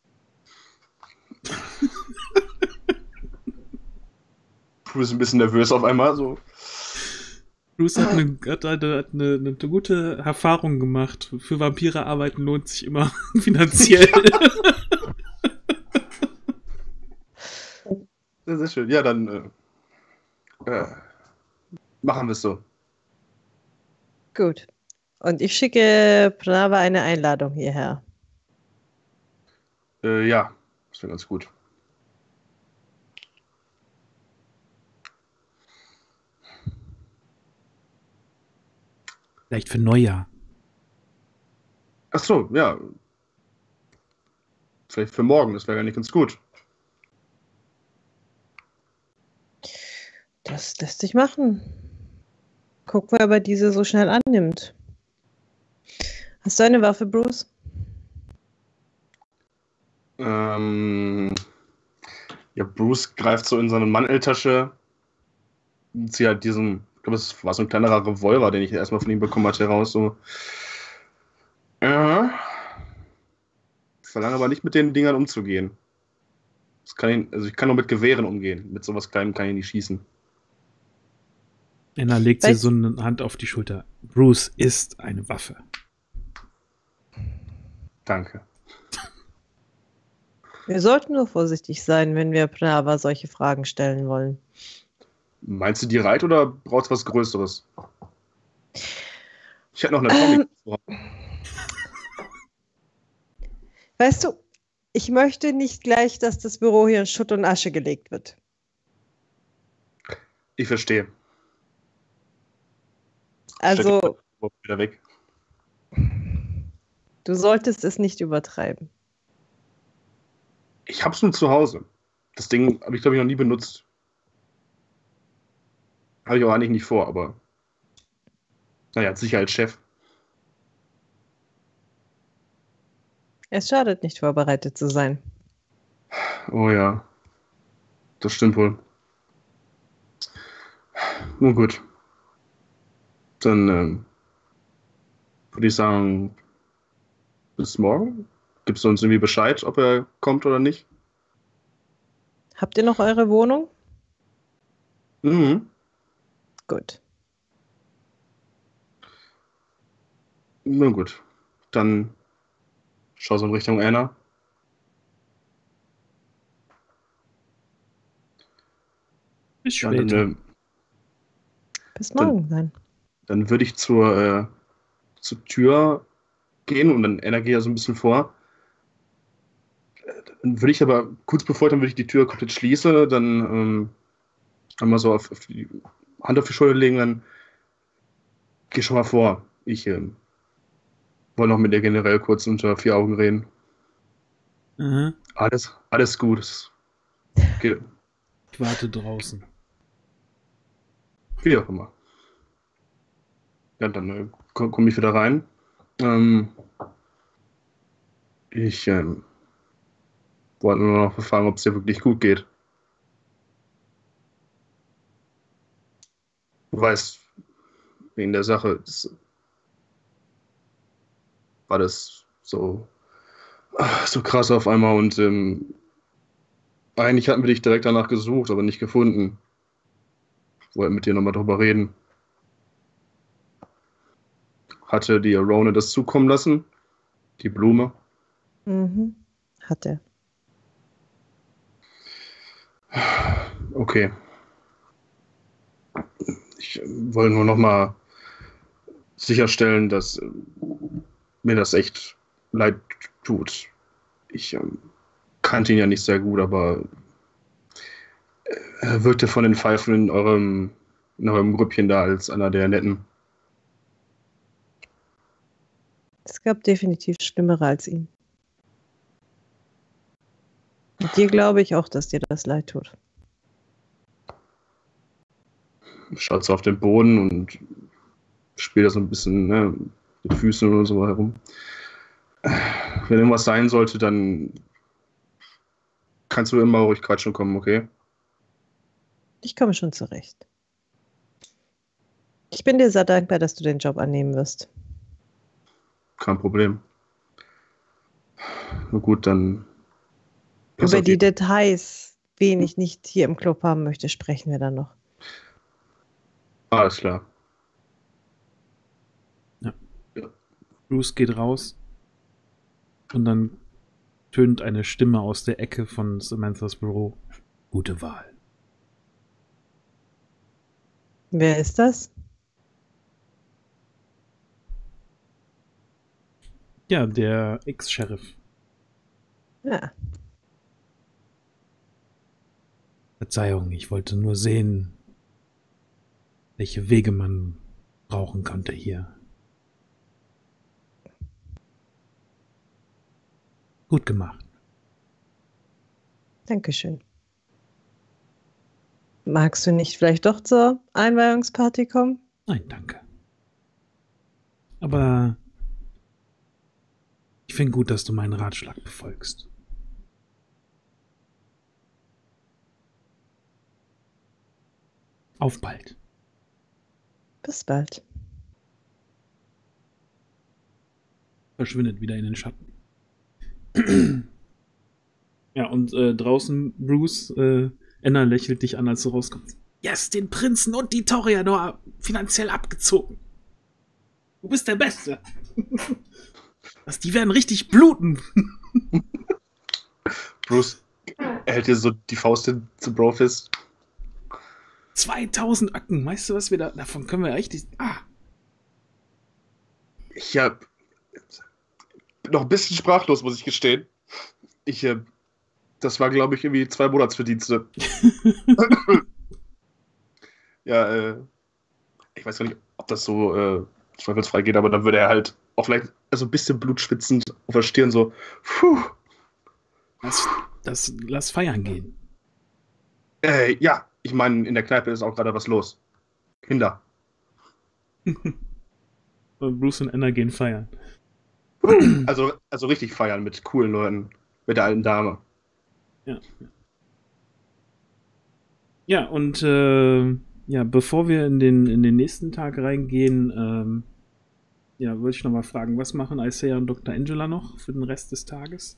Bruce ist ein bisschen nervös auf einmal, so. Bruce hat eine, hat eine, hat eine, eine gute Erfahrung gemacht. Für Vampire arbeiten lohnt sich immer finanziell. Sehr, sehr schön. Ja, dann äh, äh, machen wir es so. Gut. Und ich schicke Prava eine Einladung hierher. Äh, ja, das wäre ganz gut. Vielleicht für Neujahr. Ach so, ja. Vielleicht für morgen, das wäre ja nicht ganz gut. Das lässt sich machen. Gucken wir, ob er diese so schnell annimmt. Hast du eine Waffe, Bruce? Ähm, ja, Bruce greift so in seine Manteltasche, zieht halt diesen, ich glaube, es war so ein kleinerer Revolver, den ich erstmal von ihm bekommen hatte, raus. So. Ja. Ich verlange aber nicht mit den Dingern umzugehen. Das kann ich, also ich kann nur mit Gewehren umgehen. Mit sowas Kleinem kann ich nicht schießen. Anna legt sie Weißt- so eine Hand auf die Schulter. Bruce ist eine Waffe. Danke. Wir sollten nur vorsichtig sein, wenn wir Prava solche Fragen stellen wollen. Meinst du die Reit oder brauchst du was Größeres? Ich hätte noch eine Comic. Ähm. Weißt du, ich möchte nicht gleich, dass das Büro hier in Schutt und Asche gelegt wird. Ich verstehe. Also, Steck ich wieder weg. du solltest es nicht übertreiben. Ich hab's nur zu Hause. Das Ding habe ich, glaube ich, noch nie benutzt. Habe ich auch eigentlich nicht vor, aber naja, als Sicherheitschef. Es schadet nicht, vorbereitet zu sein. Oh ja. Das stimmt wohl. Nun gut. Dann ähm, würde ich sagen, bis morgen. Gibst du uns irgendwie Bescheid, ob er kommt oder nicht? Habt ihr noch eure Wohnung? Mhm. Gut. Na gut. Dann schau so in Richtung Anna. Bis Ja, später. dann, äh, Bis Dann- morgen dann. dann würde ich zur, äh, zur Tür gehen und dann Anna geht ja so ein bisschen vor. Äh, Dann würde ich aber, kurz bevor ich dann würde ich die Tür komplett schließe, dann ähm, einmal so auf, auf die Hand auf die Schulter legen, dann geh schon mal vor. Ich ähm, wollte noch mit dir generell kurz unter vier Augen reden. Aha. Alles, alles gut. Es geht, Ich warte draußen. wie auch immer. Ja, dann äh, komme komm ich wieder rein. Ähm, ich ähm, wollte nur noch fragen, ob es dir wirklich gut geht. Du weißt, wegen der Sache, das, war das so, ah, so krass auf einmal und ähm, eigentlich hatten wir dich direkt danach gesucht, aber nicht gefunden. Ich wollte mit dir nochmal drüber reden. Hatte die Arona das zukommen lassen? Die Blume? Mhm. Hat er. Okay. Ich äh, wollte nur nochmal sicherstellen, dass äh, mir das echt leid tut. Ich ähm, kannte ihn ja nicht sehr gut, aber er wirkte von den Pfeifen in eurem, in eurem Grüppchen da als einer der Netten. Es gab definitiv Schlimmere als ihn. Und dir glaube ich auch, dass dir das leid tut. Schaut so auf den Boden und spielt da so ein bisschen, ne, mit Füßen oder so herum. Wenn irgendwas sein sollte, dann kannst du immer ruhig quatschen kommen, okay? Ich komme schon zurecht. Ich bin dir sehr dankbar, dass du den Job annehmen wirst. Kein Problem. Na gut, dann. pass Über auf die dich. Details, wen ich nicht hier im Club haben möchte, sprechen wir dann noch. Alles klar. Bruce geht raus und dann tönt eine Stimme aus der Ecke von Samanthas Büro. Gute Wahl. Wer ist das? Ja, der Ex-Sheriff. Ja, Verzeihung, ich wollte nur sehen, welche Wege man brauchen könnte hier. Gut gemacht. Dankeschön. Magst du nicht vielleicht doch zur Einweihungsparty kommen? Nein, danke. Aber ich finde gut, dass du meinen Ratschlag befolgst. Auf bald. Bis bald. Verschwindet wieder in den Schatten. Ja, und äh, draußen Bruce, äh, Anna lächelt dich an, als du rauskommst. Yes, den Prinzen und die Toreador finanziell abgezogen. Du bist der Beste. Was, die werden richtig bluten. Bruce hält dir so die Faust hin zu Brofist. zweitausend Öcken, weißt du, was wir da, davon können wir richtig, ah. Ich hab bin noch ein bisschen sprachlos, muss ich gestehen. Ich, äh, das war, glaube ich, irgendwie zwei Monatsverdienste. Ja, äh, ich weiß gar nicht, ob das so äh, zweifelsfrei geht, aber dann würde er halt auch vielleicht so ein bisschen blutschwitzend auf der Stirn so, puh. Lass, das, lass feiern gehen. Äh, ja, ich meine, in der Kneipe ist auch gerade was los. Kinder. Und Bruce und Anna gehen feiern. Also, also richtig feiern mit coolen Leuten, mit der alten Dame. Ja. Ja, und äh, ja, bevor wir in den, in den nächsten Tag reingehen, ähm, ja, wollte ich noch mal fragen, was machen Isaiah und Doktor Angela noch für den Rest des Tages?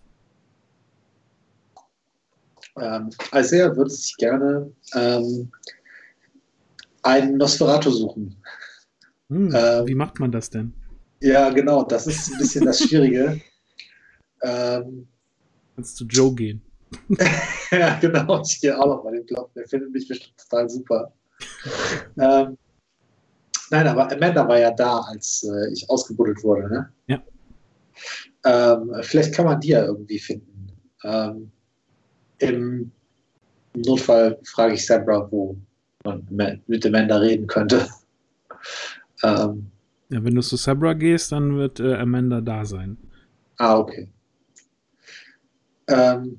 Ähm, Isaiah würde sich gerne ähm, einen Nosferatu suchen. Hm, Ähm, wie macht man das denn? Ja, genau, das ist ein bisschen das Schwierige. ähm, Kannst du Joe gehen? ja, genau, ich gehe auch noch mal den Blog, der findet mich bestimmt total super. ähm, nein, aber Amanda war ja da, als äh, ich ausgebuddelt wurde, ne? Ja. Ähm, vielleicht kann man die ja irgendwie finden. Ähm, Im Notfall frage ich Sabra, wo man mit Amanda reden könnte. ähm, Ja, wenn du zu Sabra gehst, dann wird äh, Amanda da sein. ah, okay. Ähm,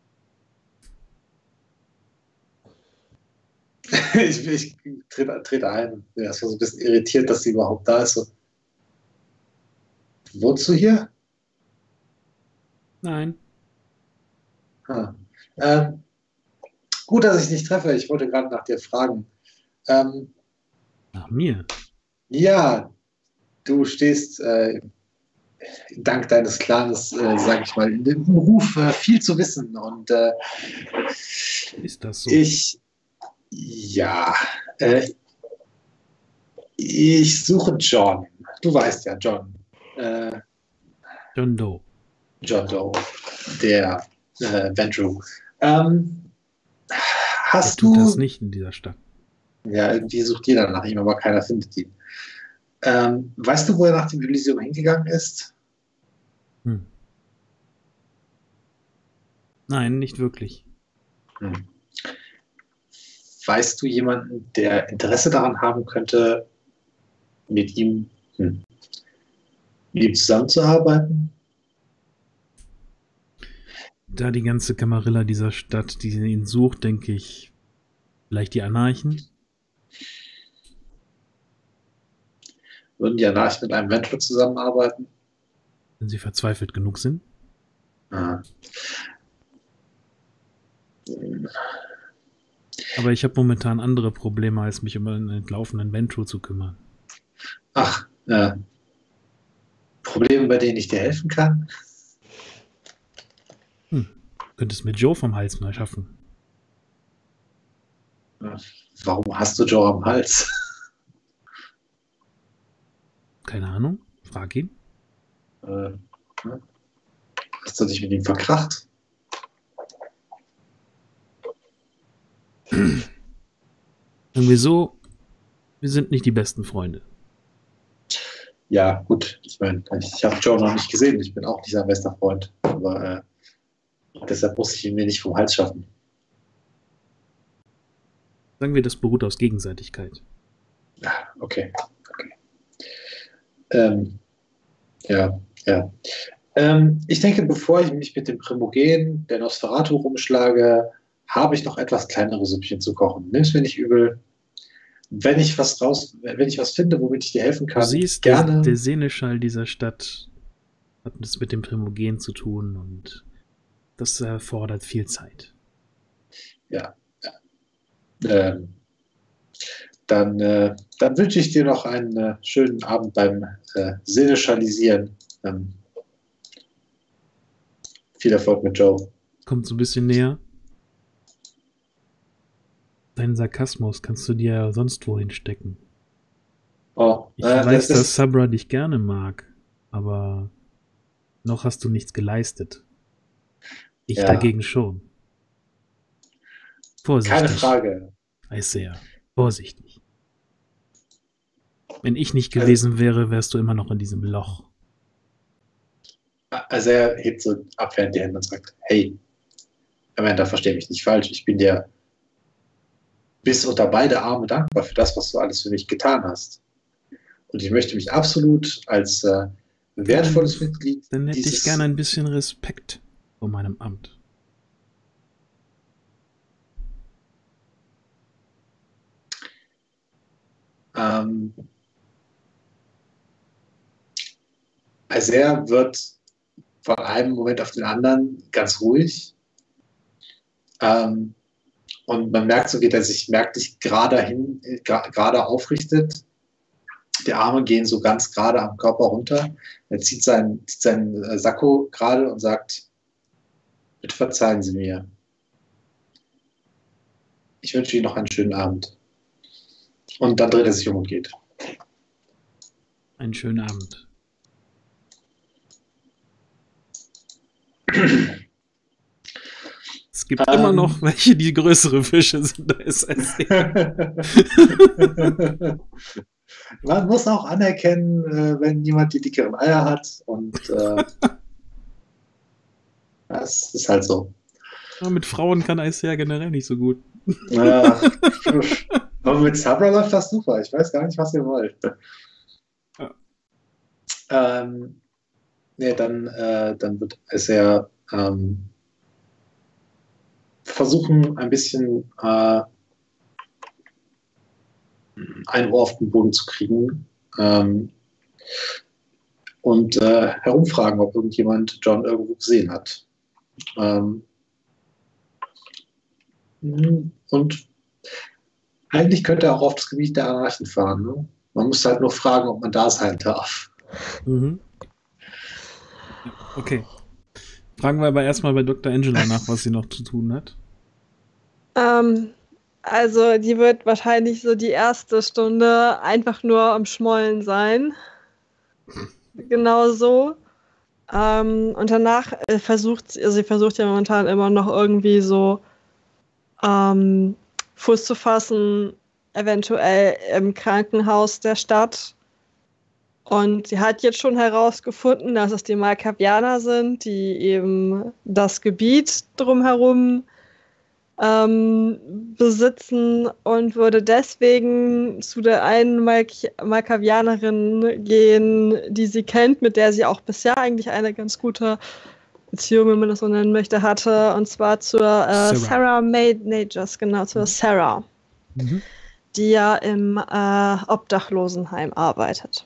ich, ich trete, trete ein. Ja, es war so ein bisschen irritiert, dass sie überhaupt da ist. So, wohnst du hier? Nein. Ah. Ähm, gut, dass ich dich treffe. Ich wollte gerade nach dir fragen. Ähm, Nach mir. ja, du stehst äh, dank deines Clans, äh, sage ich mal, in dem Ruf, äh, viel zu wissen. Und äh, Ist das so? ich, ja, äh, ich suche John. Du weißt ja, John. Äh, John Doe. John Doe, der äh, Vendrew. Ähm, Der hast tut du. das nicht in dieser Stadt. Ja, irgendwie sucht jeder nach ihm, aber keiner findet ihn. Ähm, weißt du, wo er nach dem Elysium hingegangen ist? Hm. Nein, nicht wirklich. Hm. Weißt du jemanden, der Interesse daran haben könnte, mit ihm hm, mit ihm zusammenzuarbeiten? Da die ganze Kamarilla dieser Stadt, die ihn sucht, denke ich, vielleicht die Anarchen. Würden die Anarchen mit einem Mentor zusammenarbeiten? Wenn sie verzweifelt genug sind. Ah. Aber ich habe momentan andere Probleme, als mich um einen entlaufenen Ventrue zu kümmern. Ach, ja. Probleme, bei denen ich dir helfen kann? Hm. Könntest mir Joe vom Hals mal schaffen. Warum hast du Joe am Hals? Keine Ahnung. Frag ihn. Äh, hast du dich mit ihm verkracht? Irgendwie so, wir sind nicht die besten Freunde. Ja, gut. Ich meine, ich habe Joe noch nicht gesehen. Ich bin auch nicht sein bester Freund. Aber äh, deshalb muss ich ihn mir nicht vom Hals schaffen. Sagen wir, das beruht aus Gegenseitigkeit. Ja, okay. okay. Ähm, ja, ja. Ähm, ich denke, bevor ich mich mit dem Primogen, der Nosferatu, rumschlage, habe ich noch etwas kleinere Süppchen zu kochen. Nimm's mir nicht übel. Wenn ich was raus, wenn ich was finde, womit ich dir helfen kann, Du siehst, gerne. der, der Seneschall dieser Stadt hat es mit dem Primogen zu tun und das erfordert viel Zeit. Ja. Ähm, dann, äh, dann wünsche ich dir noch einen äh, schönen Abend beim äh, Seneschalisieren. Ähm, viel Erfolg mit Joe. Kommt so ein bisschen näher. Deinen Sarkasmus kannst du dir ja sonst wohin stecken. Oh, Ich äh, weiß, das, dass Sabra dich gerne mag, aber noch hast du nichts geleistet. Ich Ja. dagegen schon. Vorsichtig. keine Frage. Aesir, vorsichtig. Wenn ich nicht gewesen wäre, wärst du immer noch in diesem Loch. Also er hebt so abwehrend die Hände und sagt, hey, Amanda, versteh mich nicht falsch, ich bin dir bis unter beide Arme dankbar für das, was du alles für mich getan hast. Und ich möchte mich absolut als äh, wertvolles Dann- Mitglied Dann hätte dieses... ich gerne ein bisschen Respekt vor meinem Amt. Ähm, also er wird von einem Moment auf den anderen ganz ruhig. Ähm, und man merkt, so geht er sich merklich gerade hin, äh, gra- gerade aufrichtet. Die Arme gehen so ganz gerade am Körper runter. Er zieht seinen, zieht seinen äh, Sakko gerade und sagt, bitte verzeihen Sie mir. Ich wünsche Ihnen noch einen schönen Abend. Und dann dreht er sich um und geht. Einen schönen Abend. Es gibt Ähm. immer noch welche, die größere Fische sind als Aesir. Man muss auch anerkennen, äh, wenn jemand die dickeren Eier hat. Und äh, das ist halt so. Ja, mit Frauen kann Aesir generell nicht so gut. Ja. Aber mit Sabra läuft das super. Ich weiß gar nicht, was ihr wollt. Ja. Ähm, nee, dann, äh, dann wird es ja ähm, versuchen, ein bisschen äh, ein Ohr auf den Boden zu kriegen ähm, und äh, herumfragen, ob irgendjemand John irgendwo gesehen hat. Ähm, und eigentlich könnte er auch auf das Gebiet der Anarchen fahren. Ne? Man muss halt nur fragen, ob man da sein darf. Mhm. Ja, okay. Fragen wir aber erstmal bei Doktor Angela nach, was sie noch zu tun hat. Ähm, also die wird wahrscheinlich so die erste Stunde einfach nur am Schmollen sein. Genau so. Ähm, und danach äh, versucht sie, also sie versucht ja momentan immer noch irgendwie so ähm, Fuß zu fassen, eventuell im Krankenhaus der Stadt. Und sie hat jetzt schon herausgefunden, dass es die Malkavianer sind, die eben das Gebiet drumherum ähm, besitzen und würde deswegen zu der einen Malk- Malkavianerin gehen, die sie kennt, mit der sie auch bisher eigentlich eine ganz gute Beziehung, wenn man das so nennen möchte, hatte. Und zwar zur äh, Sarah. Sarah Maid Nagers, genau, zur Sarah, Mhm. die ja im äh, Obdachlosenheim arbeitet.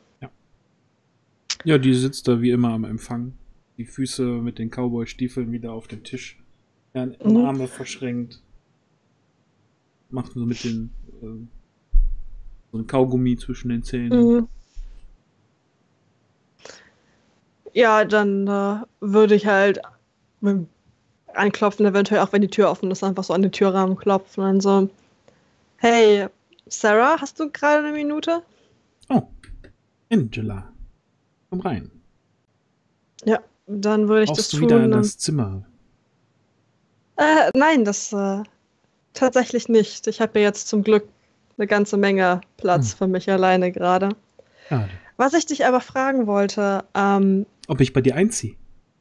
Ja, die sitzt da wie immer am Empfang. Die Füße mit den Cowboy-Stiefeln wieder auf dem Tisch. Ja, Mhm. Arme verschränkt. Macht so mit den äh, so ein Kaugummi zwischen den Zähnen. Mhm. Ja, dann äh, würde ich halt mit dem anklopfen, eventuell auch wenn die Tür offen ist, einfach so an den Türrahmen klopfen und so. Hey, Sarah, hast du gerade eine Minute? Oh, Angela. Komm rein. Ja, dann würde ich das Brauchst du tun. wieder in und- das Zimmer? Äh, nein, das äh, tatsächlich nicht. Ich habe ja jetzt zum Glück eine ganze Menge Platz Hm. für mich alleine gerade. Schade. Was ich dich aber fragen wollte, ähm, Ob ich bei dir einziehe?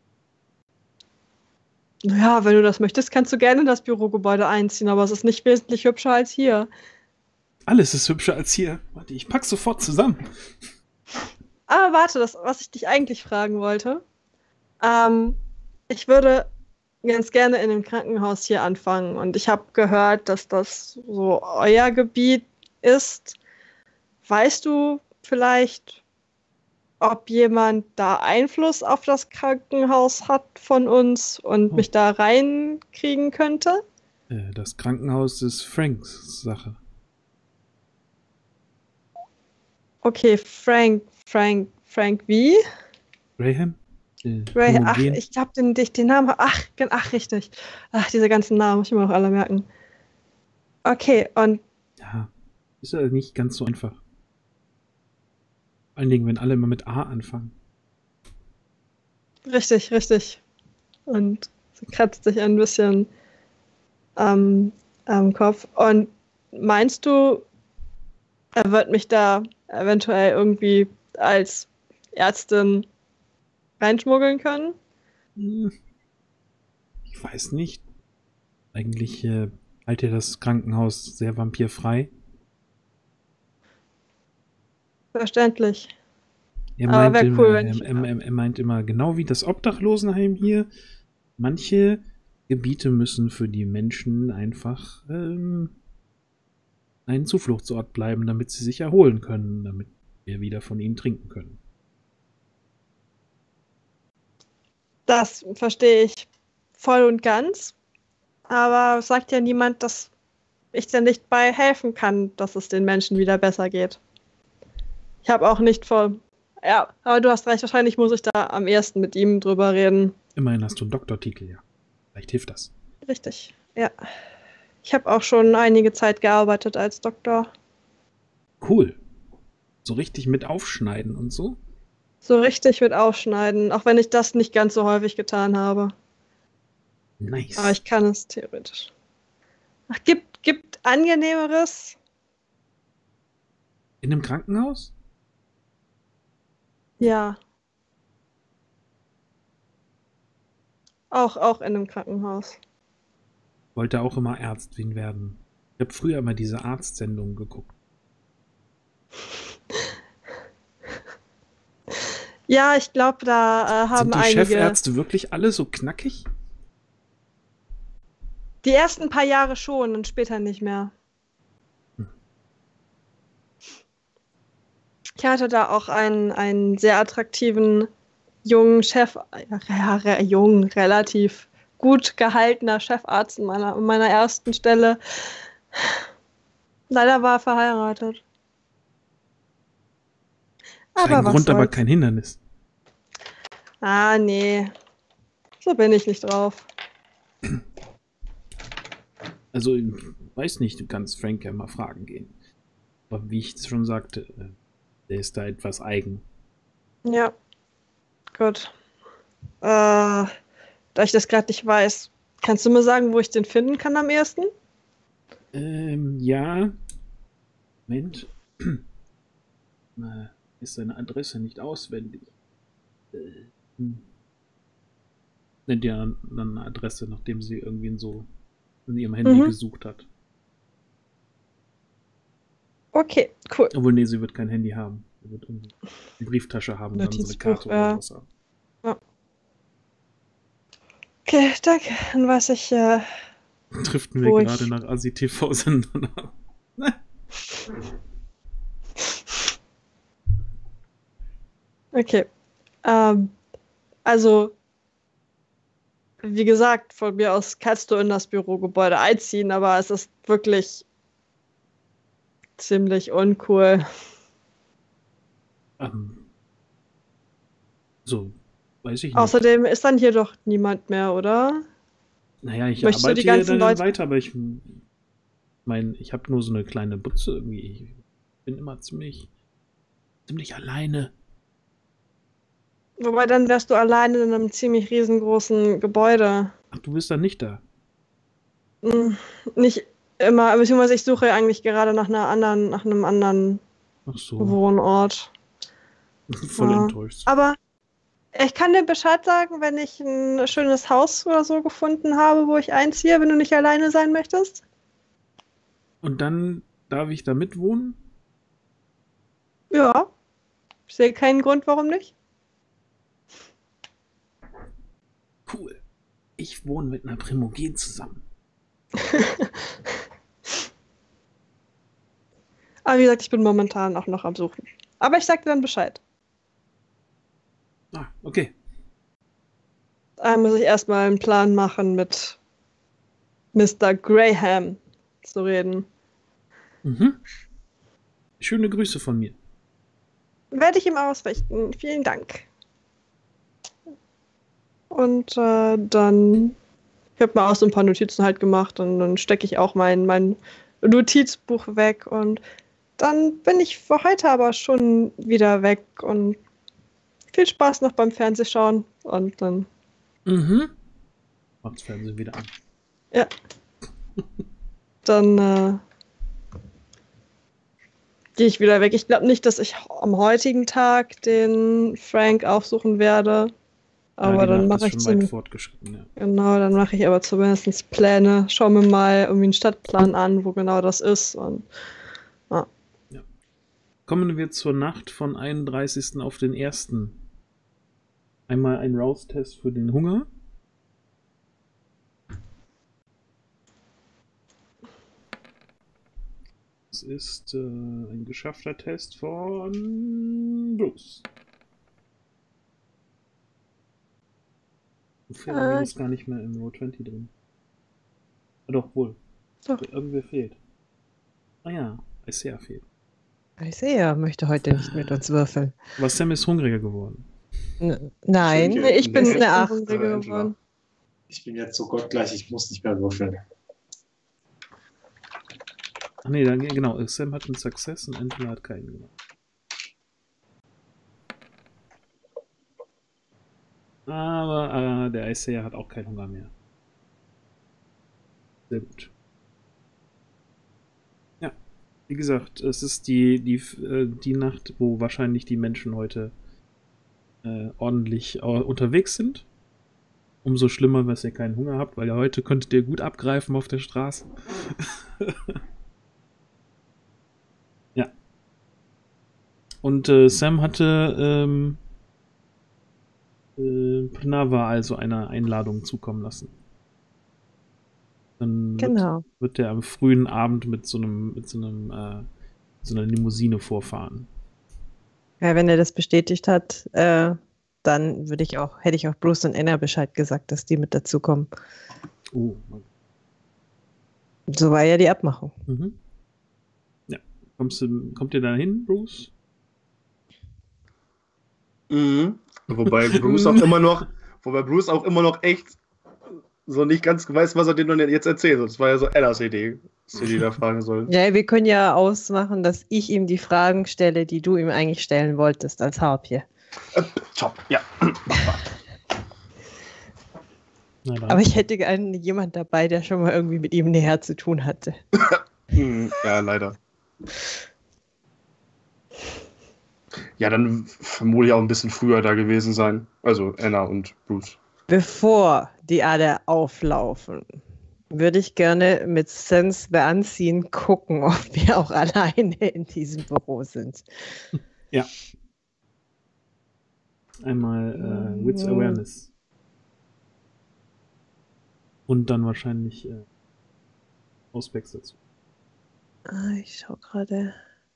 ja, wenn du das möchtest, kannst du gerne in das Bürogebäude einziehen, aber es ist nicht wesentlich hübscher als hier. Alles ist hübscher als hier. Warte, ich pack sofort zusammen. Aber warte, das, was ich dich eigentlich fragen wollte. Ähm, ich würde ganz gerne in dem Krankenhaus hier anfangen und ich habe gehört, dass das so euer Gebiet ist. Weißt du vielleicht, ob jemand da Einfluss auf das Krankenhaus hat von uns und Oh. mich da reinkriegen könnte? Äh, das Krankenhaus ist Franks Sache. Okay, Frank, Frank, Frank wie? Graham? Äh, Ray, ach, homogen? ich glaube, den, den, den Namen, ach, gen- ach, richtig. Ach, diese ganzen Namen muss ich mir noch alle merken. Okay, und Ja, ist ja nicht ganz so einfach. Vor allen Dingen, wenn alle immer mit A anfangen. richtig, richtig. Und sie kratzt sich ein bisschen am, am Kopf. Und meinst du, er wird mich da eventuell irgendwie als Ärztin reinschmuggeln können? Hm, ich weiß nicht. Eigentlich äh, halte das Krankenhaus sehr vampirfrei. Verständlich. Er Aber meint, wär immer, cool, wenn er, ich- er, er, er meint immer, genau wie das Obdachlosenheim hier, manche Gebiete müssen für die Menschen einfach ähm, ein Zufluchtsort bleiben, damit sie sich erholen können, damit wir wieder von ihnen trinken können. Das verstehe ich voll und ganz. Aber es sagt ja niemand, dass ich da nicht bei helfen kann, dass es den Menschen wieder besser geht. Ich habe auch nicht vor. Ja, aber du hast recht, wahrscheinlich muss ich da am ersten mit ihm drüber reden. Immerhin hast du einen Doktortitel, ja. Vielleicht hilft das. Richtig, ja. Ich habe auch schon einige Zeit gearbeitet als Doktor. Cool. So richtig mit aufschneiden und so. So richtig mit aufschneiden, auch wenn ich das nicht ganz so häufig getan habe. Nice. Aber ich kann es theoretisch. Ach, gibt, gibt angenehmeres? In einem Krankenhaus? Ja. Auch, auch in einem Krankenhaus. Wollte auch immer Ärztin werden. Ich habe früher immer diese Arztsendungen geguckt. Ja, ich glaube, da äh, haben Sind die einige. Chefärzte wirklich alle so knackig? Die ersten paar Jahre schon und später nicht mehr. Hm. Ich hatte da auch einen, einen sehr attraktiven jungen Chef, ja, re, jung, relativ gut gehaltener Chefarzt in meiner, in meiner ersten Stelle. Leider war er verheiratet. Kein Aber was Grund, aber soll's. kein Hindernis. Ah, nee. So bin ich nicht drauf. Also, ich weiß nicht, du kannst Frank ja mal fragen gehen. Aber wie ich schon sagte, äh, der ist da etwas eigen. Ja. Gut. Äh, da ich das gerade nicht weiß, kannst du mir sagen, wo ich den finden kann am ersten? Ähm, ja. Moment. äh, ist seine Adresse nicht auswendig. Äh, hm. Nennt ja dann eine Adresse, nachdem sie irgendwie in so in ihrem Handy Mhm. gesucht hat. Okay, cool. Obwohl, nee, sie wird kein Handy haben. Sie wird irgendwie eine Brieftasche haben und dann so eine Notizbuch, Karte oder ja. was haben. Okay, danke. Dann weiß ich, äh, Driften wir Wo gerade ich- nach Asi-T V-Sendern ab. okay. Ähm, also, wie gesagt, von mir aus kannst du in das Bürogebäude einziehen, aber es ist wirklich ziemlich uncool. Ähm, so, weiß ich nicht. Außerdem ist dann hier doch niemand mehr, oder? Naja, ich möchtest du arbeite die hier ganzen dann Leute- weiter, aber ich meine, ich habe nur so eine kleine Butze irgendwie. Ich bin immer ziemlich, ziemlich alleine. Wobei dann wärst du alleine in einem ziemlich riesengroßen Gebäude. Ach, du bist dann nicht da. Hm, nicht immer, beziehungsweise ich suche eigentlich gerade nach einer anderen, nach einem anderen Ach so, Wohnort. voll Ja. enttäuscht. Aber ich kann dir Bescheid sagen, wenn ich ein schönes Haus oder so gefunden habe, wo ich einziehe, wenn du nicht alleine sein möchtest. Und dann darf ich da mitwohnen? Ja. Ich sehe keinen Grund, warum nicht. Cool. Ich wohne mit einer Primogen zusammen. Aber wie gesagt, ich bin momentan auch noch am Suchen. Aber ich sag dir dann Bescheid. Ah, okay. Da muss ich erstmal einen Plan machen, mit Mister Graham zu reden. Mhm. Schöne Grüße von mir. Werde ich ihm ausrichten. Vielen Dank. Und äh, dann, ich habe mal auch so ein paar Notizen halt gemacht und dann stecke ich auch mein, mein Notizbuch weg und dann bin ich für heute aber schon wieder weg und viel Spaß noch beim Fernsehschauen und dann, Mhm. Macht's Fernsehen wieder an. ja, dann äh, gehe ich wieder weg. Ich glaube nicht, dass ich am heutigen Tag den Frank aufsuchen werde. Aber ja, die dann Nacht mache ist ich schon weit zum, fortgeschritten, ja. genau, dann mache ich aber zumindest Pläne. Schau mir mal irgendwie einen Stadtplan an, wo genau das ist. Und Kommen wir zur Nacht von einunddreißigsten auf den ersten Einmal ein Rouse-Test für den Hunger. Das ist äh, ein geschaffter Test von Bruce. Fehler Äh, ist gar nicht mehr im Roll zwanzig drin. Ah, doch, wohl. Doch. Irgendwer fehlt. Ah ja, Isaiah fehlt. Ich sehe, er möchte heute nicht mit uns würfeln. Aber Sam ist hungriger geworden. N nein, Schön, nee, ich bin ist Nee, nicht eine Acht. hungriger Angela. geworden. Ich bin jetzt so gottgleich, ich muss nicht mehr würfeln. Ach nee, dann, genau. Sam hat einen Success und Angela hat keinen gemacht. Aber äh, der Isaiah hat auch keinen Hunger mehr. Sehr gut. Ja, wie gesagt, es ist die, die, äh, die Nacht, wo wahrscheinlich die Menschen heute äh, ordentlich äh, unterwegs sind. Umso schlimmer, dass ihr keinen Hunger habt, weil ihr heute könntet ihr gut abgreifen auf der Straße. Ja. Und äh, Sam hatte ähm, äh, Pnava also eine Einladung zukommen lassen. Dann wird, Genau. wird er am frühen Abend mit so einem, mit so einem, äh, so einer Limousine vorfahren. Ja, wenn er das bestätigt hat, äh, dann würde ich auch, hätte ich auch Bruce und Anna Bescheid gesagt, dass die mit dazukommen. Oh. So war ja die Abmachung. Mhm. Ja. Kommst du, kommt ihr da hin, Bruce? Mhm. Wobei Bruce auch immer noch, wobei Bruce auch immer noch echt so nicht ganz weiß, was er dir jetzt erzählt. Das war ja so Ellas Idee, dass du die da fragen sollst. Ja, wir können ja ausmachen, dass ich ihm die Fragen stelle, die du ihm eigentlich stellen wolltest als Harpie. Äh, top, ja. Na dann. Aber ich hätte gerne jemand dabei, der schon mal irgendwie mit ihm näher zu tun hatte. Hm, ja, leider. Ja, dann vermute ich auch ein bisschen früher da gewesen sein. Also Anna und Bruce. Bevor die alle auflaufen. würde ich gerne mit Sense the Unseen gucken, ob wir auch alleine in diesem Büro sind. Ja. Einmal äh, Wits Awareness. Und dann wahrscheinlich äh, Auspex dazu. Ah, ich schau gerade.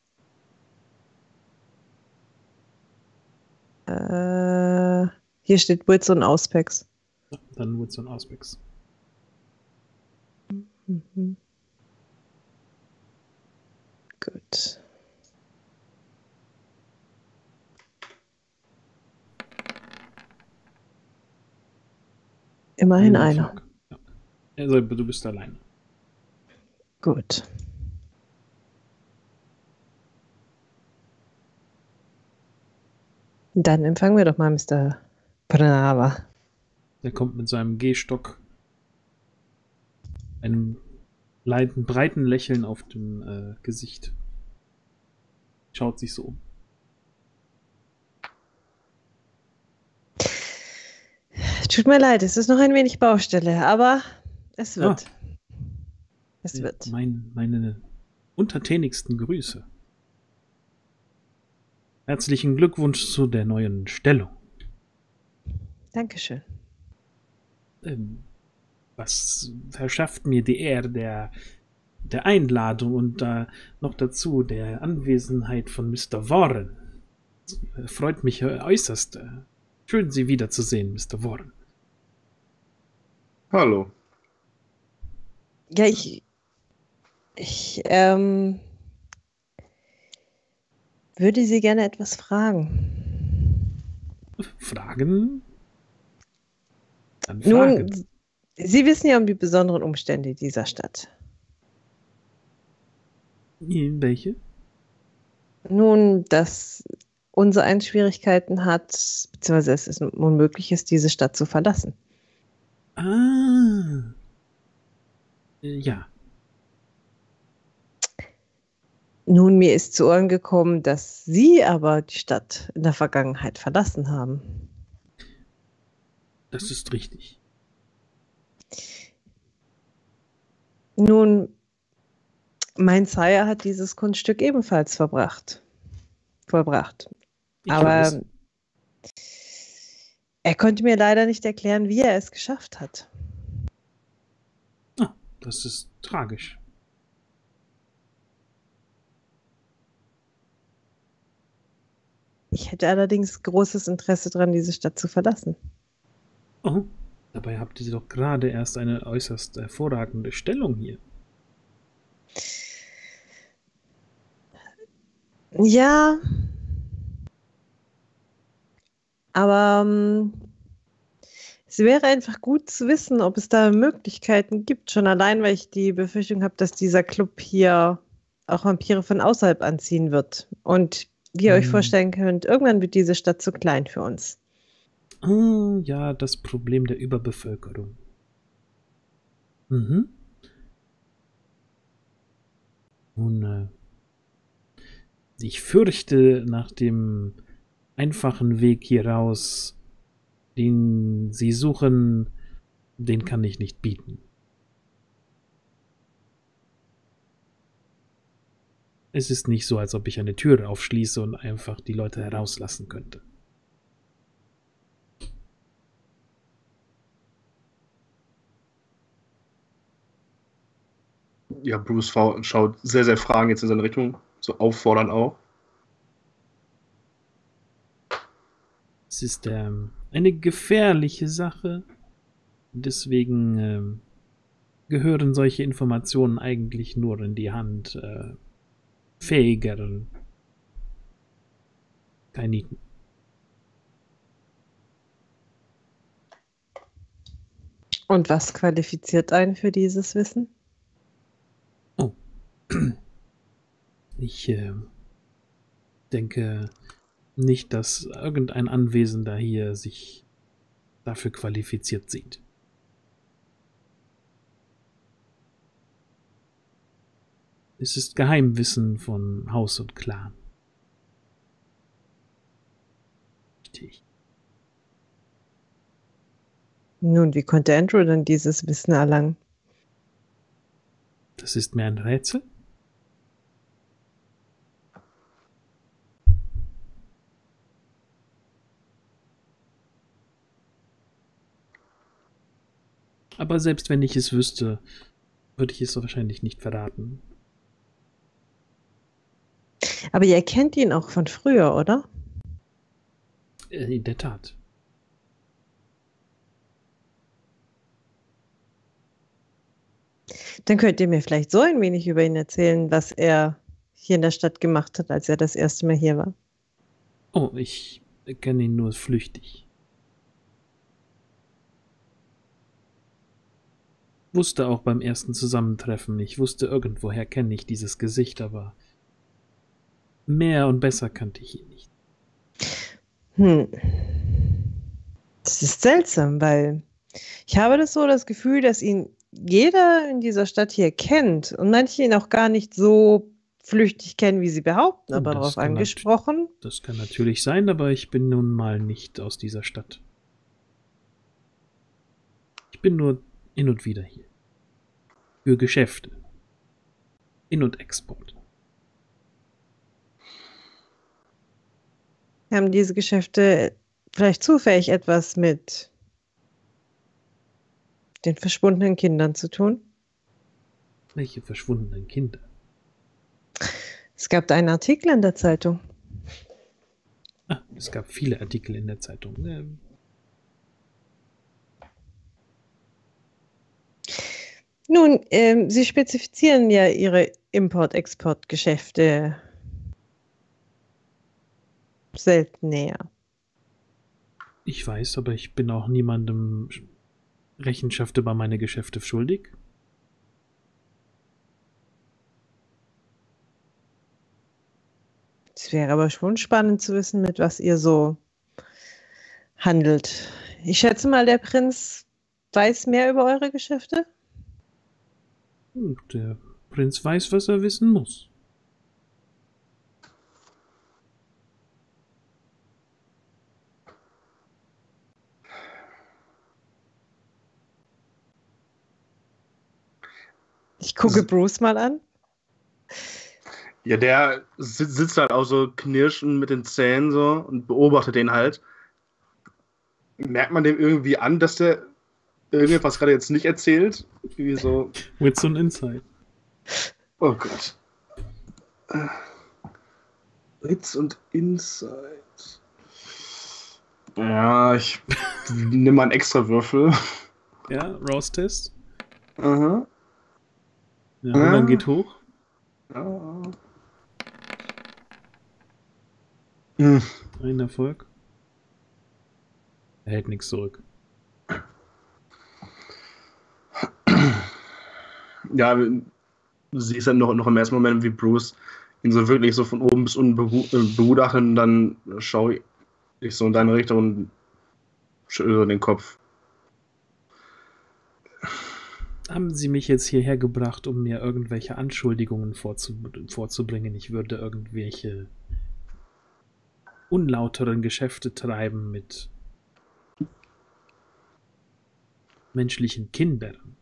Äh, hier steht Wits und Auspex. Ja, dann Wits und Auspex. Mhm. Gut. Immerhin Ein einer. Erfolg. Ja. Also, du bist alleine. Gut. Dann empfangen wir doch mal Mister Brava. Der kommt mit seinem Gehstock, einem leiden, breiten Lächeln auf dem äh, Gesicht. Schaut sich so um. Tut mir leid, es ist noch ein wenig Baustelle, aber es wird. Ah. Es wird. Mein, meine untertänigsten Grüße. Herzlichen Glückwunsch zu der neuen Stellung. Dankeschön. Ähm, was verschafft mir die Ehre der, der Einladung und äh, noch dazu der Anwesenheit von Mister Warren. Äh, freut mich äh, äußerst. Äh, schön, Sie wiederzusehen, Mister Warren. Hallo. Ja, ich. Ich ähm, würde Sie gerne etwas fragen. Fragen? Dann fragen. Nun, Sie wissen ja um die besonderen Umstände dieser Stadt. Welche? Nun, dass unser eins Schwierigkeiten hat, beziehungsweise es ist unmöglich ist, diese Stadt zu verlassen. Ah. Äh, ja. Nun, mir ist zu Ohren gekommen, dass Sie aber die Stadt in der Vergangenheit verlassen haben. Das ist richtig. Nun, mein Sire hat dieses Kunststück ebenfalls verbracht, vollbracht. Ich Aber weiß. er konnte mir leider nicht erklären, wie er es geschafft hat. Ah, das ist tragisch. Ich hätte allerdings großes Interesse daran, diese Stadt zu verlassen. Oh, dabei habt ihr doch gerade erst eine äußerst hervorragende Stellung hier. Ja, aber ähm, es wäre einfach gut zu wissen, ob es da Möglichkeiten gibt. Schon allein, weil ich die Befürchtung habe, dass dieser Club hier auch Vampire von außerhalb anziehen wird. Und wie ihr euch Hm. vorstellen könnt, irgendwann wird diese Stadt zu klein für uns. Ah, ja, das Problem der Überbevölkerung. Mhm. Nun, äh, ich fürchte, nach dem einfachen Weg hier raus, den Sie suchen, den kann ich nicht bieten. Es ist nicht so, als ob ich eine Tür aufschließe und einfach die Leute herauslassen könnte. Ja, Bruce V- schaut sehr, sehr fragend jetzt in seine Richtung, so auffordern auch. Es ist ähm, eine gefährliche Sache. Deswegen ähm, gehören solche Informationen eigentlich nur in die Hand äh, fähigeren Kainiten. Und was qualifiziert einen für dieses Wissen? Oh. Ich äh, denke nicht, dass irgendein Anwesender hier sich dafür qualifiziert sieht. Es ist Geheimwissen von Haus und Clan. Richtig. Nun, wie konnte Andrew denn dieses Wissen erlangen? Das ist mir ein Rätsel. Aber selbst wenn ich es wüsste, würde ich es wahrscheinlich nicht verraten. Aber ihr kennt ihn auch von früher, oder? Äh, In der Tat. Dann könnt ihr mir vielleicht so ein wenig über ihn erzählen, was er hier in der Stadt gemacht hat, als er das erste Mal hier war. Oh, ich kenne ihn nur flüchtig. Wusste auch beim ersten Zusammentreffen, ich wusste, irgendwoher kenne ich dieses Gesicht, aber mehr und besser kannte ich ihn nicht. Hm. Das ist seltsam, weil ich habe das so das Gefühl, dass ihn jeder in dieser Stadt hier kennt und manche ihn auch gar nicht so flüchtig kennen, wie sie behaupten, Oh, aber das darauf kann nat- angesprochen. Das kann natürlich sein, aber ich bin nun mal nicht aus dieser Stadt. Ich bin nur hin und wieder hier. Für Geschäfte. In- und Export. Haben diese Geschäfte vielleicht zufällig etwas mit den verschwundenen Kindern zu tun? Welche verschwundenen Kinder? Es gab da einen Artikel in der Zeitung. Ah, es gab viele Artikel in der Zeitung. Ähm, Nun, ähm, Sie spezifizieren ja Ihre Import-Export-Geschäfte selten näher. ich weiß, aber ich bin auch niemandem Rechenschaft über meine Geschäfte schuldig. Es wäre aber schon spannend zu wissen, mit was ihr so handelt. Ich schätze mal, der Prinz weiß mehr über eure Geschäfte? Und der Prinz weiß, was er wissen muss. Ich gucke S- Bruce mal an. Ja, der si- sitzt halt auch so knirschend mit den Zähnen so und beobachtet den halt. Merkt man dem irgendwie an, dass der irgendetwas gerade jetzt nicht erzählt? Wie so, With so an Insight. oh Gott. Äh, Witz und Insight. Ja, ich nehme mal einen extra Würfel. Ja, Rouse-Test. Aha. Ja, Roland Ah. geht hoch. Ja. Hm. Ein Erfolg. Er hält nichts zurück. Ja, du siehst dann noch, noch im ersten Moment, wie Bruce ihn so wirklich so von oben bis unten begu- äh, begutachtet und dann schaue ich so in deine Richtung und schüttle so den Kopf. Haben Sie mich jetzt hierher gebracht, um mir irgendwelche Anschuldigungen vorzu vorzubringen? Ich würde irgendwelche unlauteren Geschäfte treiben mit menschlichen Kindern.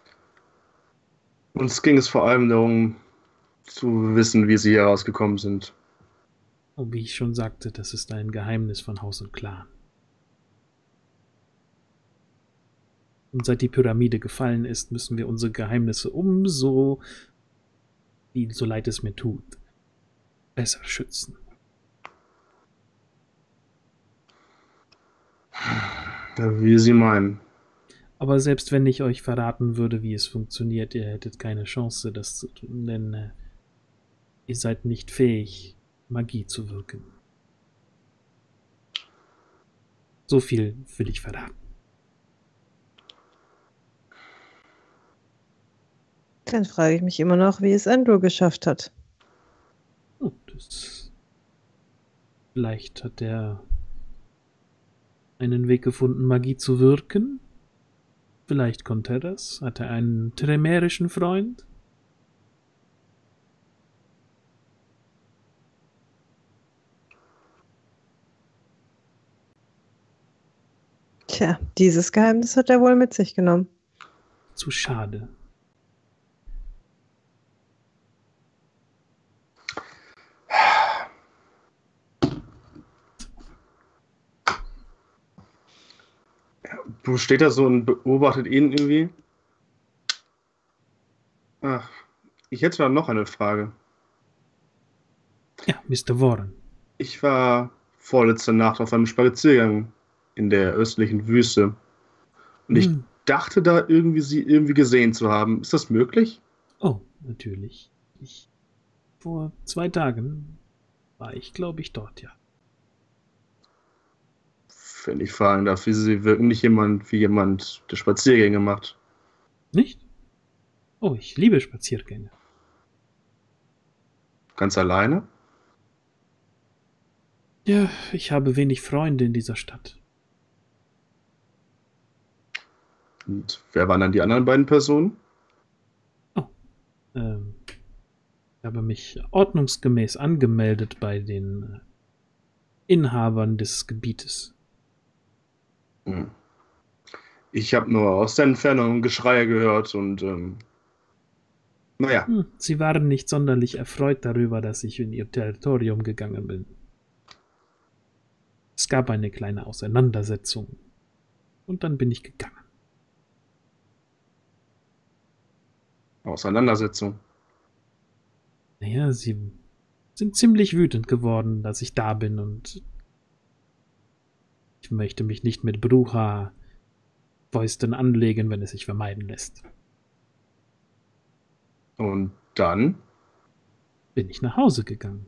Uns ging es vor allem darum, zu wissen, wie sie hier rausgekommen sind. Und wie ich schon sagte, das ist ein Geheimnis von Haus und Clan. Und seit die Pyramide gefallen ist, müssen wir unsere Geheimnisse umso, wie so leid es mir tut, besser schützen. Ja, wie sie meinen. Aber selbst wenn ich euch verraten würde, wie es funktioniert, ihr hättet keine Chance, das zu tun, denn äh, ihr seid nicht fähig, Magie zu wirken. So viel will ich verraten. Dann frage ich mich immer noch, wie es Andrew geschafft hat. Oh, das vielleicht hat er einen Weg gefunden, Magie zu wirken. Vielleicht konnte er das. Hat er einen tremärischen Freund? Tja, dieses Geheimnis hat er wohl mit sich genommen. Zu schade. Du steht da so und beobachtet ihn irgendwie. Ach, ich hätte da noch eine Frage. Ja, Mister Warren. Ich war vorletzte Nacht auf einem Spaziergang in der östlichen Wüste. Und ich Hm. dachte da irgendwie, sie irgendwie gesehen zu haben. Ist das möglich? Oh, natürlich. Ich, vor zwei Tagen war ich, glaube ich, dort, ja. Wenn ich fragen darf, wie sie wirken nicht jemand wie jemand, der Spaziergänge macht. Nicht? Oh, ich liebe Spaziergänge. Ganz alleine? Ja, ich habe wenig Freunde in dieser Stadt. Und wer waren dann die anderen beiden Personen? Ähm, ich habe mich ordnungsgemäß angemeldet bei den äh, Inhabern des Gebietes. Hm. Ich habe nur aus der Entfernung Geschreie gehört und ähm, naja, Hm, sie waren nicht sonderlich erfreut darüber, dass ich in ihr Territorium gegangen bin. Es gab eine kleine Auseinandersetzung. Und dann bin ich gegangen. Auseinandersetzung. Naja, sie sind ziemlich wütend geworden, dass ich da bin und ich möchte mich nicht mit Brucha Fäusten anlegen, wenn es sich vermeiden lässt. Und dann? Bin ich nach Hause gegangen.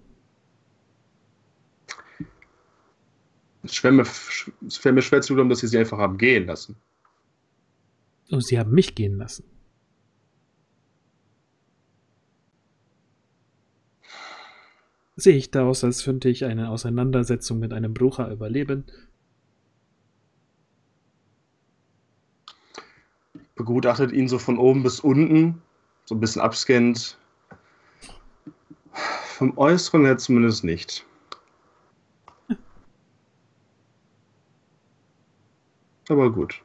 Es wäre mir, es wär mir schwer zu glauben, dass sie sie einfach haben gehen lassen. Oh, sie haben mich gehen lassen. Sehe ich da aus, als könnte ich eine Auseinandersetzung mit einem Brucher überleben? Begutachtet ihn so von oben bis unten, so ein bisschen abscannt. Vom Äußeren her zumindest nicht. Aber gut.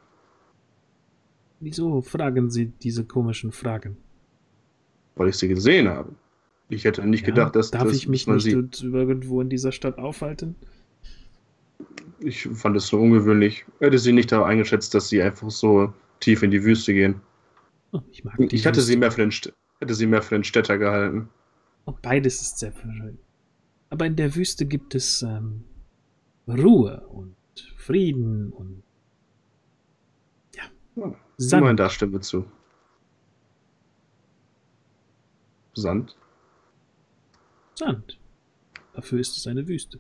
Wieso fragen Sie diese komischen Fragen? Weil ich sie gesehen habe. Ich hätte nicht Ja, gedacht, dass darf das, ich mich dass man nicht sie. dort irgendwo in dieser Stadt aufhalten? Ich fand es so ungewöhnlich. Hätte sie nicht darauf eingeschätzt, dass sie einfach so tief in die Wüste gehen. Oh, ich mag die Ich hatte sie, Wüste. mehr für den, St- hätte sie mehr für den Städter gehalten. Oh, beides ist sehr schön. Aber in der Wüste gibt es ähm, Ruhe und Frieden und ja, Ja, Sand. immerhin da stimme zu. Sand? Sand. Dafür ist es eine Wüste.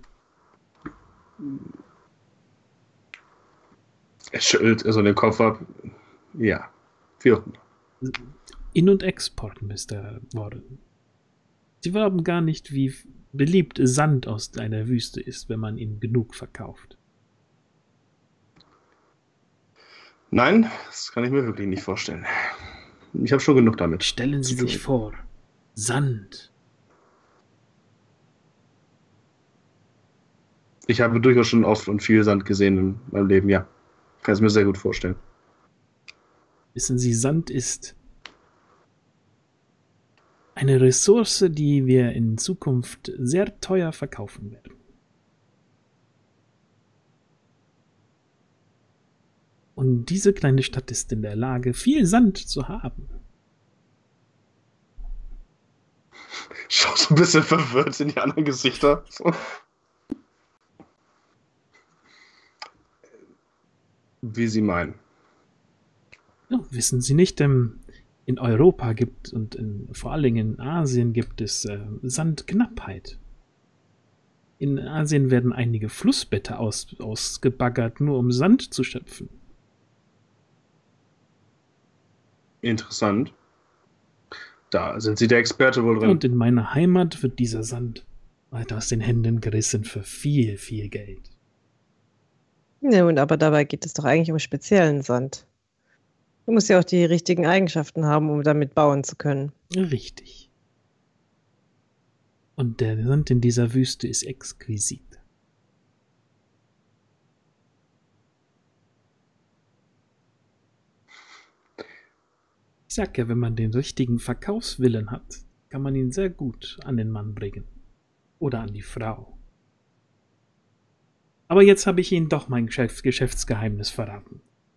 Er schüttelt also den Kopf ab. Ja, wie auch immer. In- und Export, Mister Warren. Sie glauben gar nicht, wie beliebt Sand aus einer Wüste ist, wenn man ihn genug verkauft. Nein, das kann ich mir wirklich nicht vorstellen. Ich habe schon genug damit. Stellen Sie zu tun. sich vor, Sand. Ich habe durchaus schon oft und viel Sand gesehen in meinem Leben, ja. Kann es mir sehr gut vorstellen. Wissen Sie, Sand ist eine Ressource, die wir in Zukunft sehr teuer verkaufen werden. Und diese kleine Stadt ist in der Lage, viel Sand zu haben. Schau so ein bisschen verwirrt in die anderen Gesichter. So. Wie Sie meinen. Ja, wissen Sie nicht, ähm, in Europa gibt und in, vor allen Dingen in Asien gibt es äh, Sandknappheit. In Asien werden einige Flussbette aus, ausgebaggert, nur um Sand zu schöpfen. Interessant. Da sind Sie der Experte wohl drin. Und in meiner Heimat wird dieser Sand weiter aus den Händen gerissen für viel, viel Geld. Ja, und aber dabei geht es doch eigentlich um speziellen Sand. Du musst ja auch die richtigen Eigenschaften haben, um damit bauen zu können. Richtig. Und der Sand in dieser Wüste ist exquisit. Ich sag ja, wenn man den richtigen Verkaufswillen hat, kann man ihn sehr gut an den Mann bringen. Oder an die Frau. Aber jetzt habe ich Ihnen doch mein Geschäft, Geschäftsgeheimnis verraten.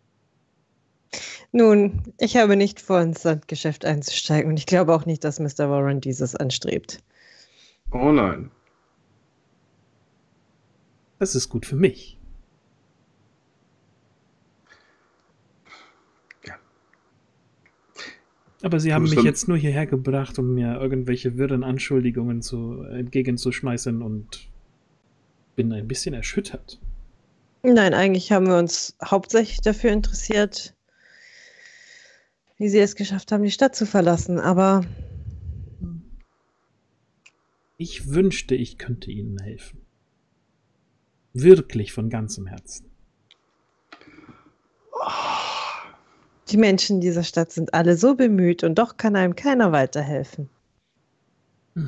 Nun, ich habe nicht vor, ins Sandgeschäft einzusteigen und ich glaube auch nicht, dass Mister Warren dieses anstrebt. Oh nein. Das ist gut für mich. Ja. Aber Sie Tu haben es mich für- jetzt nur hierher gebracht, um mir irgendwelche wirren Anschuldigungen zu, entgegenzuschmeißen und bin ein bisschen erschüttert. Nein, eigentlich haben wir uns hauptsächlich dafür interessiert, wie Sie es geschafft haben, die Stadt zu verlassen. Aber Ich wünschte, ich könnte Ihnen helfen. Wirklich von ganzem Herzen. die Menschen dieser Stadt sind alle so bemüht und doch kann einem keiner weiterhelfen. Hm.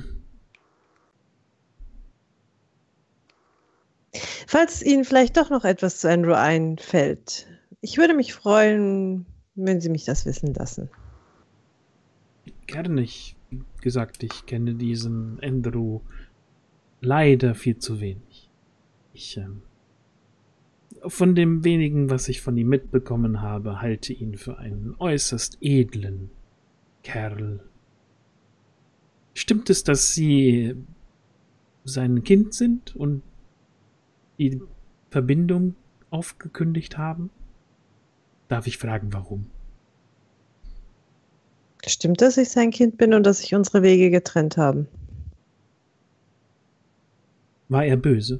Falls Ihnen vielleicht doch noch etwas zu Andrew einfällt, ich würde mich freuen, wenn Sie mich das wissen lassen. Gerne, ich, wie gesagt, ich kenne diesen Andrew leider viel zu wenig. Ich, ähm, von dem wenigen, was ich von ihm mitbekommen habe, halte ihn für einen äußerst edlen Kerl. Stimmt es, dass Sie sein Kind sind und die Verbindung aufgekündigt haben? Darf ich fragen, warum? Stimmt, dass ich sein Kind bin und dass sich unsere Wege getrennt haben? War er böse?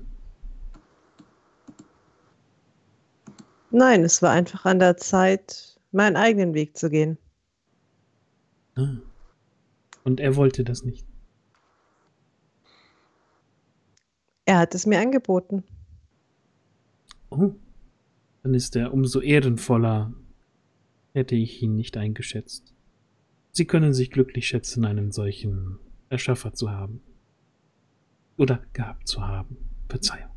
Nein, es war einfach an der Zeit, meinen eigenen Weg zu gehen. Ah. Und er wollte das nicht. Er hat es mir angeboten. Oh, dann ist er umso ehrenvoller, hätte ich ihn nicht eingeschätzt. Sie können sich glücklich schätzen, einen solchen Erschaffer zu haben. Oder gehabt zu haben. Verzeihung.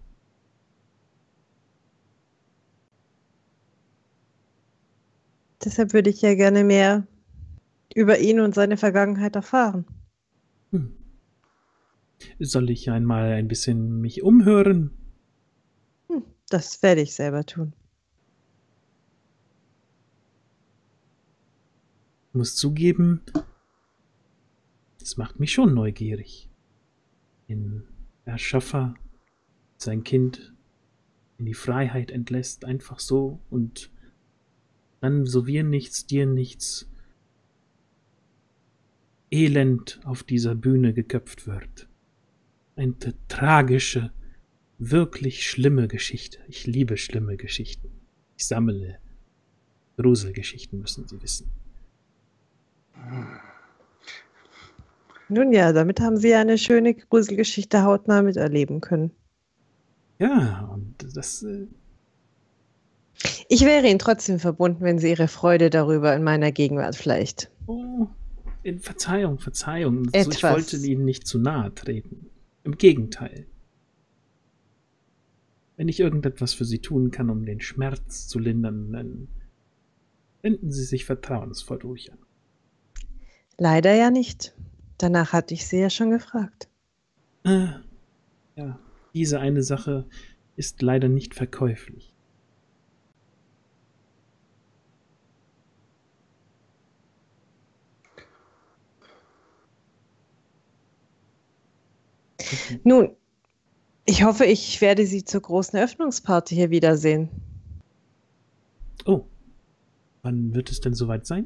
Deshalb würde ich ja gerne mehr über ihn und seine Vergangenheit erfahren. Hm. Soll ich einmal ein bisschen mich umhören? Hm, das werde ich selber tun. Ich muss zugeben, es macht mich schon neugierig. Ein Erschaffer sein Kind in die Freiheit entlässt, einfach so, und dann so wir nichts, dir nichts, elend auf dieser Bühne geköpft wird. Eine tragische, wirklich schlimme Geschichte. Ich liebe schlimme Geschichten. Ich sammle Gruselgeschichten, müssen Sie wissen. Nun ja, damit haben Sie eine schöne Gruselgeschichte hautnah miterleben können. Ja, und das... Äh, Ich wäre Ihnen trotzdem verbunden, wenn Sie Ihre Freude darüber in meiner Gegenwart vielleicht. oh, in Verzeihung, Verzeihung. So, ich Etwas. wollte Ihnen nicht zu nahe treten. Im Gegenteil. Wenn ich irgendetwas für Sie tun kann, um den Schmerz zu lindern, dann wenden Sie sich vertrauensvoll ruhig an. Leider ja nicht. Danach hatte ich Sie ja schon gefragt. Ah, ja, diese eine Sache ist leider nicht verkäuflich. Nun, ich hoffe, ich werde Sie zur großen Eröffnungsparty hier wiedersehen. Oh, wann wird es denn soweit sein?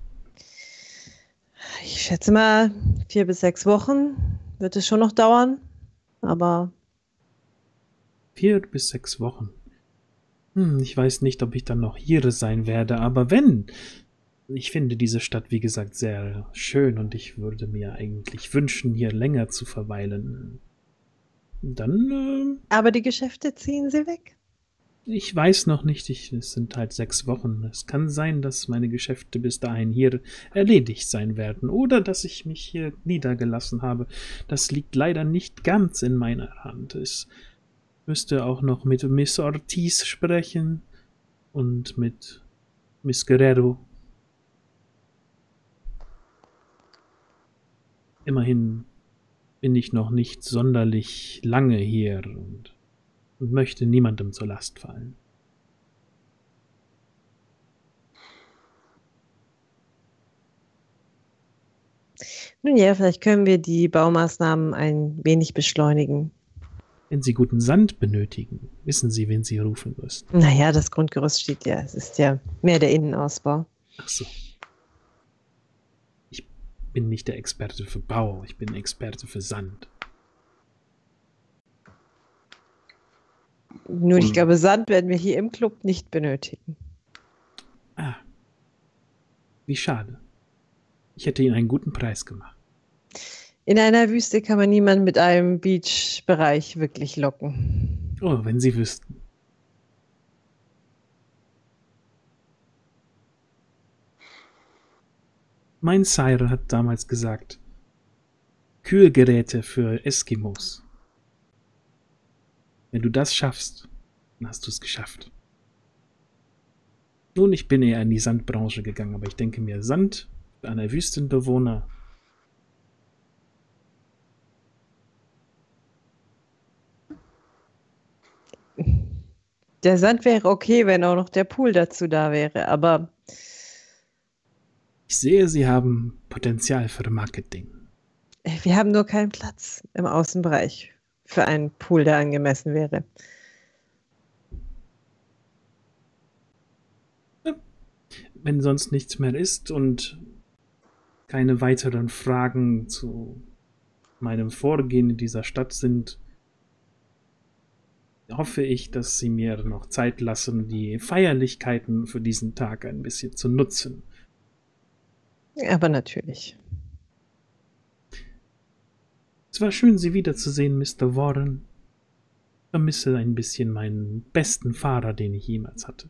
Ich schätze mal, vier bis sechs Wochen wird es schon noch dauern. Aber Vier bis sechs Wochen. Hm, ich weiß nicht, ob ich dann noch hier sein werde, aber wenn... Ich finde diese Stadt, wie gesagt, sehr schön und ich würde mir eigentlich wünschen, hier länger zu verweilen. Dann, aber die Geschäfte ziehen Sie weg. äh, ich weiß noch nicht, ich, es sind halt sechs Wochen. Es kann sein, dass meine Geschäfte bis dahin hier erledigt sein werden oder dass ich mich hier niedergelassen habe. Das liegt leider nicht ganz in meiner Hand. Es müsste auch noch mit Miss Ortiz sprechen und mit Miss Guerrero. Immerhin bin ich noch nicht sonderlich lange hier und, und möchte niemandem zur Last fallen. Nun ja, vielleicht können wir die Baumaßnahmen ein wenig beschleunigen. Wenn Sie guten Sand benötigen, wissen Sie, wen Sie rufen müssen. Naja, das Grundgerüst steht ja. Es ist ja mehr der Innenausbau. Ach so. Ich bin nicht der Experte für Bau, ich bin Experte für Sand. Nur ich Und- glaube, Sand werden wir hier im Club nicht benötigen. Ah. Wie schade. Ich hätte Ihnen einen guten Preis gemacht. In einer Wüste kann man niemanden mit einem Beach-Bereich wirklich locken. Oh, wenn Sie wüssten. Mein Sire hat damals gesagt, Kühlgeräte für Eskimos. Wenn du das schaffst, dann hast du es geschafft. Nun, ich bin eher in die Sandbranche gegangen, aber ich denke mir, Sand für einen Wüstenbewohner. Der Sand wäre okay, wenn auch noch der Pool dazu da wäre, aber Ich sehe, Sie haben Potenzial für Marketing. wir haben nur keinen Platz im Außenbereich für einen Pool, der angemessen wäre. Wenn sonst nichts mehr ist und keine weiteren Fragen zu meinem Vorgehen in dieser Stadt sind, hoffe ich, dass Sie mir noch Zeit lassen, die Feierlichkeiten für diesen Tag ein bisschen zu nutzen. Aber natürlich. Es war schön, Sie wiederzusehen, Mister Warren. Ich vermisse ein bisschen meinen besten Fahrer, den ich jemals hatte.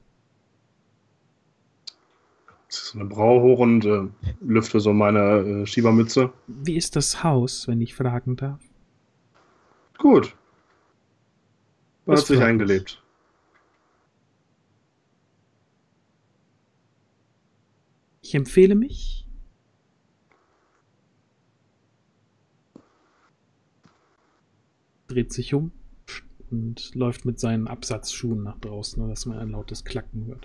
Das ist so eine Braue hoch und äh, lüfte so meine äh, Schiebermütze. Wie ist das Haus, wenn ich fragen darf? Gut. Man Das hat sich freut mich. eingelebt. Ich empfehle mich. Dreht sich um und läuft mit seinen Absatzschuhen nach draußen, dass man ein lautes Klacken hört.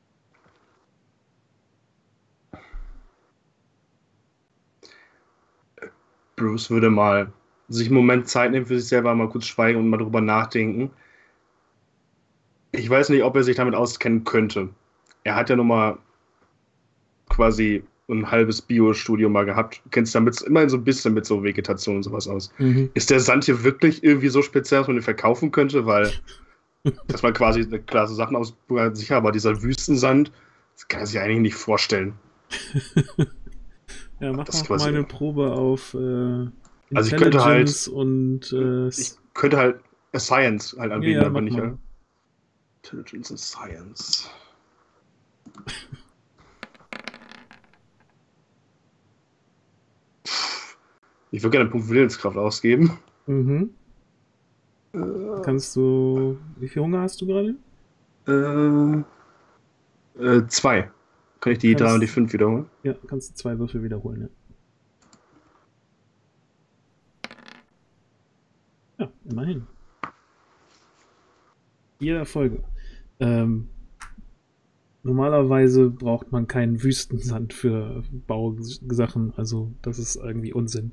Bruce würde mal sich einen Moment Zeit nehmen für sich selber, mal kurz schweigen und mal drüber nachdenken. Ich weiß nicht, ob er sich damit auskennen könnte. Er hat ja nun mal quasi ein halbes Bio-Studium mal gehabt. Du kennst damit immerhin so ein bisschen mit so Vegetation und sowas aus. Mhm. Ist der Sand hier wirklich irgendwie so speziell, dass man den verkaufen könnte? Weil, dass man quasi klar so Sachen aus, sicher, aber dieser Wüstensand, das kann er sich eigentlich nicht vorstellen. Ja, mach Das mal quasi- eine Probe auf äh, Also ich könnte halt- Intelligence und äh, Ich könnte halt äh, Science halt anbieten, ja, ja, aber mach nicht mal. halt. Intelligence and Science. Ich würde gerne einen Punkt Willenskraft ausgeben. Mhm. Kannst du. Wie viel Hunger hast du gerade? Äh, äh, zwei. Kann ich die Kannst- drei und die fünf wiederholen? Ja, kannst du zwei Würfel wiederholen, ja. Ja, immerhin. Vier Erfolge. Ähm, normalerweise braucht man keinen Wüstensand für Bausachen, also das ist irgendwie Unsinn.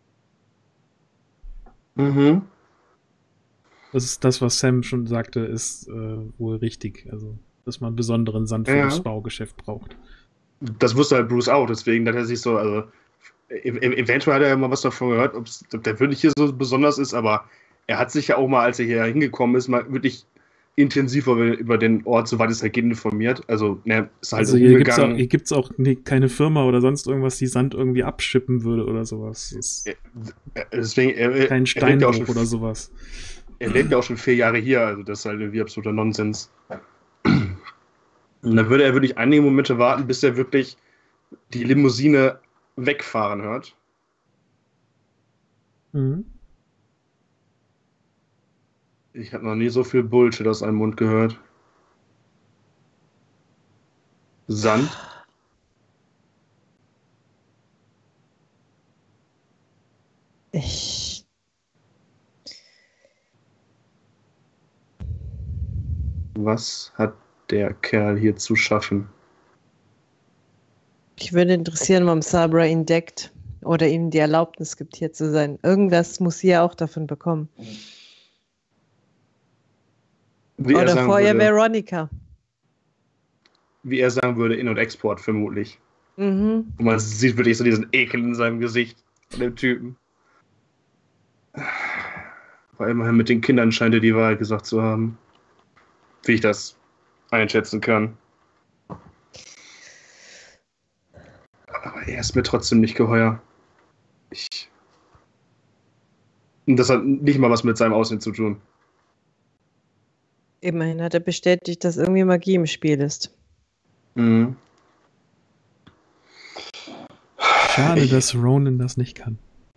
Mhm. Das ist das, was Sam schon sagte, ist äh, wohl richtig. Also, dass man besonderen Sand für Ja. das Baugeschäft braucht. Das wusste halt Bruce auch, deswegen hat er sich so, also ev ev- eventuell hat er ja mal was davon gehört, ob's- ob der wirklich hier so besonders ist, aber er hat sich ja auch mal, als er hier hingekommen ist, mal wirklich intensiver über, über den Ort, soweit es halt geht, informiert. Also, ne, ist halt Also hier gibt es auch, rumgegangen. hier gibt's auch nee, keine Firma oder sonst irgendwas, die Sand irgendwie abschippen würde oder sowas. Das ist Äh, Deswegen, er, er, kein er, lebt ja auch Steinbruch schon, oder sowas. er lebt ja auch schon vier Jahre hier, also das ist halt irgendwie absoluter Nonsens. Und dann würde er wirklich einige Momente warten, bis er wirklich die Limousine wegfahren hört. Mhm. Ich habe noch nie so viel Bullshit aus einem Mund gehört. Sand. Ich. Was hat der Kerl hier zu schaffen? Ich würde interessieren, warum Sabra ihn deckt. Oder ihm die Erlaubnis gibt, hier zu sein. Irgendwas muss sie ja auch davon bekommen. Wie er Oder sagen vorher würde, Veronica. wie er sagen würde, In- und Export vermutlich. Mhm. Und man sieht wirklich so diesen Ekel in seinem Gesicht von dem Typen. Aber immerhin mit den Kindern scheint er die Wahrheit gesagt zu haben. Wie ich das einschätzen kann. Aber er ist mir trotzdem nicht geheuer. Ich. Und das hat nicht mal was mit seinem Aussehen zu tun. Immerhin hat er bestätigt, dass irgendwie Magie im Spiel ist. Mhm. Schade, Ich- dass Ronan das nicht kann.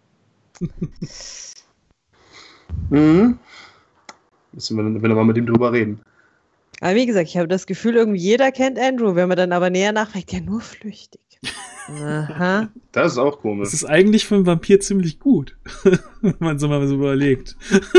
Mhm. Müssen wir, wenn wir mal mit ihm drüber reden. Aber wie gesagt, ich habe das Gefühl, irgendwie jeder kennt Andrew. Wenn man dann aber näher nachfragt, ja nur flüchtig. Aha. Das ist auch Das komisch. ist eigentlich für einen Vampir ziemlich gut, wenn man so mal so überlegt.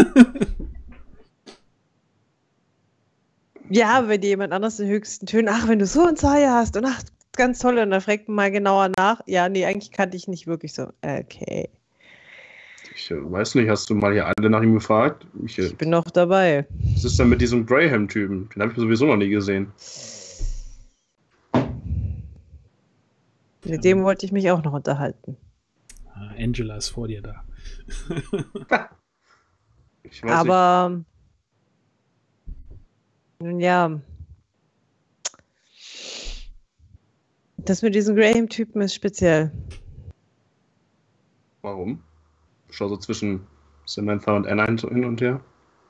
Ja, aber wenn dir jemand anders in höchsten Tönen, ach, wenn du so ein Haie hast und ach, ganz toll, und dann fragt man mal genauer nach. Ja, nee, eigentlich kannte ich nicht wirklich so. Okay, Ich äh, weiß nicht, hast du mal hier alle nach ihm gefragt? Ich, äh, ich bin noch dabei. was ist denn mit diesem Graham-Typen? Den habe ich sowieso noch nie gesehen. Mit dem wollte ich mich auch noch unterhalten. Ah, Angela ist vor dir da. Ich weiß Aber nun ja, das mit diesem Graham-Typen ist speziell. nicht, warum. Ich schau so zwischen Samantha und Anna hin und her.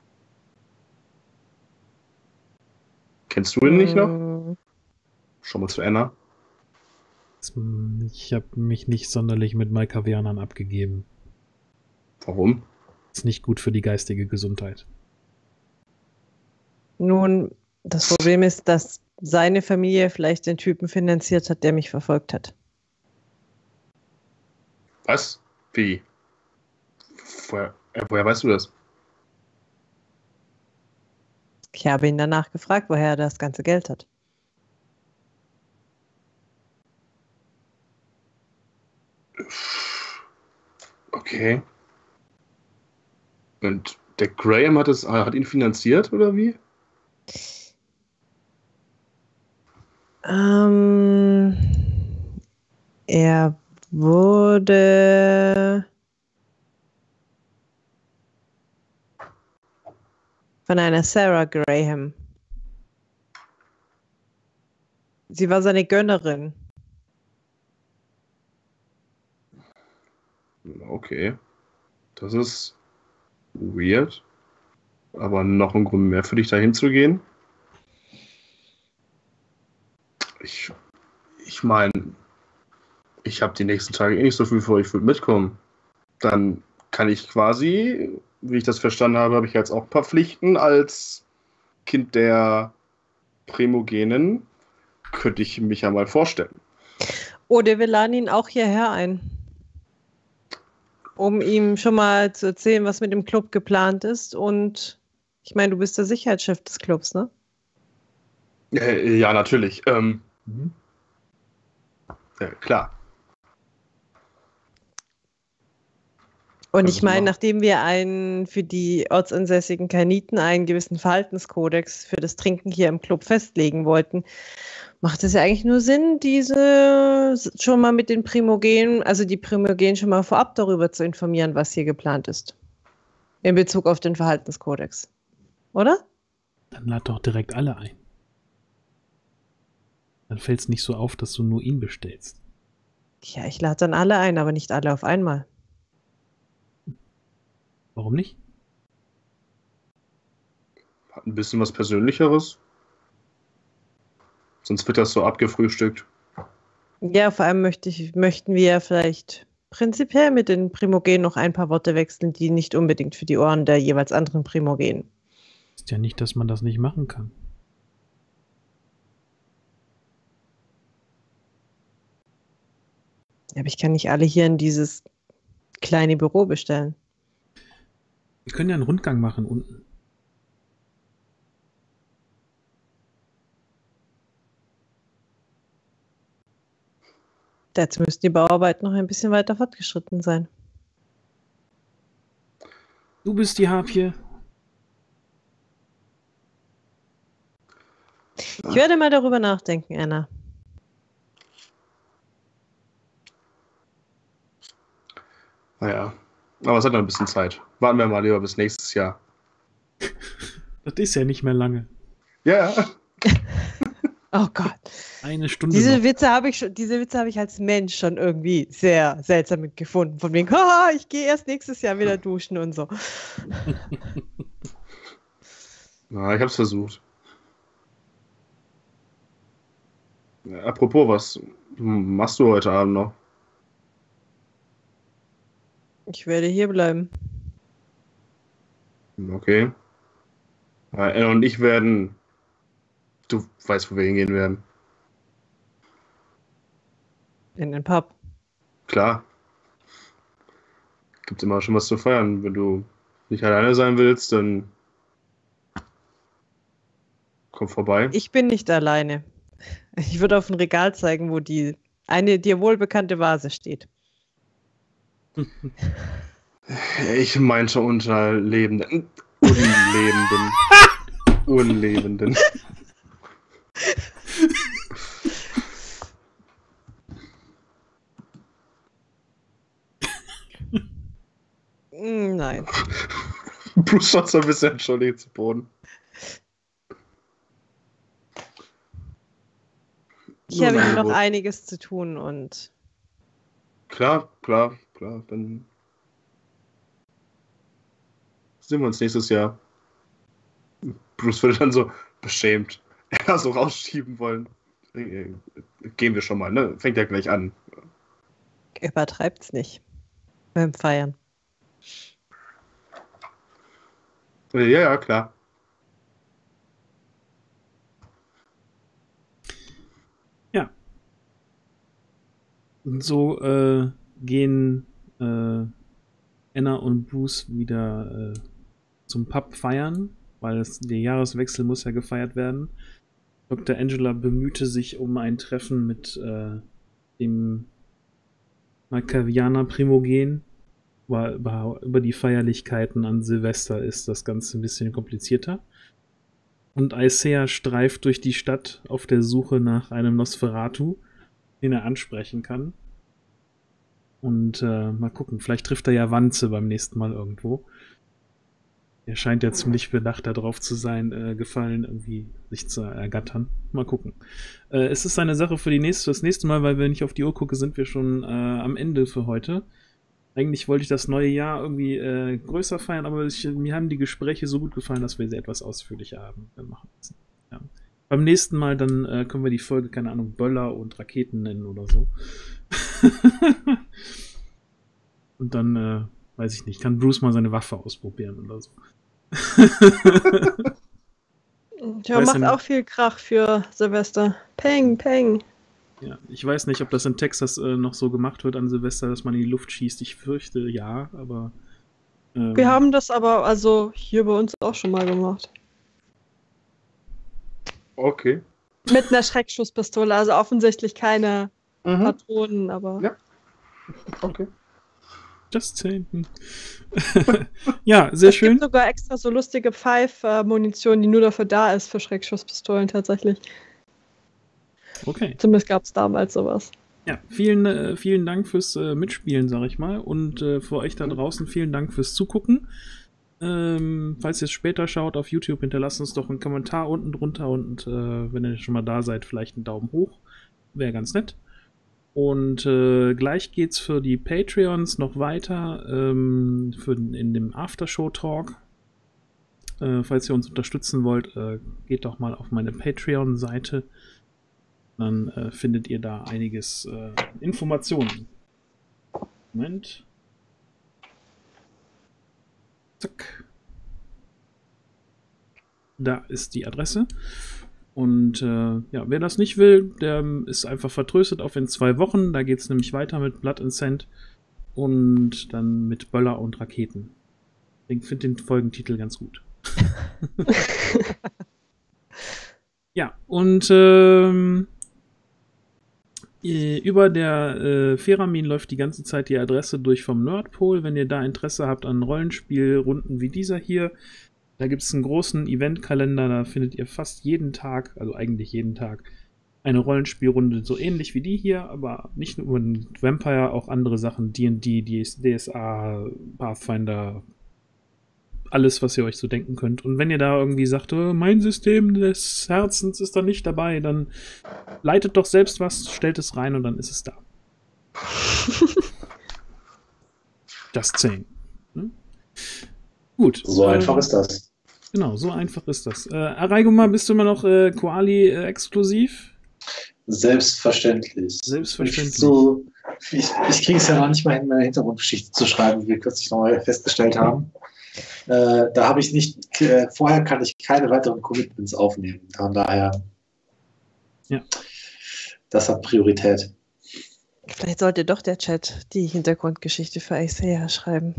Kennst du ihn nicht noch? Mm, Schau mal zu Anna. Ich habe mich nicht sonderlich mit Malkavianern abgegeben. Warum? Ist nicht gut für die geistige Gesundheit. Nun, das Problem ist, dass seine Familie vielleicht den Typen finanziert hat, der mich verfolgt hat. Was? Wie? Woher, äh, woher weißt du das? Ich habe ihn danach gefragt, woher er das ganze Geld hat. Okay. Und der Graham hat, es, hat ihn finanziert, oder wie? Ähm, er wurde von einer Sarah Graham. Sie war seine Gönnerin. Okay. Das ist weird. Aber noch ein Grund mehr für dich, da hinzugehen. Ich, ich meine, ich habe die nächsten Tage eh nicht so viel vor, ich würde mitkommen. Dann kann ich quasi, wie ich das verstanden habe, habe ich jetzt auch ein paar Pflichten als Kind der Primogenen. Könnte ich mich ja mal vorstellen. Oder wir laden ihn auch hierher ein, um ihm schon mal zu erzählen, was mit dem Club geplant ist. Und ich meine, du bist der Sicherheitschef des Clubs, ne? Äh, ja, natürlich. Ähm, ja, klar. Und Kannst ich du meine, machen. nachdem wir einen für die ortsansässigen Kainiten einen gewissen Verhaltenskodex für das Trinken hier im Club festlegen wollten, macht es ja eigentlich nur Sinn, diese schon mal mit den Primogenen, also die Primogenen schon mal vorab darüber zu informieren, was hier geplant ist. In Bezug auf den Verhaltenskodex. Oder? Dann lad doch direkt alle ein. Dann fällt es nicht so auf, dass du nur ihn bestellst. Ja, ich lade dann alle ein, aber nicht alle auf einmal. Warum nicht? Hat ein bisschen was Persönlicheres. Sonst wird das so abgefrühstückt. Ja, vor allem möchte ich, möchten wir ja vielleicht prinzipiell mit den Primogenen noch ein paar Worte wechseln, die nicht unbedingt für die Ohren der jeweils anderen Primogenen. Ist ja nicht, dass man das nicht machen kann. Aber ich kann nicht alle hier in dieses kleine Büro bestellen. Wir können ja einen Rundgang machen unten. Dazu müssten die Bauarbeiten noch ein bisschen weiter fortgeschritten sein. Du bist die Harpie. Ich werde mal darüber nachdenken, Anna. Naja, aber es hat noch ein bisschen Zeit. Warten wir mal lieber bis nächstes Jahr. Das ist ja nicht mehr lange. Ja. Oh Gott. Eine Stunde Diese noch. Witze habe ich schon, diese Witze habe ich als Mensch schon irgendwie sehr seltsam mitgefunden. Von wegen, haha, ich gehe erst nächstes Jahr wieder duschen und so. Na, ich habe es versucht. Ja, apropos, was machst du heute Abend noch? Ich werde hier bleiben. Okay. Ja, Anna und ich werden. Du weißt, wo wir hingehen werden. In den Pub. Klar. Gibt immer schon was zu feiern. Wenn du nicht alleine sein willst, dann komm vorbei. Ich bin nicht alleine. Ich würde auf ein Regal zeigen, wo die eine dir wohlbekannte Vase steht. Ich meinte unter Lebenden. Unlebenden. Unlebenden. Mm, Nein. Bruce schaut so ein bisschen entschuldigt zu Boden. Ich Nur habe ein hier noch Angebot. einiges zu tun und Klar, klar, klar. Dann sehen wir uns nächstes Jahr. Bruce würde dann so beschämt er so rausschieben wollen. Äh, Gehen wir schon mal, ne? Fängt ja gleich an. übertreibt's nicht beim Feiern. Ja, ja, klar. Ja. Und so äh, gehen äh, Anna und Bruce wieder äh, zum Pub feiern, weil es, der Jahreswechsel muss ja gefeiert werden. Doktor Angela bemühte sich um ein Treffen mit äh, dem Malkavianer Primogen, weil über, über die Feierlichkeiten an Silvester ist das Ganze ein bisschen komplizierter. Und Aisea streift durch die Stadt auf der Suche nach einem Nosferatu, den er ansprechen kann. Und äh, mal gucken, vielleicht trifft er ja Wanze beim nächsten Mal irgendwo. Er scheint ja ziemlich bedacht darauf zu sein, äh, Gefallen irgendwie sich zu ergattern. Mal gucken. Äh, es ist eine Sache für die nächste, das nächste Mal, weil wenn ich auf die Uhr gucke, sind wir schon äh, am Ende für heute. Eigentlich wollte ich das neue Jahr irgendwie äh, größer feiern, aber ich, mir haben die Gespräche so gut gefallen, dass wir sie etwas ausführlicher haben äh, machen müssen. Ja. Beim nächsten Mal dann äh, können wir die Folge, keine Ahnung, Böller und Raketen nennen oder so. Und dann, äh, weiß ich nicht, kann Bruce mal seine Waffe ausprobieren oder so. Ja, Weiß macht denn- auch viel Krach für Silvester. Peng, peng. Ja, ich weiß nicht, ob das in Texas äh, noch so gemacht wird an Silvester, dass man in die Luft schießt. Ich fürchte ja, aber. Ähm, Wir haben das aber also hier bei uns auch schon mal gemacht. Okay. Mit einer Schreckschusspistole, also offensichtlich keine Mhm. Patronen, aber. Ja. Okay. Just saying. Ja, sehr es schön. gibt sogar extra so lustige Pfeif-Munition, die nur dafür da ist für Schreckschusspistolen tatsächlich. Okay. Zumindest gab es damals sowas. Ja, vielen, äh, vielen Dank fürs äh, Mitspielen, sag ich mal. Und äh, für euch da draußen vielen Dank fürs Zugucken. Ähm, falls ihr es später schaut auf YouTube, hinterlasst uns doch einen Kommentar unten drunter und äh, wenn ihr schon mal da seid, vielleicht einen Daumen hoch. Wäre ganz nett. Und äh, gleich geht's für die Patreons noch weiter ähm, für, in dem Aftershow-Talk. Äh, falls ihr uns unterstützen wollt, äh, geht doch mal auf meine Patreon-Seite. Dann äh, findet ihr da einiges äh, Informationen. Moment. Zack. Da ist die Adresse. Und äh, ja, wer das nicht will, der ist einfach vertröstet auf in zwei Wochen. Da geht es nämlich weiter mit Blood and Sand und dann mit Böller und Raketen. Ich finde den Folgentitel ganz gut. Ja, und ähm, Äh, Über der äh, Feramin läuft die ganze Zeit die Adresse durch vom Nordpol. Wenn ihr da Interesse habt an Rollenspielrunden wie dieser hier, da gibt es einen großen Eventkalender, da findet ihr fast jeden Tag, also eigentlich jeden Tag, eine Rollenspielrunde, so ähnlich wie die hier, aber nicht nur über den Vampire, auch andere Sachen, D und D, D S A, Pathfinder, alles, was ihr euch so denken könnt. Und wenn ihr da irgendwie sagt, oh, mein System des Herzens ist da nicht dabei, dann leitet doch selbst was, stellt es rein und dann ist es da. Just saying. Ne? Gut. So ähm, einfach ist das. Genau, so einfach ist das. Äh, Araigoma, bist du immer noch äh, Koali äh, exklusiv? Selbstverständlich. Selbstverständlich. Ich, so, ich, ich kriege es ja noch nicht mal hin, meine Hintergrundgeschichte zu schreiben, wie wir kürzlich noch mal festgestellt haben. Äh, da habe ich nicht, äh, vorher kann ich keine weiteren Commitments aufnehmen. Von daher, ja. Das hat Priorität. Vielleicht sollte doch der Chat die Hintergrundgeschichte für Isaiah schreiben.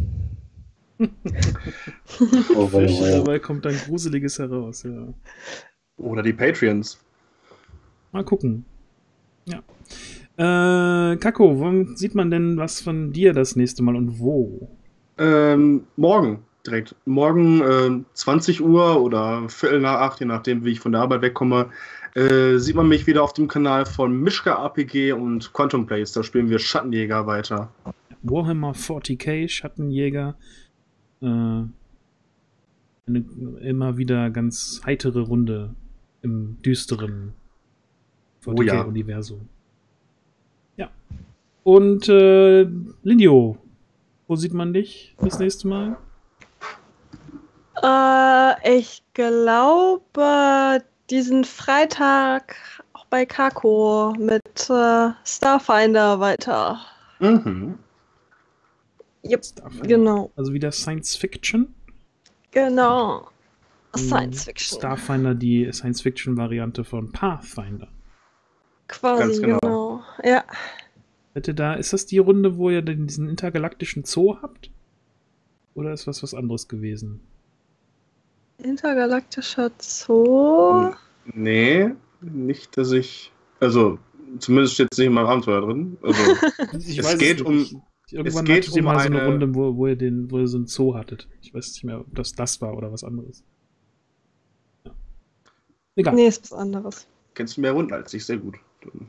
Oh, oh, dabei kommt dann Gruseliges heraus, ja. Oder die Patreons. Mal gucken. Ja. Äh, Kako, wann sieht man denn was von dir das nächste Mal und wo? Ähm, morgen direkt. Morgen äh, zwanzig Uhr oder Viertel nach acht, je nachdem, wie ich von der Arbeit wegkomme, äh, sieht man mich wieder auf dem Kanal von Mischka R P G und Quantum Plays. Da spielen wir Schattenjäger weiter. Warhammer vierzig K, Schattenjäger. Äh, eine immer wieder ganz heitere Runde im düsteren vierzig K-Universum. Ja. Und äh, Lindio, wo sieht man dich das nächste Mal? Äh, ich glaube, diesen Freitag auch bei Kako mit äh, Starfinder weiter. Mhm. Yep, Starfinder. genau. Also wieder Science Fiction? Genau. Science Fiction. Starfinder, die Science-Fiction-Variante von Pathfinder. Quasi, Ganz genau. genau. Ja. Hätte da, ist das die Runde, wo ihr denn diesen intergalaktischen Zoo habt? Oder ist was was anderes gewesen? Intergalaktischer Zoo. Nee, nicht, dass ich. Also, zumindest steht es nicht in meinem Abenteuer drin. Also, Ich es geht um. Irgendwann es geht hattet ihr um mal so eine eine- Runde, wo, wo, ihr den, wo ihr so einen Zoo hattet. Ich weiß nicht mehr, ob das das war oder was anderes. Ja. Egal. Nee, ist was anderes. Kennst du mehr Runden als ich, sehr gut.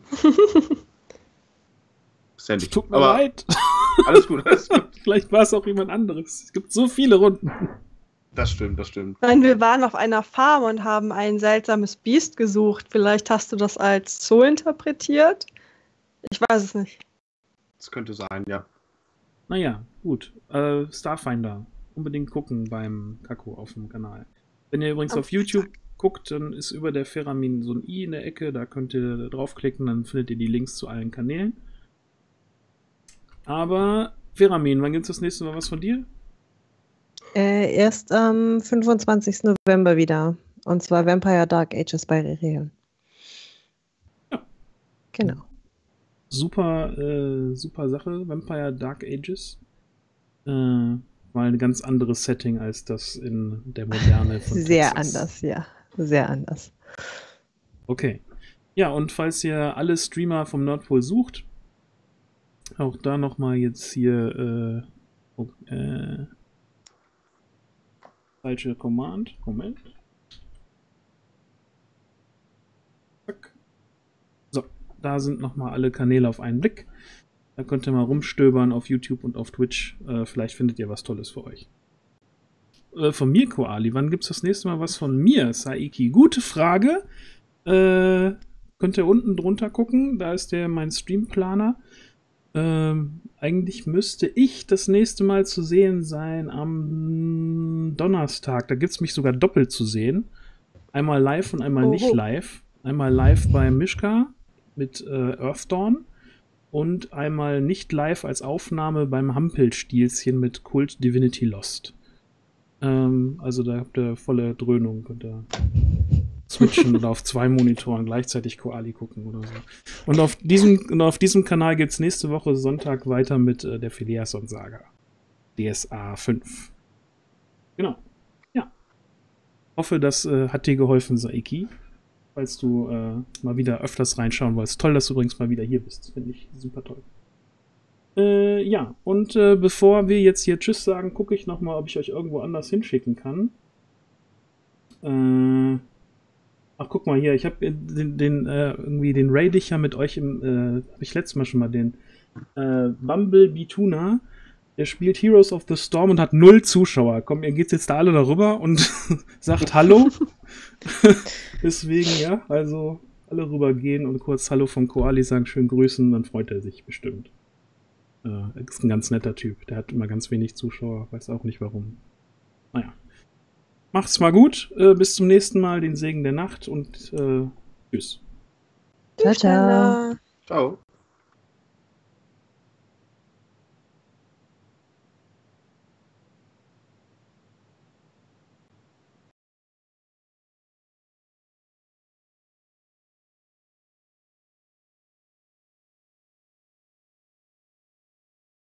Ist ja nicht. Tut mir Aber leid. alles gut, alles gut. Vielleicht war es auch jemand anderes. Es gibt so viele Runden. Das stimmt, das stimmt. Nein, wir waren auf einer Farm und haben ein seltsames Biest gesucht. Vielleicht hast du das als Zoo interpretiert? Ich weiß es nicht. Das könnte sein, ja. Naja, gut. Äh, Starfinder. Unbedingt gucken beim Kako auf dem Kanal. Wenn ihr übrigens Am auf YouTube guckt, dann ist über der Feramin so ein i in der Ecke. Da könnt ihr draufklicken, dann findet ihr die Links zu allen Kanälen. Aber Feramin, wann gibt es das nächste Mal was von dir? Äh, erst am fünfundzwanzigsten November wieder. Und zwar Vampire Dark Ages bei Rereal. Ja. Genau. Super, äh, super Sache, Vampire Dark Ages. Äh, mal ein ganz anderes Setting als das in der Moderne von Sehr Texas. anders, ja. Sehr anders. Okay. Ja, und falls ihr alle Streamer vom Nordpol sucht, auch da nochmal jetzt hier äh, oh, äh, falsche Command. Moment. Zack. So, da sind nochmal alle Kanäle auf einen Blick. Da könnt ihr mal rumstöbern auf YouTube und auf Twitch. Äh, vielleicht findet ihr was Tolles für euch. Äh, von mir, Koali, wann gibt's das nächste Mal was von mir, Saiki? Gute Frage. Äh, könnt ihr unten drunter gucken. Da ist der mein Streamplaner. Ähm, eigentlich müsste ich das nächste Mal zu sehen sein am Donnerstag. Da gibt es mich sogar doppelt zu sehen. Einmal live und einmal Oho. nicht live. Einmal live bei Mischka mit äh, Earthdawn und einmal nicht live als Aufnahme beim Hampel-Stielchen mit Cult Divinity Lost. Ähm, also da habt ihr volle Dröhnung. Könnt ihr switchen oder auf zwei Monitoren gleichzeitig Koali gucken oder so. Und auf diesem, und auf diesem Kanal geht es nächste Woche Sonntag weiter mit äh, der Filiason-Saga. D S A fünf. Genau. Ja. Hoffe, das äh, hat dir geholfen, Saiki. falls du äh, mal wieder öfters reinschauen wolltest. Toll, dass du übrigens mal wieder hier bist. Finde ich super toll. Äh, ja, und äh, bevor wir jetzt hier Tschüss sagen, gucke ich nochmal, ob ich euch irgendwo anders hinschicken kann. Äh, ach, guck mal hier, ich habe den, den äh, irgendwie den raid ich ja mit euch im, äh, habe ich letztes Mal schon mal den äh, Bumblebee Tuna. Der spielt Heroes of the Storm und hat null Zuschauer. Komm, ihr geht jetzt da alle darüber und sagt Hallo. Deswegen, ja, also alle rübergehen und kurz Hallo vom Koali sagen, schön grüßen, dann freut er sich bestimmt. Äh, er ist ein ganz netter Typ. Der hat immer ganz wenig Zuschauer, weiß auch nicht warum. Naja. Macht's mal gut. Äh, bis zum nächsten Mal. Den Segen der Nacht und äh, tschüss. Ciao, ciao. Ciao.